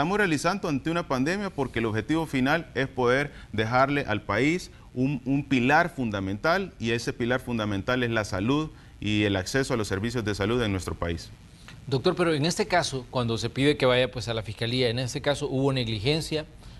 ante una pandemia, porque el objetivo final es poder dejarle al país un pilar fundamental, y ese pilar fundamental es la salud y el acceso a los servicios de salud en nuestro país. Doctor, pero en este caso, cuando se pide que vaya pues a la Fiscalía, en este caso hubo negligencia,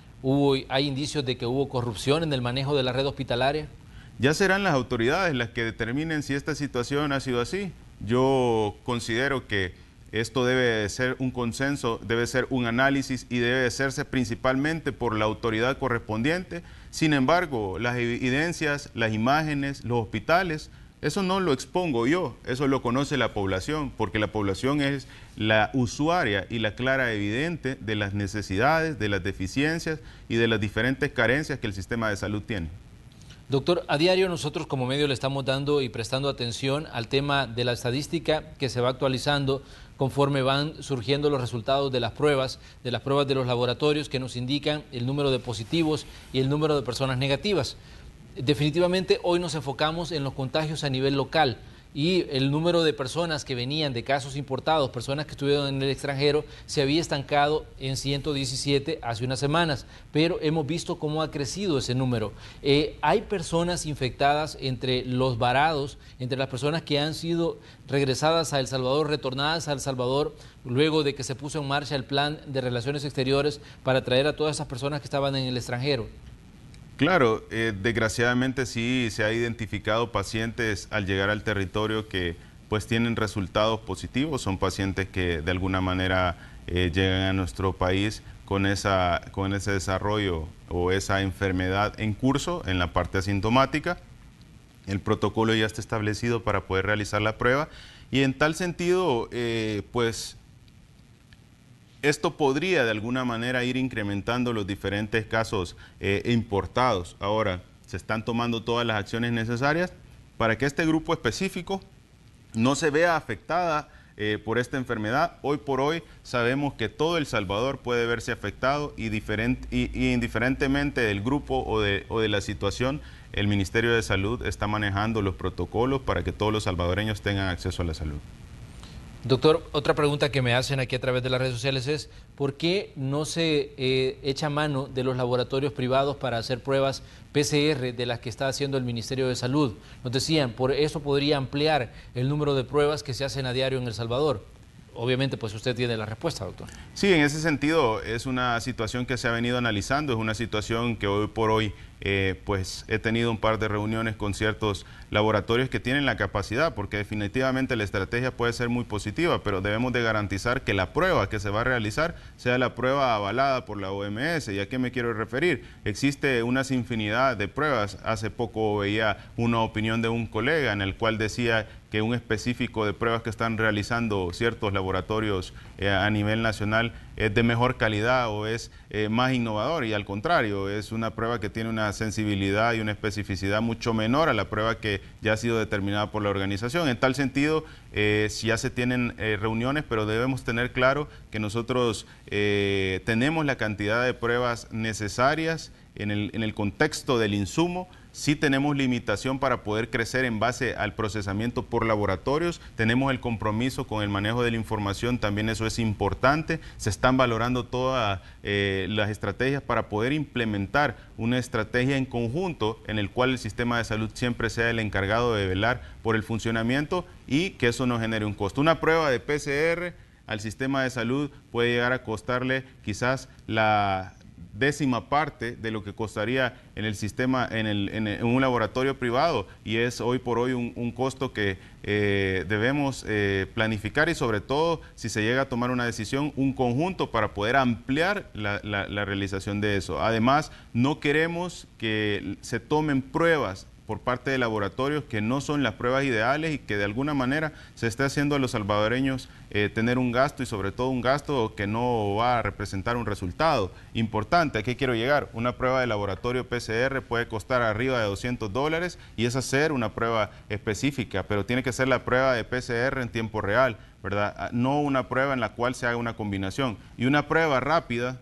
hay indicios de que hubo corrupción en el manejo de la red hospitalaria. Ya serán las autoridades las que determinen si esta situación ha sido así. Yo considero que esto debe ser un consenso, debe ser un análisis, y debe hacerse principalmente por la autoridad correspondiente. Sin embargo, las evidencias, las imágenes, los hospitales, eso no lo expongo yo, eso lo conoce la población, porque la población es la usuaria y la clara evidente de las necesidades, de las deficiencias y de las diferentes carencias que el sistema de salud tiene. Doctor, a diario nosotros como medio le estamos dando y prestando atención al tema de la estadística que se va actualizando conforme van surgiendo los resultados de las pruebas de los laboratorios, que nos indican el número de positivos y el número de personas negativas. Definitivamente hoy nos enfocamos en los contagios a nivel local, y el número de personas que venían de casos importados, personas que estuvieron en el extranjero, se había estancado en 117 hace unas semanas, pero hemos visto cómo ha crecido ese número. Hay personas infectadas entre los varados, entre las personas que han sido regresadas a El Salvador, retornadas a El Salvador, luego de que se puso en marcha el plan de relaciones exteriores para traer a todas esas personas que estaban en el extranjero. Claro, desgraciadamente sí se ha identificado pacientes al llegar al territorio que pues tienen resultados positivos, son pacientes que de alguna manera llegan a nuestro país con ese desarrollo o esa enfermedad en curso en la parte asintomática. El protocolo ya está establecido para poder realizar la prueba y en tal sentido, pues esto podría de alguna manera ir incrementando los diferentes casos importados. Ahora, se están tomando todas las acciones necesarias para que este grupo específico no se vea afectada por esta enfermedad. Hoy por hoy sabemos que todo El Salvador puede verse afectado y indiferentemente del grupo o de la situación, el Ministerio de Salud está manejando los protocolos para que todos los salvadoreños tengan acceso a la salud. Doctor, otra pregunta que me hacen aquí a través de las redes sociales es ¿por qué no se echa mano de los laboratorios privados para hacer pruebas PCR de las que está haciendo el Ministerio de Salud? Nos decían, por eso podría ampliar el número de pruebas que se hacen a diario en El Salvador. Obviamente, pues usted tiene la respuesta, doctor. Sí, en ese sentido es una situación que se ha venido analizando, es una situación que hoy por hoy pues he tenido un par de reuniones con ciertos laboratorios que tienen la capacidad, porque definitivamente la estrategia puede ser muy positiva, pero debemos de garantizar que la prueba que se va a realizar sea la prueba avalada por la OMS. ¿Y a qué me quiero referir? Existe una infinidad de pruebas. Hace poco veía una opinión de un colega en el cual decía que un específico de pruebas que están realizando ciertos laboratorios a nivel nacional es de mejor calidad o es más innovador, y al contrario, es una prueba que tiene una sensibilidad y una especificidad mucho menor a la prueba que ya ha sido determinada por la organización. En tal sentido, ya se tienen reuniones, pero debemos tener claro que nosotros tenemos la cantidad de pruebas necesarias en el contexto del insumo. Sí tenemos limitación para poder crecer en base al procesamiento por laboratorios, tenemos el compromiso con el manejo de la información, también eso es importante. Se están valorando todas las estrategias para poder implementar una estrategia en conjunto en el cual el sistema de salud siempre sea el encargado de velar por el funcionamiento y que eso no genere un costo. Una prueba de PCR al sistema de salud puede llegar a costarle quizás la 10ª parte de lo que costaría en el sistema, en un laboratorio privado, y es hoy por hoy un costo que debemos planificar, y sobre todo si se llega a tomar una decisión, un conjunto para poder ampliar la realización de eso. Además, no queremos que se tomen pruebas por parte de laboratorios que no son las pruebas ideales y que de alguna manera se esté haciendo a los salvadoreños tener un gasto, y sobre todo un gasto que no va a representar un resultado importante. ¿A qué quiero llegar? Una prueba de laboratorio PCR puede costar arriba de $200 y es hacer una prueba específica, pero tiene que ser la prueba de PCR en tiempo real, ¿verdad? No una prueba en la cual se haga una combinación. Y una prueba rápida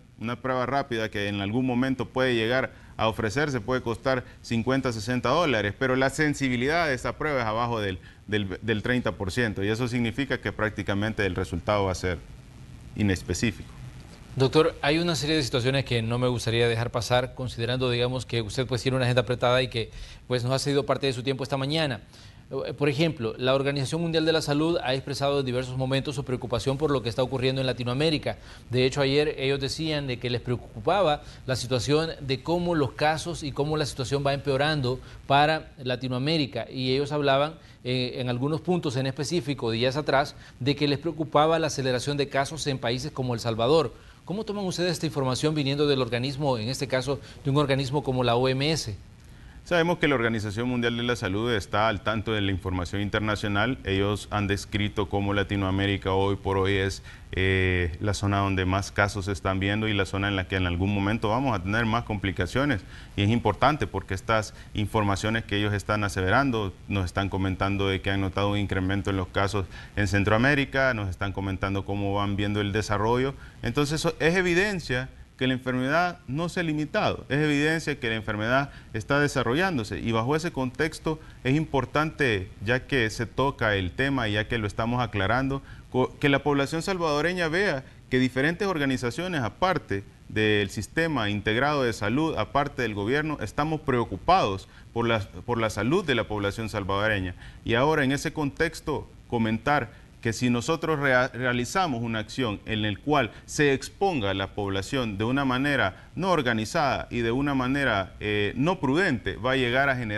que en algún momento puede llegar a ofrecerse puede costar $50, $60, pero la sensibilidad de esa prueba es abajo del 30%, y eso significa que prácticamente el resultado va a ser inespecífico. Doctor, hay una serie de situaciones que no me gustaría dejar pasar, considerando, digamos, que usted pues tiene una agenda apretada y que pues nos ha cedido parte de su tiempo esta mañana. Por ejemplo, la Organización Mundial de la Salud ha expresado en diversos momentos su preocupación por lo que está ocurriendo en Latinoamérica. De hecho, ayer ellos decían de que les preocupaba la situación de cómo los casos y cómo la situación va empeorando para Latinoamérica. Y ellos hablaban en algunos puntos en específico, días atrás, de que les preocupaba la aceleración de casos en países como El Salvador. ¿Cómo toman ustedes esta información viniendo del organismo, en este caso, de un organismo como la OMS? Sabemos que la Organización Mundial de la Salud está al tanto de la información internacional. Ellos han descrito cómo Latinoamérica hoy por hoy es la zona donde más casos se están viendo y la zona en la que en algún momento vamos a tener más complicaciones. Y es importante porque estas informaciones que ellos están aseverando, nos están comentando de que han notado un incremento en los casos en Centroamérica, nos están comentando cómo van viendo el desarrollo. Entonces es evidencia que la enfermedad no se ha limitado, es evidencia que la enfermedad está desarrollándose, y bajo ese contexto es importante, ya que se toca el tema y ya que lo estamos aclarando, que la población salvadoreña vea que diferentes organizaciones, aparte del sistema integrado de salud, aparte del gobierno, estamos preocupados por la salud de la población salvadoreña. Y ahora en ese contexto comentar que si nosotros realizamos una acción en la cual se exponga a la población de una manera no organizada y de una manera no prudente, va a llegar a generar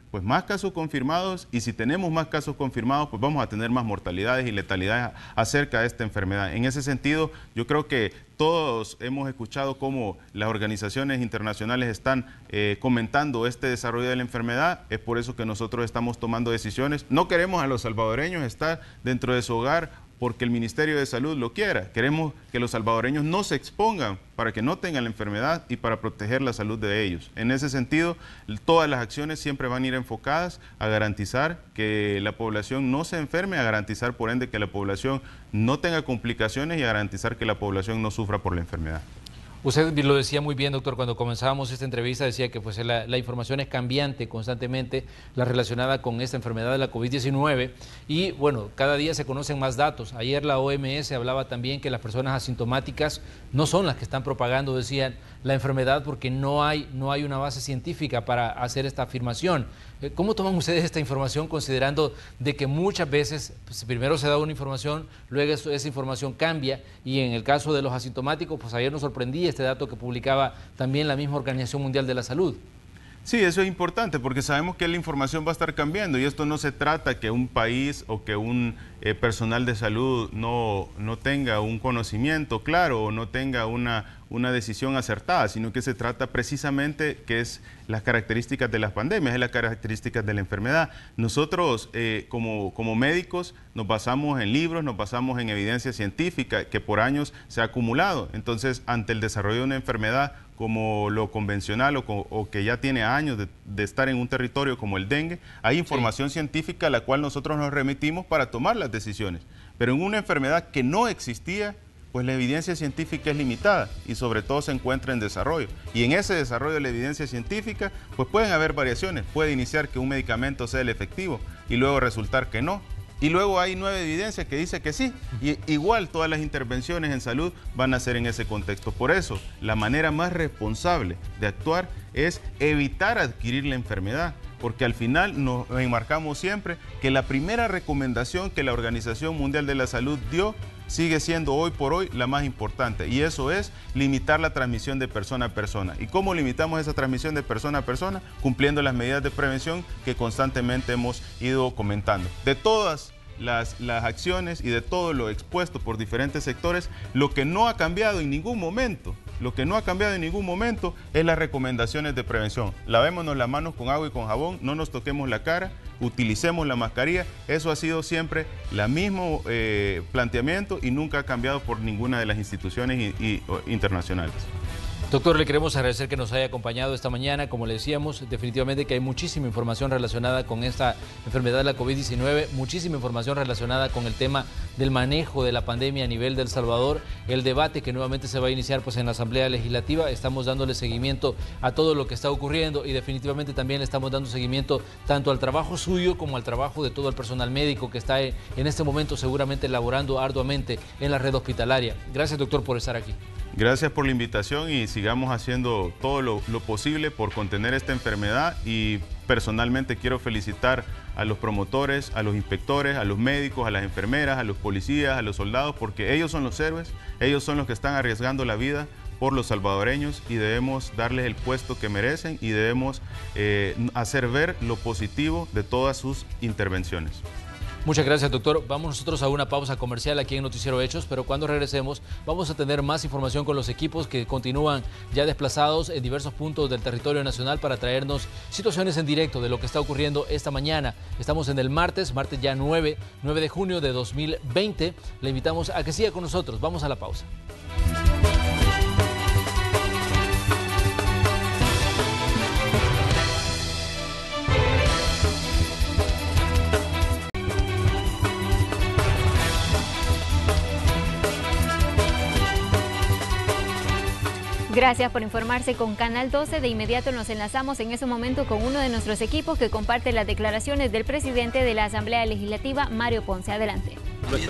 pues más casos confirmados, y si tenemos más casos confirmados, pues vamos a tener más mortalidades y letalidades acerca de esta enfermedad. En ese sentido, yo creo que todos hemos escuchado cómo las organizaciones internacionales están comentando este desarrollo de la enfermedad. Es por eso que nosotros estamos tomando decisiones. No queremos a los salvadoreños estar dentro de su hogar porque el Ministerio de Salud lo quiera. Queremos que los salvadoreños no se expongan para que no tengan la enfermedad y para proteger la salud de ellos. En ese sentido, todas las acciones siempre van a ir enfocadas a garantizar que la población no se enferme, a garantizar por ende que la población no tenga complicaciones y a garantizar que la población no sufra por la enfermedad. Usted lo decía muy bien, doctor, cuando comenzábamos esta entrevista, decía que pues, la información es cambiante constantemente, la relacionada con esta enfermedad de la COVID-19, y bueno, cada día se conocen más datos. Ayer la OMS hablaba también que las personas asintomáticas no son las que están propagando, decían, la enfermedad porque no hay una base científica para hacer esta afirmación. ¿Cómo toman ustedes esta información considerando de que muchas veces pues, primero se da una información, luego esa información cambia, y en el caso de los asintomáticos, pues ayer nos sorprendía este dato que publicaba también la misma Organización Mundial de la Salud? Sí, eso es importante porque sabemos que la información va a estar cambiando y esto no se trata que un país o que un personal de salud no tenga un conocimiento claro o no tenga una decisión acertada, sino que se trata precisamente que es las características de las pandemias, es las características de la enfermedad. Nosotros como médicos nos basamos en libros, nos basamos en evidencia científica que por años se ha acumulado. Entonces, ante el desarrollo de una enfermedad como lo convencional o que ya tiene años de estar en un territorio como el dengue, hay información científica a la cual nosotros nos remitimos para tomar las decisiones. Pero en una enfermedad que no existía, pues la evidencia científica es limitada y sobre todo se encuentra en desarrollo. Y en ese desarrollo de la evidencia científica, pues pueden haber variaciones. Puede iniciar que un medicamento sea el efectivo y luego resultar que no. Y luego hay nueva evidencia que dice que sí. Y igual todas las intervenciones en salud van a ser en ese contexto. Por eso, la manera más responsable de actuar es evitar adquirir la enfermedad. Porque al final nos enmarcamos siempre que la primera recomendación que la Organización Mundial de la Salud dio sigue siendo hoy por hoy la más importante, y eso es limitar la transmisión de persona a persona. ¿Y cómo limitamos esa transmisión de persona a persona? Cumpliendo las medidas de prevención que constantemente hemos ido comentando. De todas las acciones y de todo lo expuesto por diferentes sectores, lo que no ha cambiado en ningún momento, es las recomendaciones de prevención. Lavémonos las manos con agua y con jabón, no nos toquemos la cara, utilicemos la mascarilla. Eso ha sido siempre el mismo planteamiento y nunca ha cambiado por ninguna de las instituciones internacionales. Doctor, le queremos agradecer que nos haya acompañado esta mañana. Como le decíamos, definitivamente que hay muchísima información relacionada con esta enfermedad de la COVID-19, muchísima información relacionada con el tema del manejo de la pandemia a nivel de El Salvador, el debate que nuevamente se va a iniciar pues, en la Asamblea Legislativa. Estamos dándole seguimiento a todo lo que está ocurriendo y definitivamente también le estamos dando seguimiento tanto al trabajo suyo como al trabajo de todo el personal médico que está en este momento seguramente laborando arduamente en la red hospitalaria. Gracias, doctor, por estar aquí. Gracias por la invitación y sigamos haciendo todo lo posible por contener esta enfermedad, y personalmente quiero felicitar a los promotores, a los inspectores, a los médicos, a las enfermeras, a los policías, a los soldados, porque ellos son los héroes, ellos son los que están arriesgando la vida por los salvadoreños y debemos darles el puesto que merecen y debemos hacer ver lo positivo de todas sus intervenciones. Muchas gracias, doctor. Vamos nosotros a una pausa comercial aquí en Noticiero Hechos, pero cuando regresemos vamos a tener más información con los equipos que continúan ya desplazados en diversos puntos del territorio nacional para traernos situaciones en directo de lo que está ocurriendo esta mañana. Estamos en el martes ya 9 de junio de 2020. Le invitamos a que siga con nosotros. Vamos a la pausa. Gracias por informarse con Canal 12. De inmediato nos enlazamos en ese momento con uno de nuestros equipos que comparte las declaraciones del presidente de la Asamblea Legislativa, Mario Ponce. Adelante.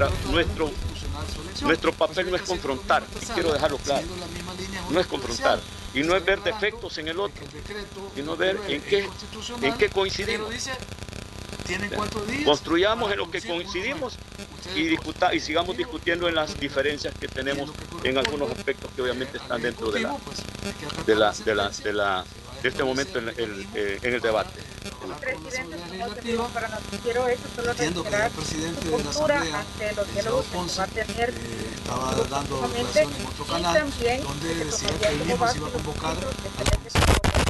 Nuestro papel no es confrontar, y quiero dejarlo claro, no es confrontar, y no es ver defectos en el otro, sino ver en qué coincidimos. Construyamos en lo que coincidimos y sigamos discutiendo en las diferencias que tenemos en algunos aspectos que obviamente están dentro de este momento en el debate. presidente, legislativa. Para nosotros eso solo entiendo que el presidente de la Asamblea, Senador Ponce, estaba dando declaración en otro canal donde decía que él mismo se iba a convocar a la comisión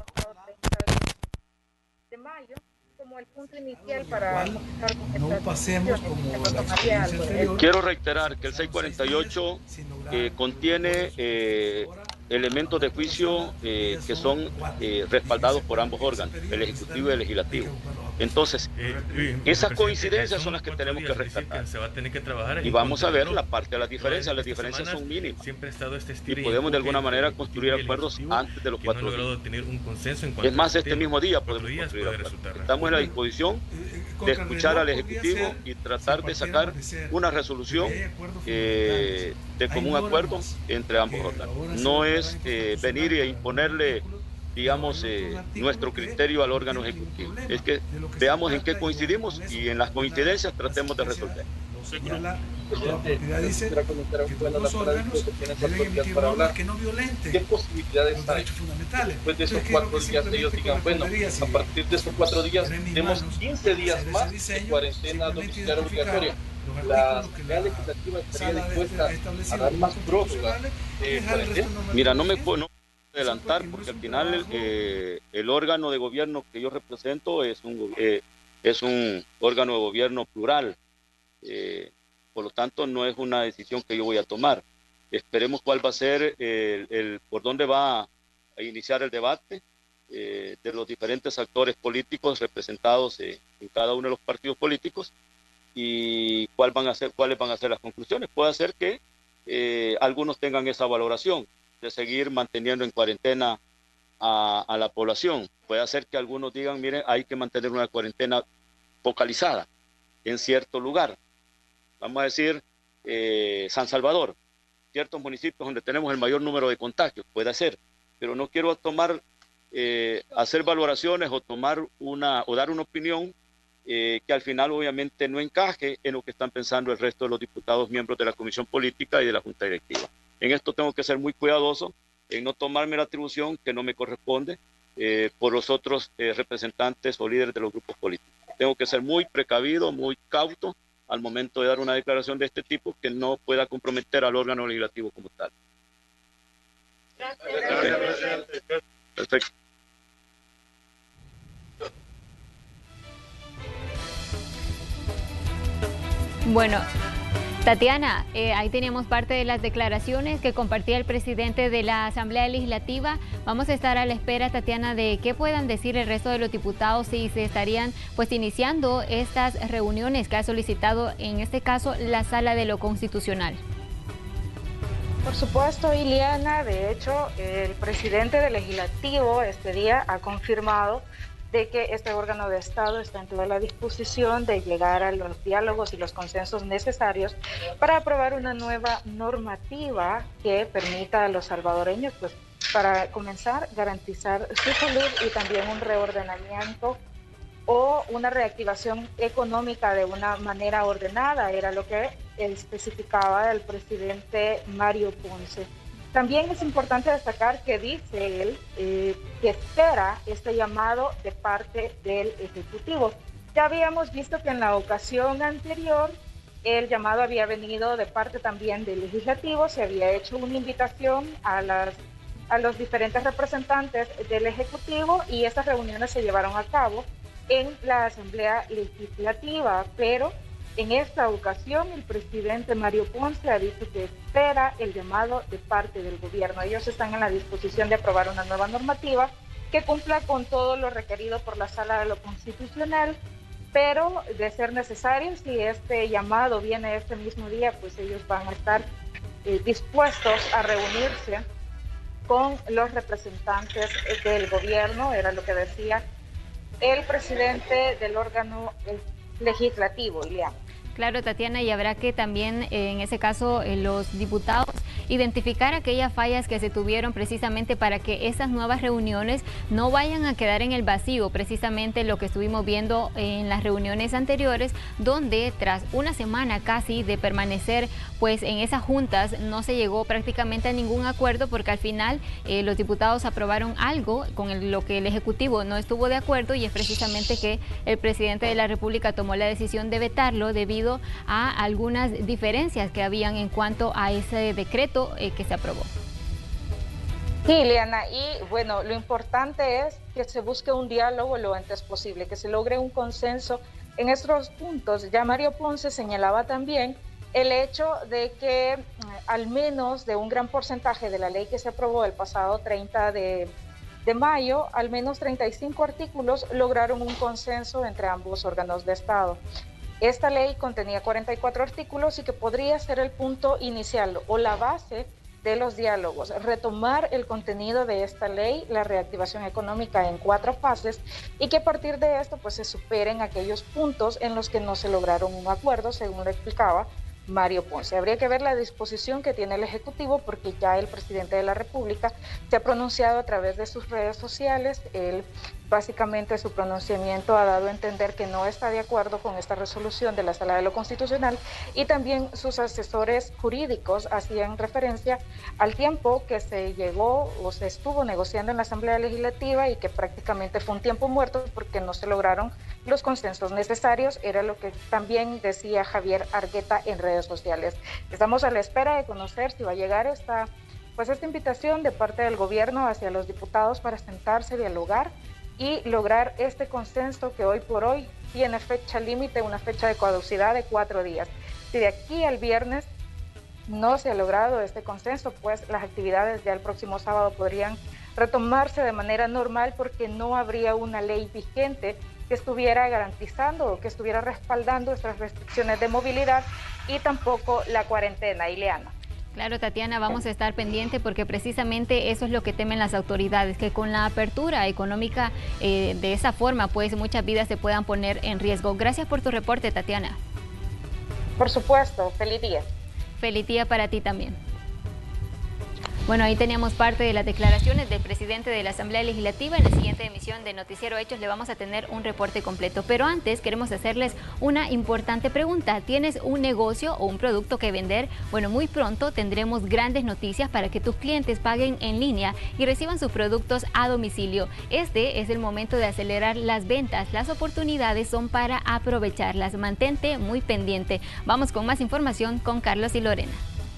de mayo como el punto inicial para no pasemos como la experiencia anterior. Quiero reiterar que el 648 contiene elementos de juicio que son respaldados por ambos órganos, el Ejecutivo y el Legislativo. Entonces, esas coincidencias son las que tenemos que rescatar. Se va a tener que trabajar y vamos a ver la parte de las diferencias. Las diferencias son mínimas. Siempre ha estado y podemos de alguna manera construir acuerdos antes de los 4 días. Tener un consenso en es más, este mismo día podemos construir acuerdos. Estamos en la disposición de escuchar al Ejecutivo y tratar de sacar una resolución de común acuerdo entre ambos órganos. No es venir e imponerle, digamos, nuestro criterio al órgano ejecutivo. Es que veamos en qué coincidimos y en las coincidencias tratemos de resolver. La propiedad dice que los órganos deben emitir normas que no violenten ¿qué posibilidades los hay? derechos fundamentales. Después de esos 4 días ellos digan, bueno, a partir de estos 4 días tenemos 15 días más de cuarentena domiciliaria obligatoria. La Asamblea Legislativa estaría dispuesta a dar más prórroga. Mira, no me puedo adelantar porque al final el órgano de gobierno que yo represento es un órgano de gobierno plural. Por lo tanto, no es una decisión que yo voy a tomar. Esperemos cuál va a ser por dónde va a iniciar el debate de los diferentes actores políticos representados en cada uno de los partidos políticos y cuáles van a ser las conclusiones. Puede ser que algunos tengan esa valoración de seguir manteniendo en cuarentena a la población. Puede ser que algunos digan, miren, hay que mantener una cuarentena focalizada en cierto lugar. Vamos a decir San Salvador, ciertos municipios donde tenemos el mayor número de contagios, puede ser, pero no quiero hacer valoraciones o dar una opinión que al final obviamente no encaje en lo que están pensando el resto de los diputados miembros de la Comisión Política y de la Junta Directiva. En esto tengo que ser muy cuidadoso en no tomarme la atribución que no me corresponde por los otros representantes o líderes de los grupos políticos. Tengo que ser muy precavido, muy cauto al momento de dar una declaración de este tipo que no pueda comprometer al órgano legislativo como tal. Gracias. Perfecto. Bueno, Tatiana, ahí teníamos parte de las declaraciones que compartía el presidente de la Asamblea Legislativa. Vamos a estar a la espera, Tatiana, de qué puedan decir el resto de los diputados si se estarían pues iniciando estas reuniones que ha solicitado, en este caso, la Sala de lo Constitucional. Por supuesto, Ileana, de hecho, el presidente del Legislativo este día ha confirmado de que este órgano de Estado está en toda la disposición de llegar a los diálogos y los consensos necesarios para aprobar una nueva normativa que permita a los salvadoreños, pues, para comenzar, garantizar su salud y también un reordenamiento o una reactivación económica de una manera ordenada, era lo que especificaba el presidente Mario Ponce. También es importante destacar que dice él que espera este llamado de parte del Ejecutivo. Ya habíamos visto que en la ocasión anterior el llamado había venido de parte también del Legislativo, se había hecho una invitación a los diferentes representantes del Ejecutivo y estas reuniones se llevaron a cabo en la Asamblea Legislativa, pero en esta ocasión, el presidente Mario Ponce ha dicho que espera el llamado de parte del gobierno. Ellos están en la disposición de aprobar una nueva normativa que cumpla con todo lo requerido por la Sala de lo Constitucional, pero de ser necesario, si este llamado viene este mismo día, pues ellos van a estar dispuestos a reunirse con los representantes del gobierno, era lo que decía el presidente del órgano legislativo, Ileana. Claro, Tatiana, y habrá que también, en ese caso, los diputados identificar aquellas fallas que se tuvieron precisamente para que esas nuevas reuniones no vayan a quedar en el vacío, precisamente lo que estuvimos viendo en las reuniones anteriores, donde tras una semana casi de permanecer pues en esas juntas no se llegó prácticamente a ningún acuerdo, porque al final los diputados aprobaron algo con lo que el Ejecutivo no estuvo de acuerdo, y es precisamente que el presidente de la República tomó la decisión de vetarlo debido a algunas diferencias que habían en cuanto a ese decreto que se aprobó. Sí, Ileana, y bueno, lo importante es que se busque un diálogo lo antes posible, que se logre un consenso en estos puntos. Ya Mario Ponce señalaba también el hecho de que al menos de un gran porcentaje de la ley que se aprobó el pasado 30 de mayo, al menos 35 artículos lograron un consenso entre ambos órganos de Estado. Esta ley contenía 44 artículos y que podría ser el punto inicial o la base de los diálogos, retomar el contenido de esta ley, la reactivación económica en 4 fases, y que a partir de esto pues se superen aquellos puntos en los que no se lograron un acuerdo, según lo explicaba Mario Ponce. Habría que ver la disposición que tiene el Ejecutivo, porque ya el presidente de la República se ha pronunciado a través de sus redes sociales. Él, básicamente, su pronunciamiento ha dado a entender que no está de acuerdo con esta resolución de la Sala de lo Constitucional, y también sus asesores jurídicos hacían referencia al tiempo que se llegó o se estuvo negociando en la Asamblea Legislativa, y que prácticamente fue un tiempo muerto porque no se lograron los consensos necesarios. Era lo que también decía Javier Argueta en redes sociales. Estamos a la espera de conocer si va a llegar esta invitación de parte del gobierno hacia los diputados para sentarse, dialogar y lograr este consenso que hoy por hoy tiene fecha límite, una fecha de caducidad de 4 días. Si de aquí al viernes no se ha logrado este consenso, pues las actividades ya el próximo sábado podrían retomarse de manera normal, porque no habría una ley vigente que estuviera garantizando o que estuviera respaldando estas restricciones de movilidad, y tampoco la cuarentena, Ileana. Claro, Tatiana, vamos a estar pendiente, porque precisamente eso es lo que temen las autoridades, que con la apertura económica de esa forma, pues muchas vidas se puedan poner en riesgo. Gracias por tu reporte, Tatiana. Por supuesto, feliz día. Feliz día para ti también. Bueno, ahí teníamos parte de las declaraciones del presidente de la Asamblea Legislativa. En la siguiente emisión de Noticiero Hechos le vamos a tener un reporte completo. Pero antes queremos hacerles una importante pregunta. ¿Tienes un negocio o un producto que vender? Bueno, muy pronto tendremos grandes noticias para que tus clientes paguen en línea y reciban sus productos a domicilio. Este es el momento de acelerar las ventas. Las oportunidades son para aprovecharlas. Mantente muy pendiente. Vamos con más información con Carlos y Lorena.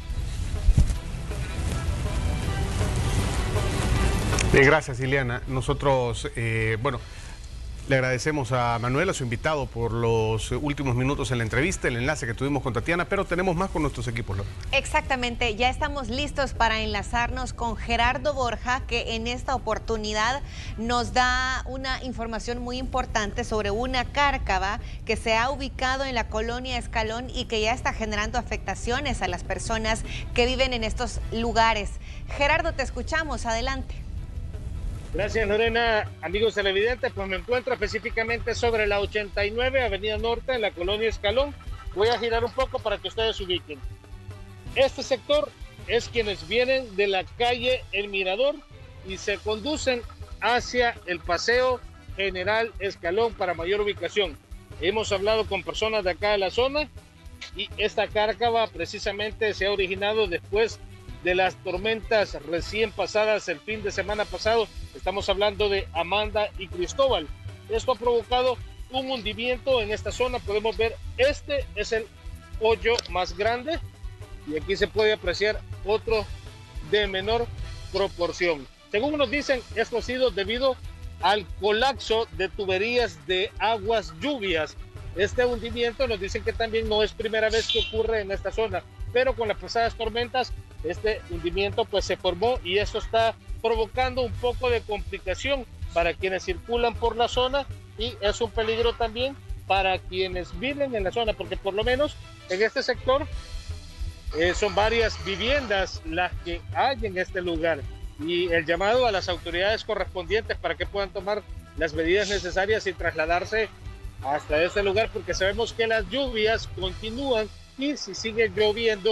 Gracias, Ileana. Nosotros, le agradecemos a Manuel, a su invitado, por los últimos minutos en la entrevista, el enlace que tuvimos con Tatiana, pero tenemos más con nuestros equipos, ¿no? Exactamente, ya estamos listos para enlazarnos con Gerardo Borja, que en esta oportunidad nos da una información muy importante sobre una cárcava que se ha ubicado en la colonia Escalón y que ya está generando afectaciones a las personas que viven en estos lugares. Gerardo, te escuchamos, adelante. Gracias, Lorena. Amigos televidentes, pues me encuentro específicamente sobre la 89 Avenida Norte en la colonia Escalón. Voy a girar un poco para que ustedes se ubiquen. Este sector es quienes vienen de la calle El Mirador y se conducen hacia el Paseo General Escalón para mayor ubicación. Hemos hablado con personas de acá de la zona y esta cárcava precisamente se ha originado después de las tormentas recién pasadas el fin de semana pasado. Estamos hablando de Amanda y Cristóbal. Esto ha provocado un hundimiento en esta zona. Podemos ver, este es el hoyo más grande y aquí se puede apreciar otro de menor proporción. Según nos dicen, esto ha sido debido al colapso de tuberías de aguas lluvias. Este hundimiento nos dicen que también no es primera vez que ocurre en esta zona, pero con las pasadas tormentas este hundimiento pues se formó y esto está provocando un poco de complicación para quienes circulan por la zona, y es un peligro también para quienes viven en la zona, porque por lo menos en este sector son varias viviendas las que hay en este lugar, y el llamado a las autoridades correspondientes para que puedan tomar las medidas necesarias y trasladarse hasta este lugar, porque sabemos que las lluvias continúan y si sigue lloviendo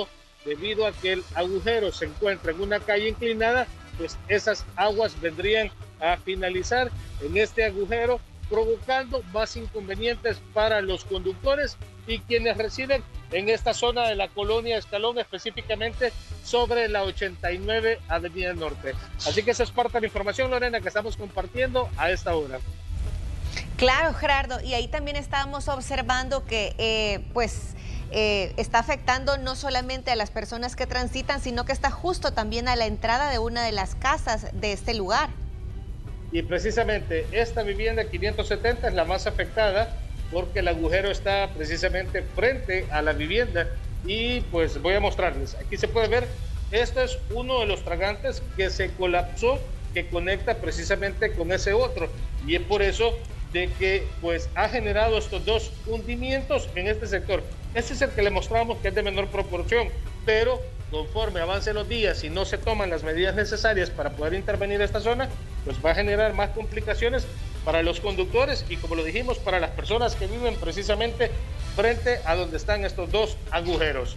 debido a que el agujero se encuentra en una calle inclinada, pues esas aguas vendrían a finalizar en este agujero, provocando más inconvenientes para los conductores y quienes residen en esta zona de la colonia Escalón, específicamente sobre la 89 Avenida Norte. Así que esa es parte de la información, Lorena, que estamos compartiendo a esta hora. Claro, Gerardo, y ahí también estábamos observando que está afectando no solamente a las personas que transitan, sino que está justo también a la entrada de una de las casas de este lugar. Y precisamente esta vivienda 570 es la más afectada porque el agujero está precisamente frente a la vivienda y pues voy a mostrarles. Aquí se puede ver, este es uno de los tragantes que se colapsó, que conecta precisamente con ese otro, y es por eso de que pues ha generado estos dos hundimientos en este sector. Este es el que le mostramos que es de menor proporción, pero conforme avancen los días y no se toman las medidas necesarias para poder intervenir esta zona, pues va a generar más complicaciones para los conductores y, como lo dijimos, para las personas que viven precisamente frente a donde están estos dos agujeros.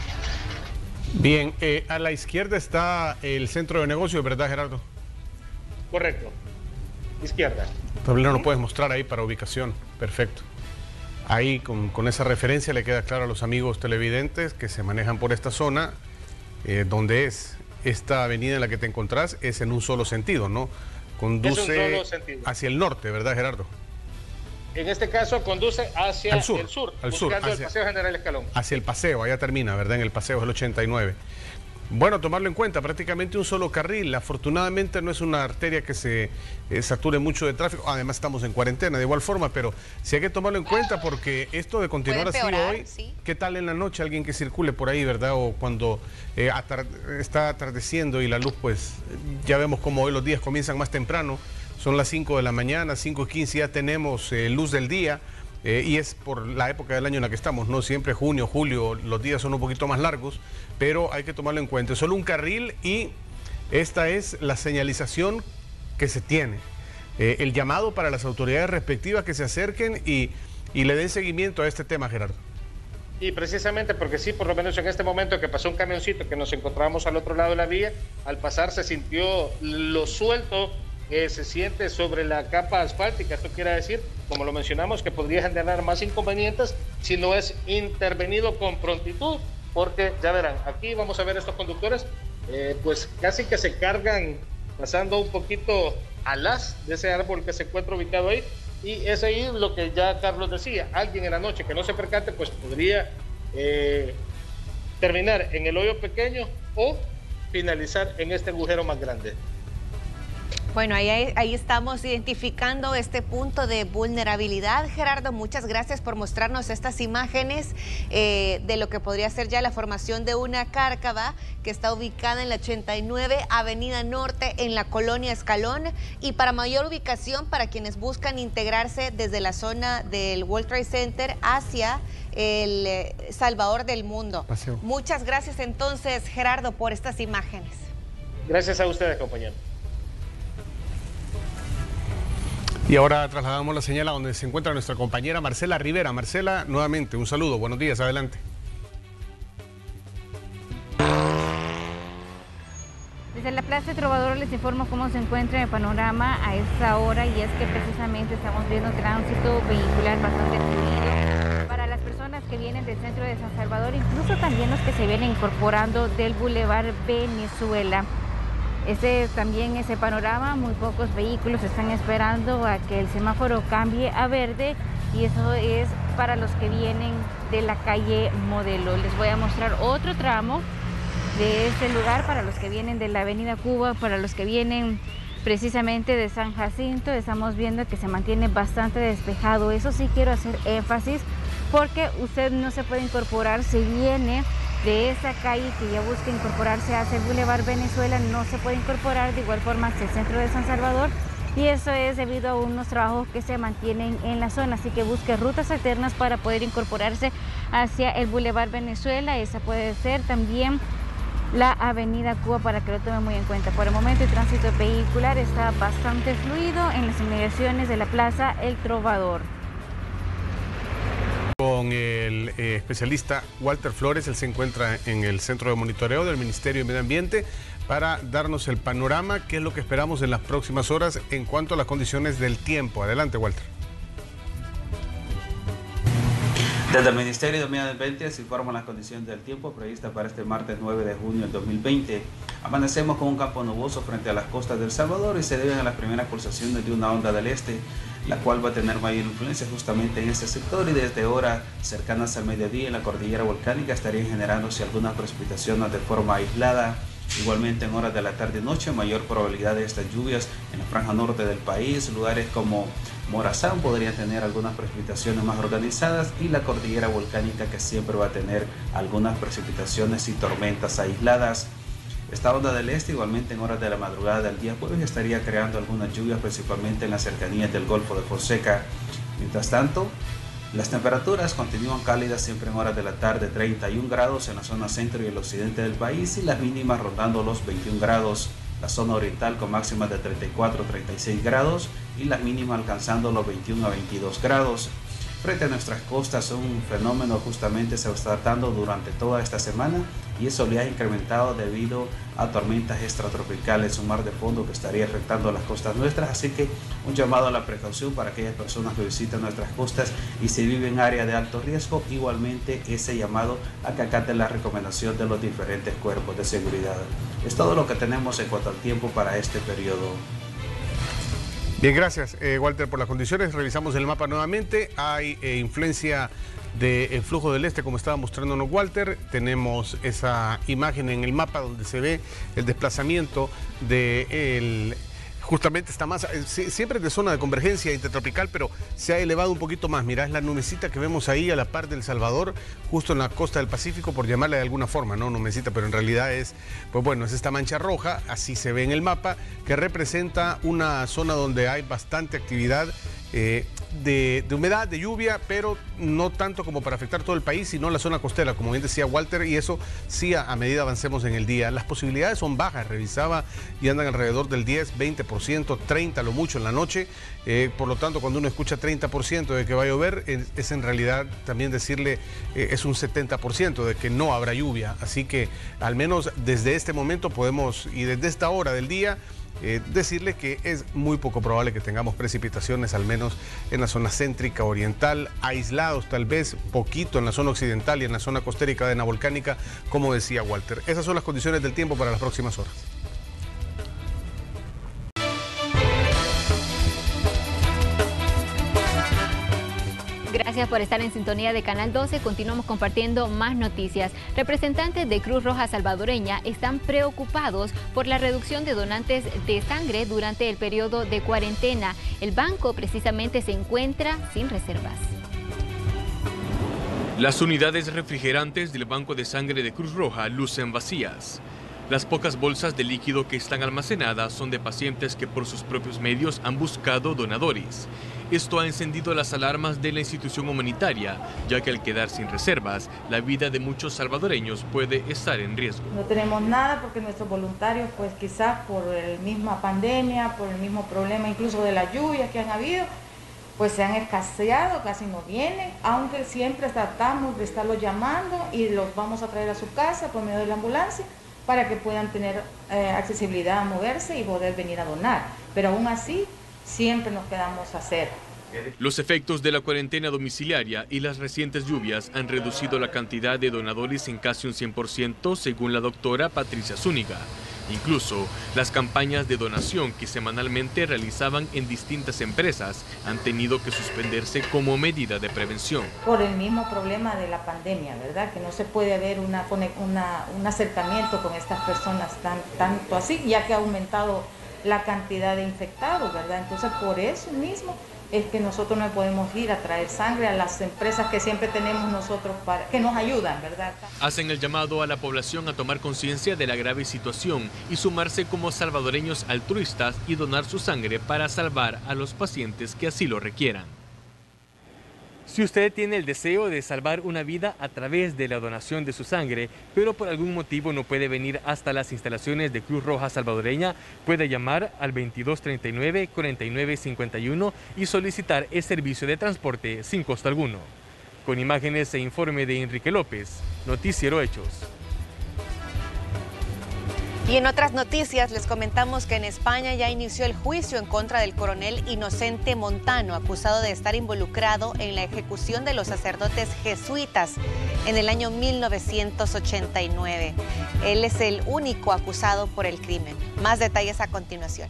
Bien, a la izquierda está el centro de negocios, ¿verdad, Gerardo? Correcto, izquierda. Tablero lo puedes mostrar ahí para ubicación, perfecto. Ahí con esa referencia le queda claro a los amigos televidentes que se manejan por esta zona, donde es esta avenida en la que te encontrás, es en un solo sentido, ¿no? Conduce hacia el norte, ¿verdad, Gerardo? En este caso conduce hacia el sur, buscando el Paseo General Escalón. Hacia el paseo, allá termina, ¿verdad? En el paseo es el 89. Bueno, tomarlo en cuenta, prácticamente un solo carril. Afortunadamente no es una arteria que se sature mucho de tráfico. Además estamos en cuarentena de igual forma, pero sí hay que tomarlo en cuenta porque esto de continuar así hoy, ¿sí? ¿Qué tal en la noche alguien que circule por ahí, verdad? O cuando está atardeciendo y la luz, pues ya vemos como hoy los días comienzan más temprano. Son las 5 de la mañana, 5:15 ya tenemos luz del día. Y es por la época del año en la que estamos, ¿no? Siempre junio, julio, los días son un poquito más largos, pero hay que tomarlo en cuenta. Es solo un carril y esta es la señalización que se tiene. El llamado para las autoridades respectivas que se acerquen y le den seguimiento a este tema, Gerardo. Y precisamente porque sí, por lo menos en este momento que pasó un camioncito que nos encontrábamos al otro lado de la vía, al pasar se sintió lo suelto que se siente sobre la capa asfáltica. Esto quiere decir, como lo mencionamos, que podría generar más inconvenientes si no es intervenido con prontitud, porque ya verán, aquí vamos a ver estos conductores, pues casi que se cargan pasando un poquito al haz de ese árbol que se encuentra ubicado ahí, y es ahí lo que ya Carlos decía, alguien en la noche que no se percate, pues podría terminar en el hoyo pequeño o finalizar en este agujero más grande. Bueno, ahí estamos identificando este punto de vulnerabilidad. Gerardo, muchas gracias por mostrarnos estas imágenes de lo que podría ser ya la formación de una cárcava que está ubicada en la 89 Avenida Norte en la colonia Escalón. Y para mayor ubicación, para quienes buscan integrarse desde la zona del World Trade Center hacia el Salvador del Mundo. Paseo. Muchas gracias entonces, Gerardo, por estas imágenes. Gracias a ustedes, compañeros. Y ahora trasladamos la señal a donde se encuentra nuestra compañera Marcela Rivera. Marcela, nuevamente, un saludo. Buenos días, adelante. Desde la Plaza de Trovador les informo cómo se encuentra el panorama a esta hora, y es que precisamente estamos viendo tránsito vehicular bastante fluido para las personas que vienen del centro de San Salvador, incluso también los que se vienen incorporando del Boulevard Venezuela. También ese panorama, muy pocos vehículos están esperando a que el semáforo cambie a verde, y eso es para los que vienen de la calle Modelo. Les voy a mostrar otro tramo de este lugar para los que vienen de la Avenida Cuba, para los que vienen precisamente de San Jacinto. Estamos viendo que se mantiene bastante despejado. Eso sí quiero hacer énfasis, porque usted no se puede incorporar si viene de esa calle que ya busca incorporarse hacia el Boulevard Venezuela, no se puede incorporar de igual forma hacia el centro de San Salvador, y eso es debido a unos trabajos que se mantienen en la zona, así que busque rutas alternas para poder incorporarse hacia el Boulevard Venezuela. Esa puede ser también la Avenida Cuba, para que lo tome muy en cuenta. Por el momento el tránsito vehicular está bastante fluido en las inmediaciones de la Plaza El Trovador. Con el especialista Walter Flores, él se encuentra en el Centro de Monitoreo del Ministerio de Medio Ambiente para darnos el panorama, qué es lo que esperamos en las próximas horas en cuanto a las condiciones del tiempo. Adelante, Walter. Desde el Ministerio de Medio Ambiente se informan las condiciones del tiempo previstas para este martes 9 de junio del 2020. Amanecemos con un campo nuboso frente a las costas del Salvador y se deben a las primeras pulsaciones de una onda del este, la cual va a tener mayor influencia justamente en este sector, y desde horas cercanas al mediodía en la cordillera volcánica estarían generándose algunas precipitaciones de forma aislada. Igualmente en horas de la tarde y noche mayor probabilidad de estas lluvias en la franja norte del país. Lugares como Morazán podrían tener algunas precipitaciones más organizadas, y la cordillera volcánica, que siempre va a tener algunas precipitaciones y tormentas aisladas. Esta onda del este igualmente en horas de la madrugada del día jueves estaría creando algunas lluvias principalmente en las cercanías del Golfo de Fonseca. Mientras tanto, las temperaturas continúan cálidas siempre en horas de la tarde, 31 grados en la zona centro y el occidente del país, y las mínimas rondando los 21 grados. La zona oriental con máximas de 34 a 36 grados y las mínimas alcanzando los 21 a 22 grados. Frente a nuestras costas, un fenómeno justamente se está dando durante toda esta semana, y eso le ha incrementado debido a tormentas extratropicales, un mar de fondo que estaría afectando a las costas nuestras. Así que un llamado a la precaución para aquellas personas que visiten nuestras costas, y si viven en área de alto riesgo, igualmente ese llamado a que acaten la recomendación de los diferentes cuerpos de seguridad. Es todo lo que tenemos en cuanto al tiempo para este periodo. Bien, gracias Walter por las condiciones. Revisamos el mapa nuevamente. Hay influencia del flujo del este, como estaba mostrándonos Walter. Tenemos esa imagen en el mapa donde se ve el desplazamiento de justamente está más, siempre de zona de convergencia intertropical, pero se ha elevado un poquito más. Mirá, es la nubecita que vemos ahí a la par del Salvador, justo en la costa del Pacífico, por llamarle de alguna forma, ¿no? Nubecita, pero en realidad es, pues bueno, es esta mancha roja, así se ve en el mapa, que representa una zona donde hay bastante actividad de humedad, de lluvia, pero no tanto como para afectar todo el país, sino la zona costera, como bien decía Walter, y eso sí a medida avancemos en el día. Las posibilidades son bajas, revisaba, y andan alrededor del 10, 20%, 30% lo mucho en la noche. Por lo tanto, cuando uno escucha 30% de que va a llover, es en realidad también decirle, es un 70% de que no habrá lluvia. Así que al menos desde este momento podemos, y desde esta hora del día, decirle que es muy poco probable que tengamos precipitaciones, al menos en la zona céntrica oriental, aislados tal vez, poquito en la zona occidental y en la zona costera y cadena volcánica, como decía Walter. Esas son las condiciones del tiempo para las próximas horas. Gracias por estar en sintonía de Canal 12. Continuamos compartiendo más noticias. Representantes de Cruz Roja Salvadoreña están preocupados por la reducción de donantes de sangre durante el periodo de cuarentena. El banco precisamente se encuentra sin reservas. Las unidades refrigerantes del Banco de Sangre de Cruz Roja lucen vacías. Las pocas bolsas de líquido que están almacenadas son de pacientes que por sus propios medios han buscado donadores. Esto ha encendido las alarmas de la institución humanitaria, ya que al quedar sin reservas, la vida de muchos salvadoreños puede estar en riesgo. No tenemos nada porque nuestros voluntarios, pues quizás por la misma pandemia, por el mismo problema incluso de las lluvias que han habido, pues se han escaseado, casi no vienen, aunque siempre tratamos de estarlos llamando y los vamos a traer a su casa por medio de la ambulancia, para que puedan tener accesibilidad a moverse y poder venir a donar. Pero aún así, siempre nos quedamos a cero. Los efectos de la cuarentena domiciliaria y las recientes lluvias han reducido la cantidad de donadores en casi un 100%, según la doctora Patricia Zúñiga. Incluso, las campañas de donación que semanalmente realizaban en distintas empresas han tenido que suspenderse como medida de prevención. Por el mismo problema de la pandemia, ¿verdad? Que no se puede haber un acercamiento con estas personas tanto así, ya que ha aumentado la cantidad de infectados, ¿verdad? Entonces, por eso mismo es que nosotros no podemos ir a traer sangre a las empresas que siempre tenemos nosotros que nos ayudan, ¿verdad? Hacen el llamado a la población a tomar conciencia de la grave situación y sumarse como salvadoreños altruistas y donar su sangre para salvar a los pacientes que así lo requieran. Si usted tiene el deseo de salvar una vida a través de la donación de su sangre, pero por algún motivo no puede venir hasta las instalaciones de Cruz Roja Salvadoreña, puede llamar al 2239-4951 y solicitar el servicio de transporte sin costo alguno. Con imágenes e informe de Enrique López, Noticiero Hechos. Y en otras noticias les comentamos que en España ya inició el juicio en contra del coronel Inocente Montano, acusado de estar involucrado en la ejecución de los sacerdotes jesuitas en el año 1989. Él es el único acusado por el crimen. Más detalles a continuación.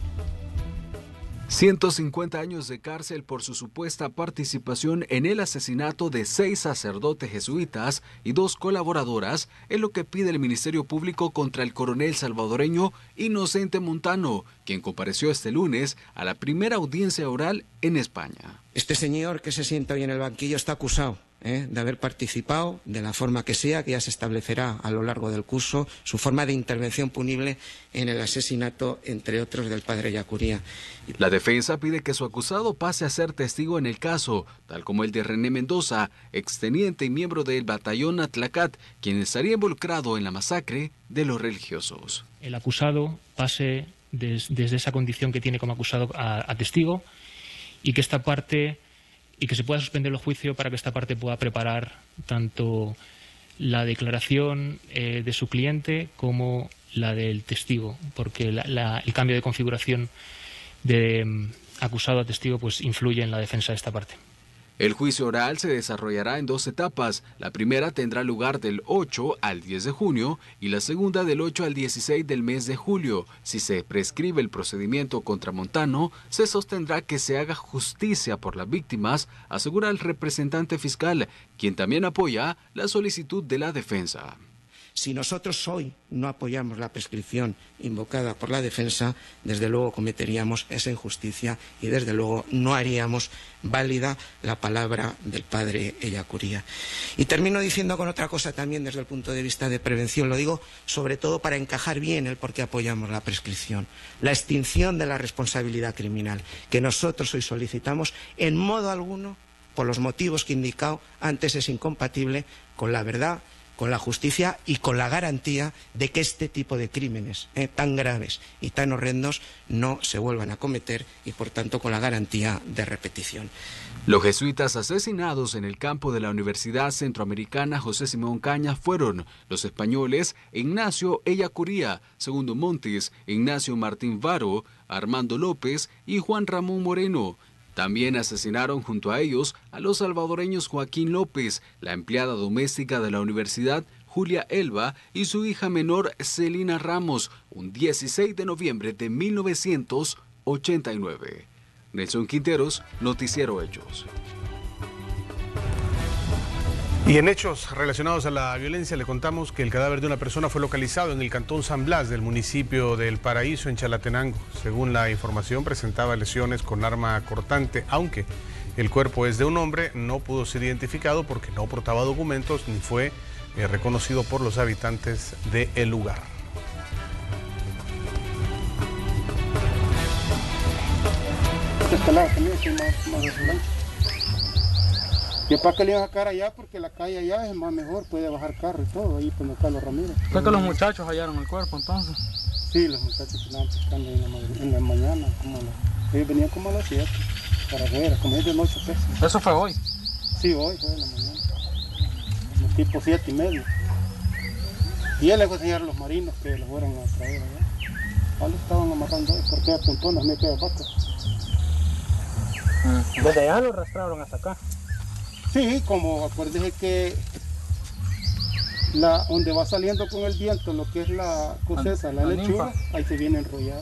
150 años de cárcel por su supuesta participación en el asesinato de 6 sacerdotes jesuitas y 2 colaboradoras es lo que pide el Ministerio Público contra el coronel salvadoreño Inocente Montano, quien compareció este lunes a la primera audiencia oral en España. Este señor que se sienta hoy en el banquillo está acusado de haber participado de la forma que sea, que ya se establecerá a lo largo del curso, su forma de intervención punible en el asesinato, entre otros, del padre Yacuría. La defensa pide que su acusado pase a ser testigo en el caso, tal como el de René Mendoza, exteniente y miembro del batallón Atlacat, quien estaría involucrado en la masacre de los religiosos. El acusado pase desde esa condición que tiene como acusado a testigo y que esta parte... y que se pueda suspender el juicio para que esta parte pueda preparar tanto la declaración de su cliente como la del testigo, porque el cambio de configuración de acusado a testigo pues influye en la defensa de esta parte. El juicio oral se desarrollará en 2 etapas. La primera tendrá lugar del 8 al 10 de junio y la segunda del 8 al 16 del mes de julio. Si se prescribe el procedimiento contra Montano, se sostendrá que se haga justicia por las víctimas, asegura el representante fiscal, quien también apoya la solicitud de la defensa. Si nosotros hoy no apoyamos la prescripción invocada por la defensa, desde luego cometeríamos esa injusticia y desde luego no haríamos válida la palabra del padre Ellacuría. Y termino diciendo con otra cosa también desde el punto de vista de prevención, lo digo sobre todo para encajar bien el por qué apoyamos la prescripción. La extinción de la responsabilidad criminal que nosotros hoy solicitamos en modo alguno, por los motivos que he indicado antes, es incompatible con la verdad, con la justicia y con la garantía de que este tipo de crímenes tan graves y tan horrendos no se vuelvan a cometer y, por tanto, con la garantía de repetición. Los jesuitas asesinados en el campo de la Universidad Centroamericana José Simón Cañas fueron los españoles Ignacio Ellacuría, Segundo Montes, Ignacio Martín Varo, Armando López y Juan Ramón Moreno. También asesinaron junto a ellos a los salvadoreños Joaquín López, la empleada doméstica de la universidad Julia Elba y su hija menor Celina Ramos, un 16 de noviembre de 1989. Nelson Quinteros, Noticiero Hechos. Y en hechos relacionados a la violencia le contamos que el cadáver de una persona fue localizado en el cantón San Blas del municipio del Paraíso en Chalatenango. Según la información, presentaba lesiones con arma cortante, aunque el cuerpo es de un hombre, no pudo ser identificado porque no portaba documentos ni fue reconocido por los habitantes del lugar. ¿Y para qué le iban a sacar allá? Porque la calle allá es más mejor, puede bajar carro y todo, ahí por Carlos Ramírez. ¿Fue que los muchachos hallaron el cuerpo entonces? Sí, los muchachos estaban pescando en la mañana, ellos venían como a las 7, para afuera, como es de noche. Pues. ¿Eso fue hoy? Sí, hoy fue en la mañana, como tipo 7:30. Y él le fue a enseñar a los marinos que los fueran a traer allá. Ahora estaban amarrando hoy, porque hay puntones, no hay que vacas. ¿Desde allá lo arrastraron hasta acá? Sí, como acuérdese que donde va saliendo con el viento lo que es la cosecha, la lechuga, ahí se viene enrollado.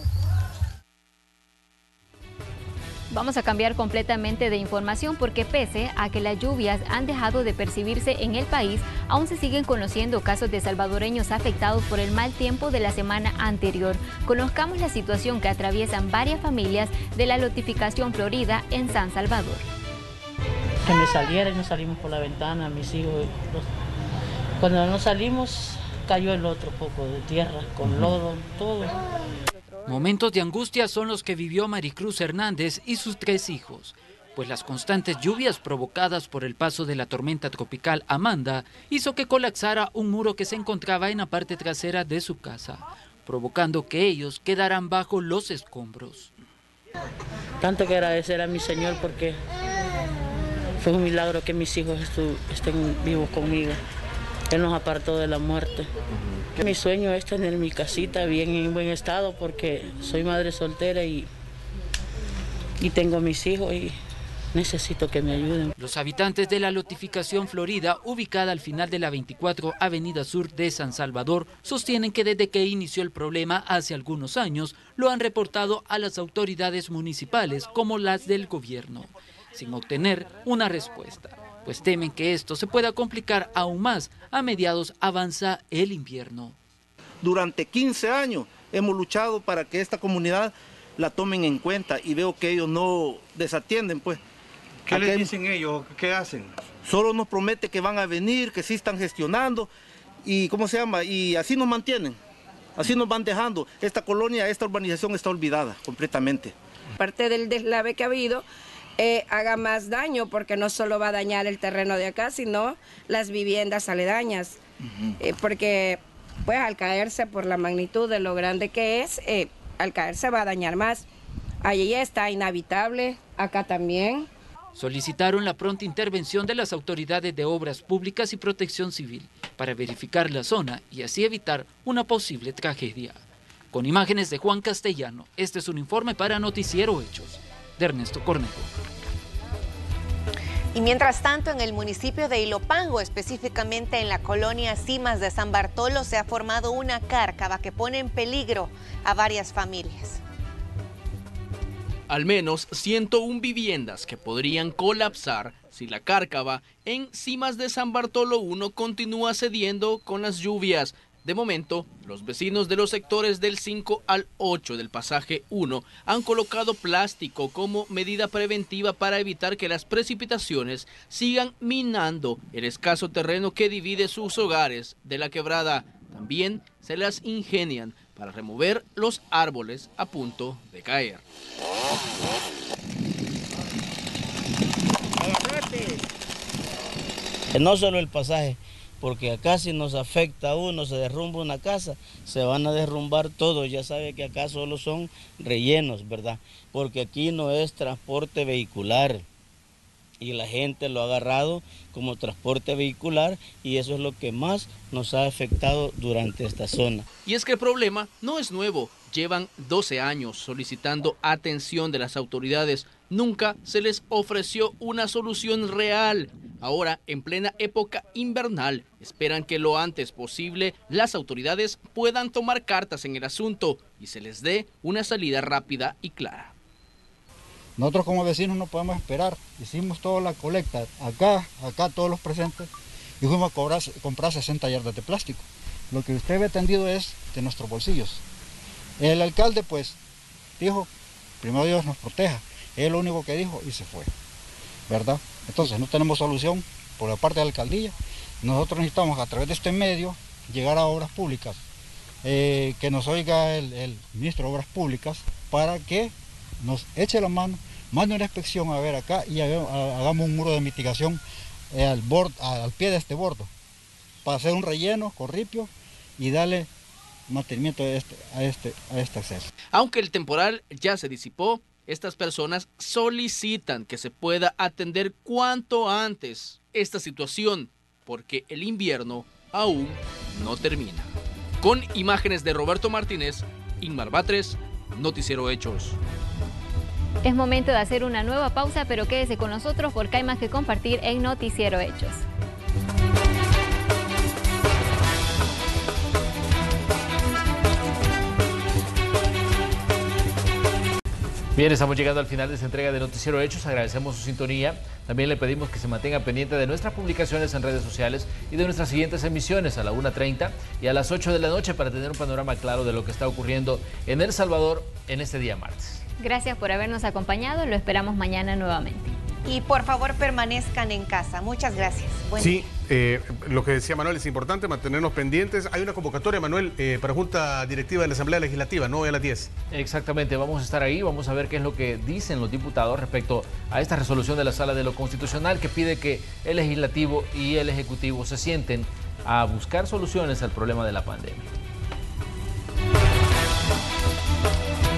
Vamos a cambiar completamente de información porque pese a que las lluvias han dejado de percibirse en el país, aún se siguen conociendo casos de salvadoreños afectados por el mal tiempo de la semana anterior. Conozcamos la situación que atraviesan varias familias de la lotificación Florida en San Salvador. Que me saliera y nos salimos por la ventana, mis hijos. Cuando nos salimos, cayó el otro poco de tierra, con lodo, todo. Momentos de angustia son los que vivió Maricruz Hernández y sus 3 hijos, pues las constantes lluvias provocadas por el paso de la tormenta tropical Amanda hizo que colapsara un muro que se encontraba en la parte trasera de su casa, provocando que ellos quedaran bajo los escombros. Tanto que agradecer a mi Señor porque Fue un milagro que mis hijos estén vivos conmigo. Él nos apartó de la muerte. Mi sueño es tener mi casita bien en buen estado porque soy madre soltera y tengo mis hijos y necesito que me ayuden. Los habitantes de la lotificación Florida, ubicada al final de la 24 Avenida Sur de San Salvador, sostienen que desde que inició el problema hace algunos años, lo han reportado a las autoridades municipales como las del gobierno, sin obtener una respuesta, pues temen que esto se pueda complicar aún más a mediados avanza el invierno. Durante 15 años hemos luchado para que esta comunidad la tomen en cuenta y veo que ellos no desatienden, pues. ¿Qué les dicen ellos? ¿Qué hacen? Solo nos promete que van a venir, que sí están gestionando y ¿cómo se llama? Y así nos mantienen, así nos van dejando. Esta colonia, esta urbanización está olvidada completamente. Parte del deslave que ha habido haga más daño porque no solo va a dañar el terreno de acá, sino las viviendas aledañas. Porque pues al caerse por la magnitud de lo grande que es, al caerse va a dañar más. Allí está inhabitable, acá también. Solicitaron la pronta intervención de las autoridades de Obras Públicas y Protección Civil para verificar la zona y así evitar una posible tragedia. Con imágenes de Juan Castellano, este es un informe para Noticiero Hechos, de Ernesto Cornejo. Y mientras tanto, en el municipio de Ilopango, específicamente en la colonia Cimas de San Bartolo, se ha formado una cárcava que pone en peligro a varias familias. Al menos 101 viviendas que podrían colapsar si la cárcava en Cimas de San Bartolo 1 continúa cediendo con las lluvias. De momento, los vecinos de los sectores del 5 al 8 del pasaje 1 han colocado plástico como medida preventiva para evitar que las precipitaciones sigan minando el escaso terreno que divide sus hogares de la quebrada. También se las ingenian para remover los árboles a punto de caer. No solo el pasaje, porque acá si nos afecta a uno, se derrumba una casa, se van a derrumbar todos. Ya sabe que acá solo son rellenos, ¿verdad? Porque aquí no es transporte vehicular y la gente lo ha agarrado como transporte vehicular y eso es lo que más nos ha afectado durante esta zona. Y es que el problema no es nuevo, llevan 12 años solicitando atención de las autoridades, nunca se les ofreció una solución real. Ahora, en plena época invernal, esperan que lo antes posible las autoridades puedan tomar cartas en el asunto y se les dé una salida rápida y clara. Nosotros como vecinos no podemos esperar, hicimos toda la colecta, acá todos los presentes, y fuimos a comprar 60 yardas de plástico. Lo que usted ve tendido es de nuestros bolsillos. El alcalde pues dijo, primero Dios nos proteja, es lo único que dijo y se fue, ¿verdad? Entonces no tenemos solución por la parte de la alcaldía, nosotros necesitamos a través de este medio llegar a Obras Públicas, que nos oiga el ministro de Obras Públicas para que nos eche la mano, mande una inspección a ver acá y hagamos un muro de mitigación al pie de este bordo para hacer un relleno con ripio y darle mantenimiento a este acceso. Aunque el temporal ya se disipó, estas personas solicitan que se pueda atender cuanto antes esta situación porque el invierno aún no termina. Con imágenes de Roberto Martínez, Inmar Batres, Noticiero Hechos. Es momento de hacer una nueva pausa, pero quédese con nosotros porque hay más que compartir en Noticiero Hechos. Bien, estamos llegando al final de esta entrega de Noticiero Hechos. Agradecemos su sintonía. También le pedimos que se mantenga pendiente de nuestras publicaciones en redes sociales y de nuestras siguientes emisiones a la 1:30 y a las 8 de la noche para tener un panorama claro de lo que está ocurriendo en El Salvador en este día martes. Gracias por habernos acompañado. Lo esperamos mañana nuevamente. Y por favor permanezcan en casa. Muchas gracias. Sí, lo que decía Manuel es importante mantenernos pendientes. Hay una convocatoria, Manuel, para Junta Directiva de la Asamblea Legislativa, no hoy a las 10. Exactamente, vamos a estar ahí, vamos a ver qué es lo que dicen los diputados respecto a esta resolución de la Sala de lo Constitucional que pide que el Legislativo y el Ejecutivo se sienten a buscar soluciones al problema de la pandemia.